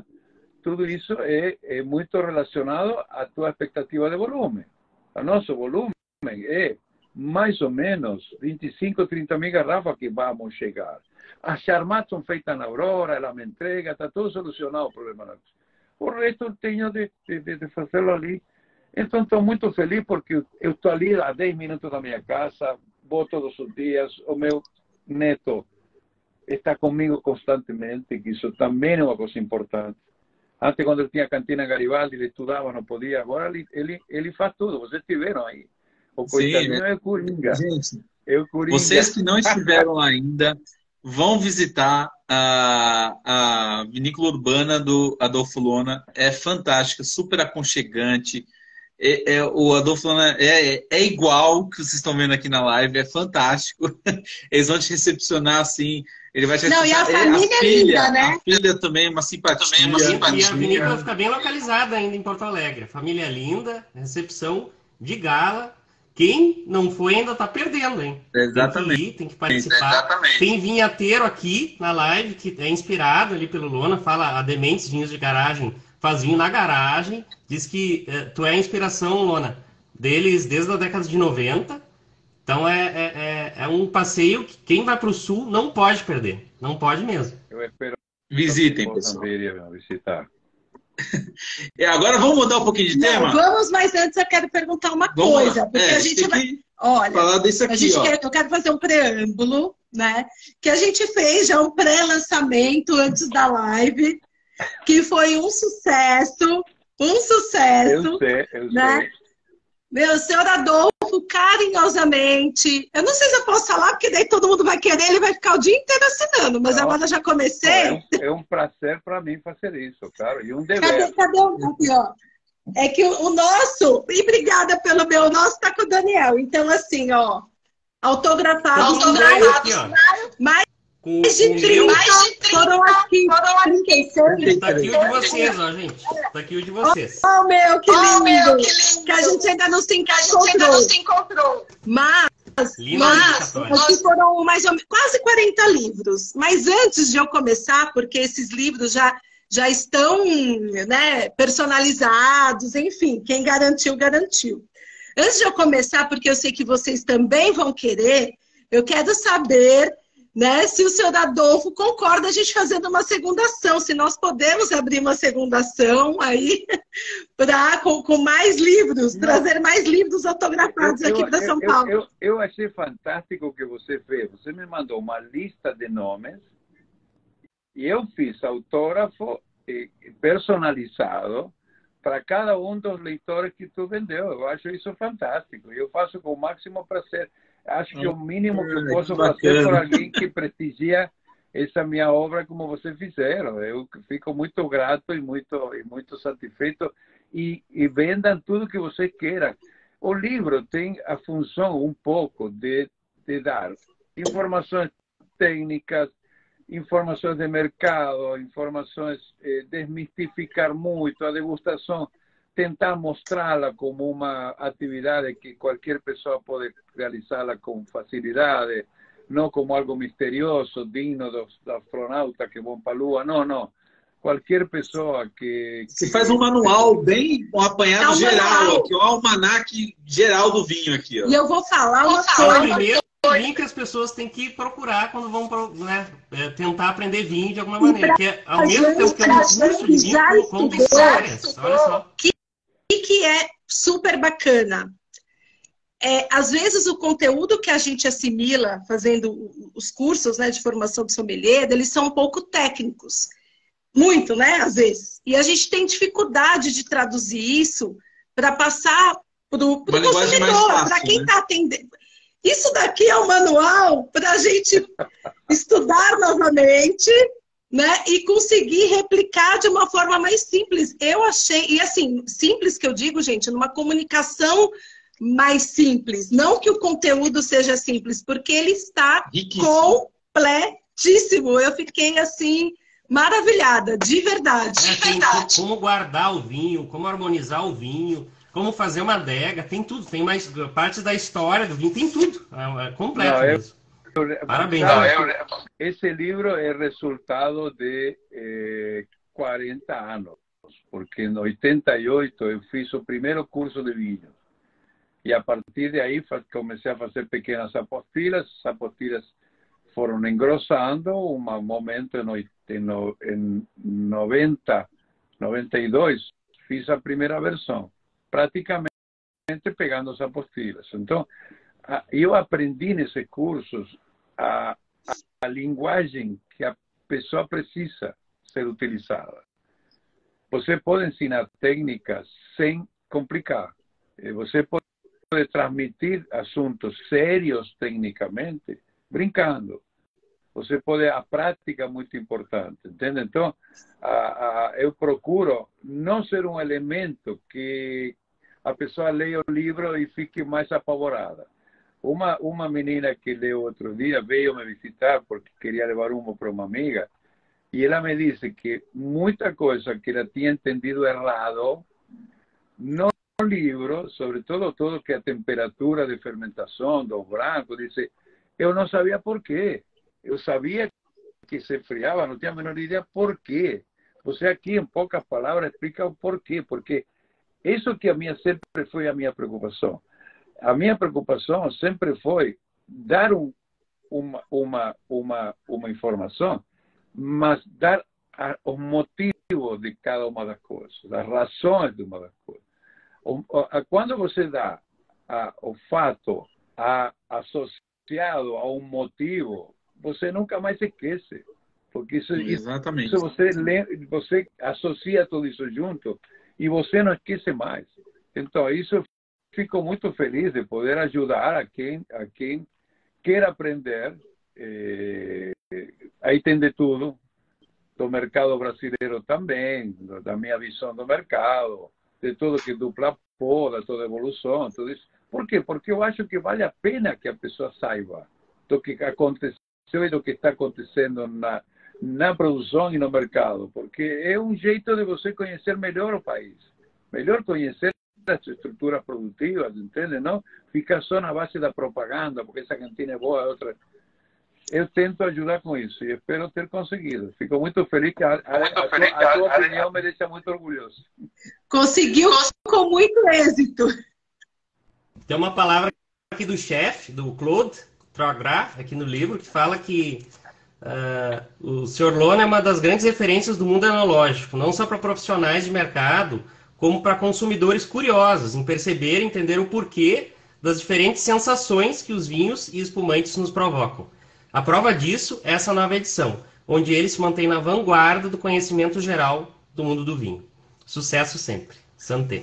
Speaker 2: muito relacionado à tua expectativa de volume. O nosso volume é mais ou menos 25, 30 mil garrafas que vamos chegar. As Charmat são feitas na Aurora, ela me entrega, está todo solucionado o problema. O resto eu tenho de fazê-lo ali. Então estou muito feliz porque eu estou ali a 10 minutos da minha casa, vou todos os dias, o meu neto está comigo constantemente, que isso também é uma coisa importante. Antes, quando eu tinha cantina Garibaldi, ele estudava, não podia. Agora ele faz tudo. Vocês estiveram aí. O coitadinho é o Coringa.
Speaker 1: Gente,
Speaker 2: é o Coringa.
Speaker 1: Vocês que não estiveram ainda, vão visitar a vinícola urbana do Adolfo Lona. É fantástica, super aconchegante. O Adolfo Lona é igual que vocês estão vendo aqui na live, é fantástico. Eles vão te recepcionar assim. Ele vai te
Speaker 3: Não, e a família é linda, né?
Speaker 1: A filha também, uma simpatia.
Speaker 5: E a vinícola fica bem localizada ainda em Porto Alegre. Família linda, recepção de gala. Quem não foi ainda está perdendo, hein?
Speaker 1: Exatamente.
Speaker 5: Tem que ir, tem que participar.
Speaker 1: Exatamente.
Speaker 5: Tem vinhateiro aqui na live, que é inspirado ali pelo Lona, fala a Dementes Vinhos de Garagem, faz vinho na garagem, diz que tu é a inspiração, Lona, deles desde a década de 90. Então é um passeio que quem vai para o sul não pode perder. Não pode mesmo.
Speaker 2: Eu espero.
Speaker 1: Visitem, pessoal.
Speaker 2: Visitar.
Speaker 1: Agora vamos mudar um pouquinho de tema?
Speaker 3: Vamos, mas antes eu quero perguntar uma coisa. Porque a gente vai. Olha,
Speaker 1: falar disso aqui,
Speaker 3: eu quero fazer um preâmbulo, né? Que a gente fez já um pré-lançamento antes da live, que foi um sucesso. Um sucesso.
Speaker 2: Eu
Speaker 3: né?
Speaker 2: sei.
Speaker 3: Meu, senhor Adolfo, carinhosamente. Eu não sei se eu posso falar, porque daí todo mundo vai querer, ele vai ficar o dia inteiro assinando. Mas agora já comecei.
Speaker 2: É um prazer para mim fazer isso, claro. E um dever.
Speaker 3: Cadê aqui, ó? É que o nosso, e obrigada pelo meu, o nosso tá com o Daniel. Então, assim, ó, autografado. Mais de 30 foram aqui. 36.
Speaker 5: Tá aqui o de vocês, ó, gente. Tá aqui o de vocês.
Speaker 3: Oh, meu, que lindo. Que a gente ainda não se encontrou. Mas aqui foram mais ou menos quase 40 livros. Mas antes de eu começar, porque esses livros já estão, né, personalizados, enfim, quem garantiu, garantiu. Antes de eu começar, porque eu sei que vocês também vão querer, eu quero saber, né, se o senhor Adolfo concorda a gente fazendo uma segunda ação, se nós podemos abrir uma segunda ação aí com mais livros, trazer mais livros autografados aqui para São Paulo.
Speaker 2: Eu achei fantástico o que você fez. Você me mandou uma lista de nomes e eu fiz autógrafo personalizado para cada um dos leitores que tu vendeu. Eu acho isso fantástico. Eu faço com o máximo prazer. Acho que o mínimo que eu posso fazer por alguém que prestigia essa minha obra como vocês fizeram. Eu fico muito grato e muito satisfeito. E vendam tudo que vocês queiram. O livro tem a função um pouco de dar informações técnicas, informações de mercado, informações, desmistificar muito a degustação, tentar mostrá-la como uma atividade que qualquer pessoa pode realizá-la com facilidade, não como algo misterioso, digno dos astronautas que vão para a Lua, não. Qualquer pessoa que...
Speaker 1: Você faz um manual bem, um apanhado geral, aqui, um almanaque geral do vinho aqui, ó.
Speaker 3: E eu vou falar uma coisa.
Speaker 5: Primeiro, vinho que as pessoas têm que procurar quando vão, né, tentar aprender vinho de alguma maneira. Porque ao mesmo tempo que é um curso de vinho, conta histórias. Olha só.
Speaker 3: Que é super bacana. Às vezes o conteúdo que a gente assimila fazendo os cursos, né, de formação de sommelier, eles são um pouco técnicos. Muito, né? Às vezes. E a gente tem dificuldade de traduzir isso para passar para o consumidor, para quem está atendendo. Isso daqui é um manual para a gente estudar novamente, né? E conseguir replicar de uma forma mais simples. Eu achei, e assim, simples que eu digo, gente, numa comunicação mais simples. Não que o conteúdo seja simples, porque ele está completíssimo. muitíssimo. Eu fiquei assim, maravilhada, de verdade.
Speaker 5: Como guardar o vinho, como harmonizar o vinho, como fazer uma adega, tem tudo. Tem mais partes da história do vinho, tem tudo. É completo mesmo. Parabéns.
Speaker 2: Esse livro é resultado de 40 anos, porque em 88 eu fiz o primeiro curso de vinho. E a partir de aí comecei a fazer pequenas apostilas. As apostilas foram engrossando. Um momento em 92 fiz a primeira versão, praticamente pegando as apostilas. Então, eu aprendi nesses cursos a linguagem que a pessoa precisa ser utilizada. Você pode ensinar técnicas sem complicar. Você pode transmitir assuntos sérios tecnicamente brincando. Você pode, a prática é muito importante, entende? Então, eu procuro não ser um elemento que a pessoa leia o livro e fique mais apavorada. Uma menina que leu outro dia veio me visitar porque queria levar uma para uma amiga e ela me disse que muita coisa que ela tinha entendido errado no livro, sobretudo todo que a temperatura de fermentação dos brancos, disse, eu não sabia por quê. Eu sabia que se friava, não tinha a menor ideia por quê. Você aqui, em poucas palavras, explica o porquê. Porque isso que sempre foi a minha preocupação. A minha preocupação sempre foi dar uma informação, mas dar os motivos de cada uma das coisas, as razões de uma das coisas. Quando você dá o fato associado a um motivo, você nunca mais esquece. Porque
Speaker 1: Exatamente.
Speaker 2: isso você associa tudo isso junto e você não esquece mais. Então, isso eu fico muito feliz de poder ajudar a quem quer aprender. Aí tem de tudo. Do mercado brasileiro também, da minha visão do mercado, de tudo que dupla poda, toda evolução, tudo isso. Por quê? Porque eu acho que vale a pena que a pessoa saiba do que aconteceu e do que está acontecendo na produção e no mercado, porque é um jeito de você conhecer melhor o país, melhor conhecer as estruturas produtivas, entende? Não ficar só na base da propaganda, porque essa cantina é boa, outra. Eu tento ajudar com isso e espero ter conseguido. Fico muito feliz que a tua opinião me deixa muito orgulhoso.
Speaker 3: Conseguiu com muito êxito.
Speaker 5: Tem uma palavra aqui do chefe, do Claude Troagrat, aqui no livro, que fala que o Sr. Lona é uma das grandes referências do mundo enológico, não só para profissionais de mercado, como para consumidores curiosos em perceber e entender o porquê das diferentes sensações que os vinhos e espumantes nos provocam. A prova disso é essa nova edição, onde ele se mantém na vanguarda do conhecimento geral do mundo do vinho. Sucesso sempre. Santé.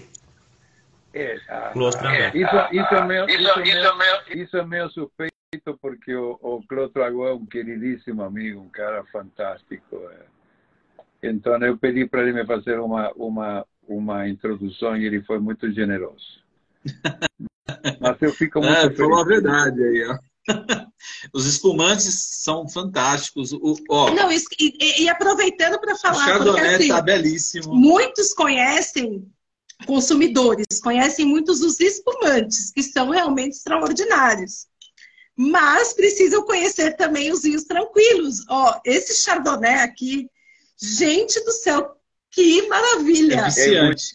Speaker 2: Isso é meio suspeito, porque o Claude Troagrat é um queridíssimo amigo, um cara fantástico. Então eu pedi para ele me fazer uma introdução e ele foi muito generoso. Mas eu fico muito feliz.
Speaker 1: Falou a verdade aí, ó. Os espumantes são fantásticos.
Speaker 3: Não, e aproveitando para falar,
Speaker 1: o Chardonnay
Speaker 3: porque assim,
Speaker 1: tá belíssimo.
Speaker 3: Muitos conhecem, consumidores, conhecem muitos os espumantes, que são realmente extraordinários. Mas precisam conhecer também os vinhos tranquilos. Esse Chardonnay aqui, gente do céu, que maravilha!
Speaker 1: É viciante.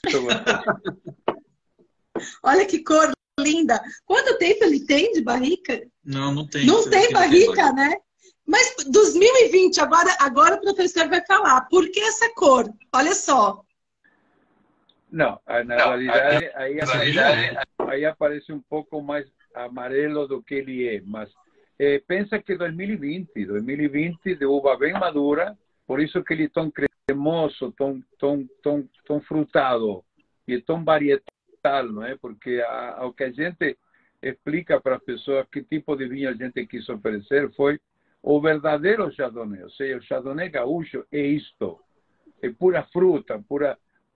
Speaker 3: Olha que cor linda. Quanto tempo ele tem de barrica?
Speaker 1: Não tem.
Speaker 3: Não tem barrica, né? Mas 2020, agora o professor vai falar. Por que essa cor? Olha só.
Speaker 2: Não, na realidade, aí aparece um pouco mais amarelo do que ele é. Mas pensa que 2020 de uva bem madura, por isso que ele é tão cremoso, tão frutado e tão varietal, não é? Porque o que a gente explica para as pessoas que tipo de vinho a gente quis oferecer foi o verdadeiro Chardonnay. Ou seja, o Chardonnay gaúcho é isto. É pura fruta, pura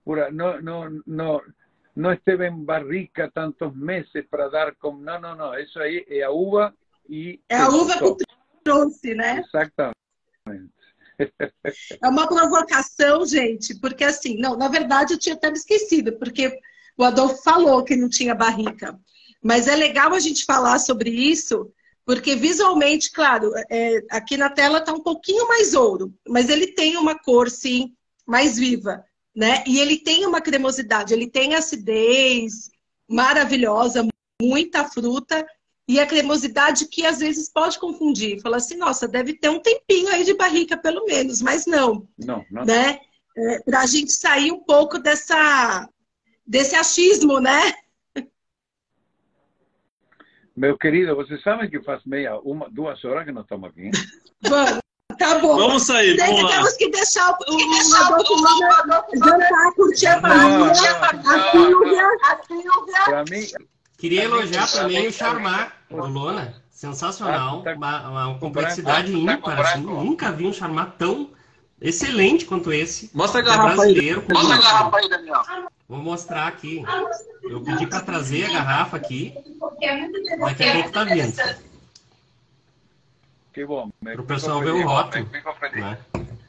Speaker 2: não esteve em barrica tantos meses para dar como... Não. Isso aí é a uva e...
Speaker 3: É a uva com trouxe, né?
Speaker 2: Exatamente.
Speaker 3: É uma provocação, gente, porque assim, não, na verdade eu tinha até me esquecido, porque o Adolfo falou que não tinha barrica. Mas é legal a gente falar sobre isso, porque visualmente, claro, aqui na tela está um pouquinho mais ouro, mas ele tem uma cor, sim, mais viva, né? E ele tem uma cremosidade, ele tem acidez maravilhosa, muita fruta, e a cremosidade que às vezes pode confundir. Fala assim, nossa, deve ter um tempinho aí de barrica, pelo menos, mas não.
Speaker 2: Não.
Speaker 3: Né? Para a gente sair um pouco desse achismo, né?
Speaker 2: Meu querido, você sabe que faz 2 horas que nós estamos aqui?
Speaker 3: Vamos, tá bom.
Speaker 1: Vamos sair, vamos lá.
Speaker 3: Temos que deixar o Adolfo jantar, curtir a família, a Silvia.
Speaker 2: Para mim...
Speaker 5: Queria elogiar também o Charmat do Lona. Sensacional. Uma complexidade ímpar. Assim. Nunca vi um Charmat tão excelente quanto esse.
Speaker 1: Mostra a garrafa aí.
Speaker 4: Mostra a garrafa aí, Daniel.
Speaker 5: Vou mostrar aqui. Eu pedi para trazer a garrafa aqui. Daqui a pouco tá vindo.
Speaker 2: Que bom.
Speaker 5: Para o pessoal ver o rótulo. Né?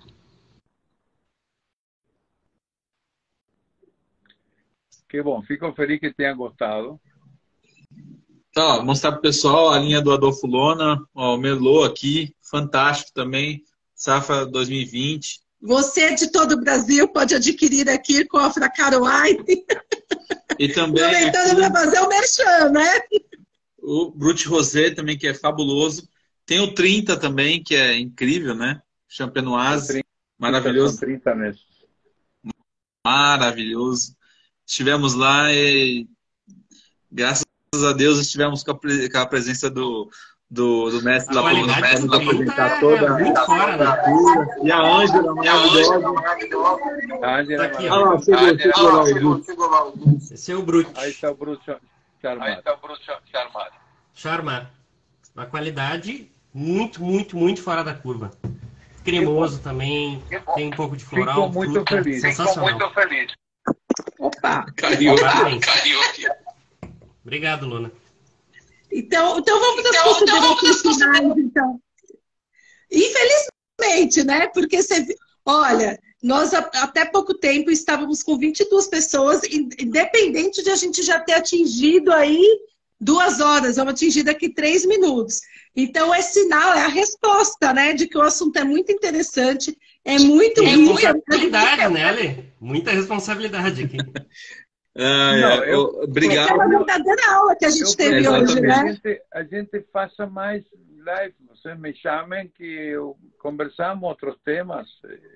Speaker 2: Que bom. Fico feliz que tenha gostado.
Speaker 1: Tá, mostrar para o pessoal a linha do Adolfo Lona, ó, o Merlot aqui, fantástico também, safra 2020.
Speaker 3: Você de todo o Brasil pode adquirir aqui com a Fracaro Wine.
Speaker 1: E também
Speaker 3: aproveitando para fazer o merchan, né?
Speaker 1: O Brut Rosé também, que é fabuloso. Tem o 30 também, que é incrível, né? Champenoise, maravilhoso.
Speaker 2: 30 meses.
Speaker 1: Maravilhoso. Estivemos lá e, graças a Deus, estivemos com a presença do mestre lá para apresentar toda
Speaker 5: muito fora, né?
Speaker 1: E a Ângela, maravilhosa.
Speaker 2: A Ângela é
Speaker 5: Aqui,
Speaker 2: maravilhosa.
Speaker 1: Chegou lá.
Speaker 5: Esse é o Brut.
Speaker 2: Aí está o Bruto Charmat.
Speaker 5: Charmat. Uma qualidade muito fora da curva. Cremoso também, tem um pouco de floral.
Speaker 2: Fico muito
Speaker 5: fruta,
Speaker 2: feliz.
Speaker 5: sensacional.
Speaker 3: Opa!
Speaker 1: Caiu.
Speaker 5: Parabéns. Obrigado, Luna.
Speaker 3: Então vamos para as considerações finais, então. Infelizmente, né? Porque olha, nós até pouco tempo estávamos com 22 pessoas, independente de a gente já ter atingido aí 2 horas, vamos atingir daqui 3 minutos. Então é sinal, é a resposta, né? De que o assunto é muito interessante, é muito rico.
Speaker 5: Responsabilidade, né, Ale? Muita responsabilidade aqui.
Speaker 1: Obrigado.
Speaker 3: É uma verdadeira aula que a gente teve hoje, né?
Speaker 2: A gente faça mais live. Vocês me chamem que conversamos outros temas.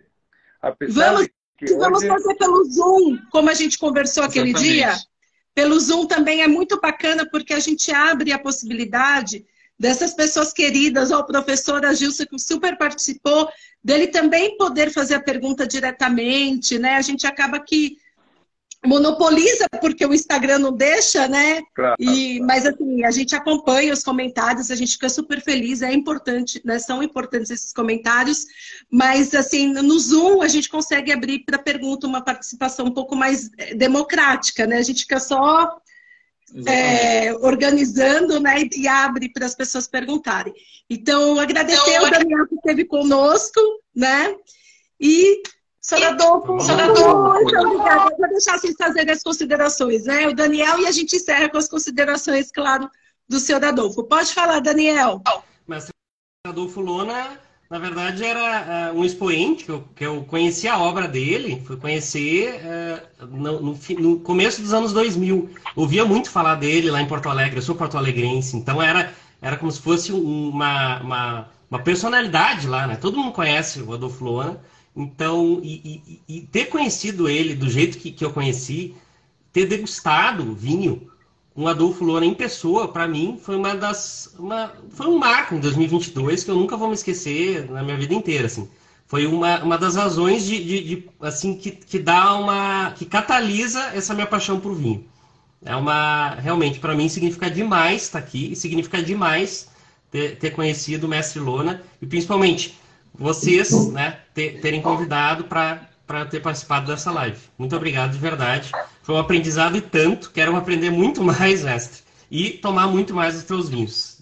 Speaker 3: Vamos fazer pelo Zoom, como a gente conversou aquele dia. Pelo Zoom também é muito bacana, porque a gente abre a possibilidade dessas pessoas queridas, o professor Agilson, que super participou, dele também poder fazer a pergunta diretamente, né? A gente acaba que monopoliza, porque o Instagram não deixa, né?
Speaker 2: Claro.
Speaker 3: Mas assim, a gente acompanha os comentários, a gente fica super feliz, é importante, né? São importantes esses comentários, mas assim, no Zoom a gente consegue abrir para pergunta uma participação um pouco mais democrática, né? A gente fica só organizando, né? E abre para as pessoas perguntarem. Então, agradecer ao Daniel que esteve conosco, né? E Senhor Adolfo, muito obrigada. Vou deixar vocês fazerem as considerações, né? O Daniel, e a gente encerra com as considerações, claro, do senhor Adolfo. Pode falar, Daniel.
Speaker 5: Mas o Adolfo Lona, na verdade, era um expoente, que eu conheci a obra dele, fui conhecer no começo dos anos 2000. Ouvia muito falar dele lá em Porto Alegre, eu sou porto-alegrense, então era como se fosse uma personalidade lá, né? Todo mundo conhece o Adolfo Lona. Então, e ter conhecido ele do jeito que eu conheci, ter degustado vinho com o Adolfo Lona em pessoa, para mim, foi foi um marco em 2022 que eu nunca vou me esquecer na minha vida inteira, assim. Foi uma das razões assim, que catalisa essa minha paixão por vinho. Realmente, para mim, significa demais estar aqui, e significa demais ter conhecido o mestre Lona, e principalmente vocês, né, terem convidado para ter participado dessa live. Muito obrigado, de verdade. Foi um aprendizado e tanto. Quero aprender muito mais, mestre. E tomar muito mais dos teus vinhos.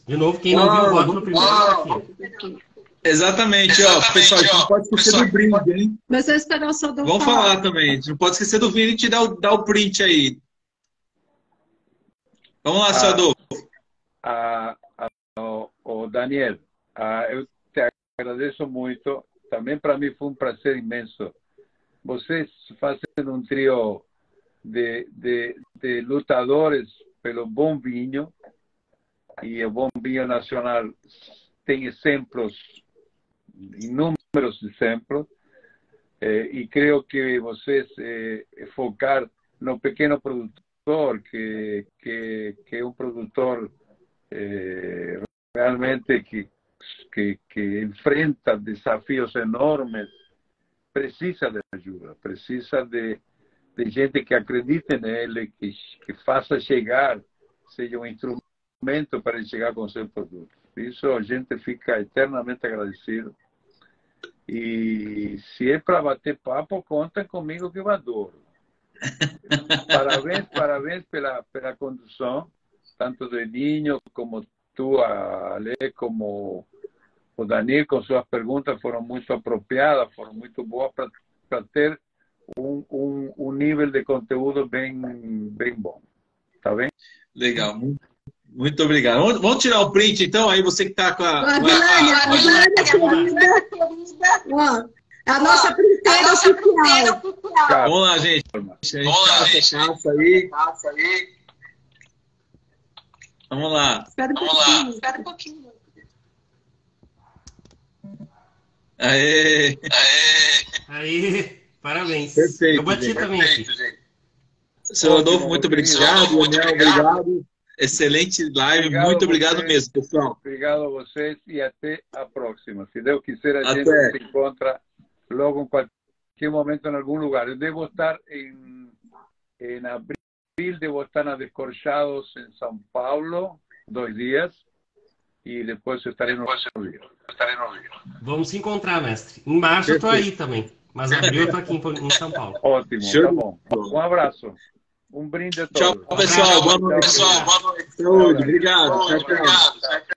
Speaker 5: De novo, quem não viu, bota no primeiro aqui.
Speaker 1: Exatamente, ó, pessoal, a gente não pode esquecer do brinde, hein?
Speaker 3: Mas eu espero o seu
Speaker 1: Vamos falar também, a gente não pode esquecer do vídeo e dar o print aí. Vamos lá, seu Adolfo.
Speaker 2: Daniel, eu te agradeço muito. Também para mim foi um prazer imenso. Vocês fazem um trio de lutadores pelo bom vinho, e o bom vinho nacional tem exemplos, inúmeros exemplos, e creio que vocês focar no pequeno produtor, que é um produtor realmente que enfrenta desafios enormes, precisa de ajuda, precisa de gente que acredite nele, que faça chegar, seja um instrumento para ele chegar com seu produto. Isso a gente fica eternamente agradecido. E se é para bater papo, conta comigo que eu adoro. Parabéns pela condução, tanto do Ninho como tu, Ale, como o Daniel, com suas perguntas foram muito apropriadas, foram muito boas para ter um nível de conteúdo bem bom. Tá bem?
Speaker 1: Legal. Muito obrigado. Vamos tirar o print, então, aí você que está com a...
Speaker 3: A nossa printeira oficial.
Speaker 1: Vamos lá, gente. Passa aí. Vamos lá.
Speaker 3: Espera um pouquinho.
Speaker 5: Aí, parabéns.
Speaker 1: Perfeito,
Speaker 5: eu bati também aqui.
Speaker 1: Seu Adolfo, muito obrigado. Obrigado. Excelente live. Muito obrigado mesmo, pessoal.
Speaker 2: Obrigado a vocês e até a próxima. Se Deus quiser, a gente se encontra logo em qualquer momento em algum lugar. Eu devo estar em abril, devo estar na Descorchados em São Paulo, 2 dias, e depois eu estarei no Rio.
Speaker 5: Vamos se encontrar, mestre. Em março eu estou aí também, mas abril eu estou aqui em São Paulo.
Speaker 2: Ótimo, tá bom. Um abraço. Um brinde a todos.
Speaker 1: Tchau, pessoal. Boa noite. Saúde. Obrigado. Tchau, tchau.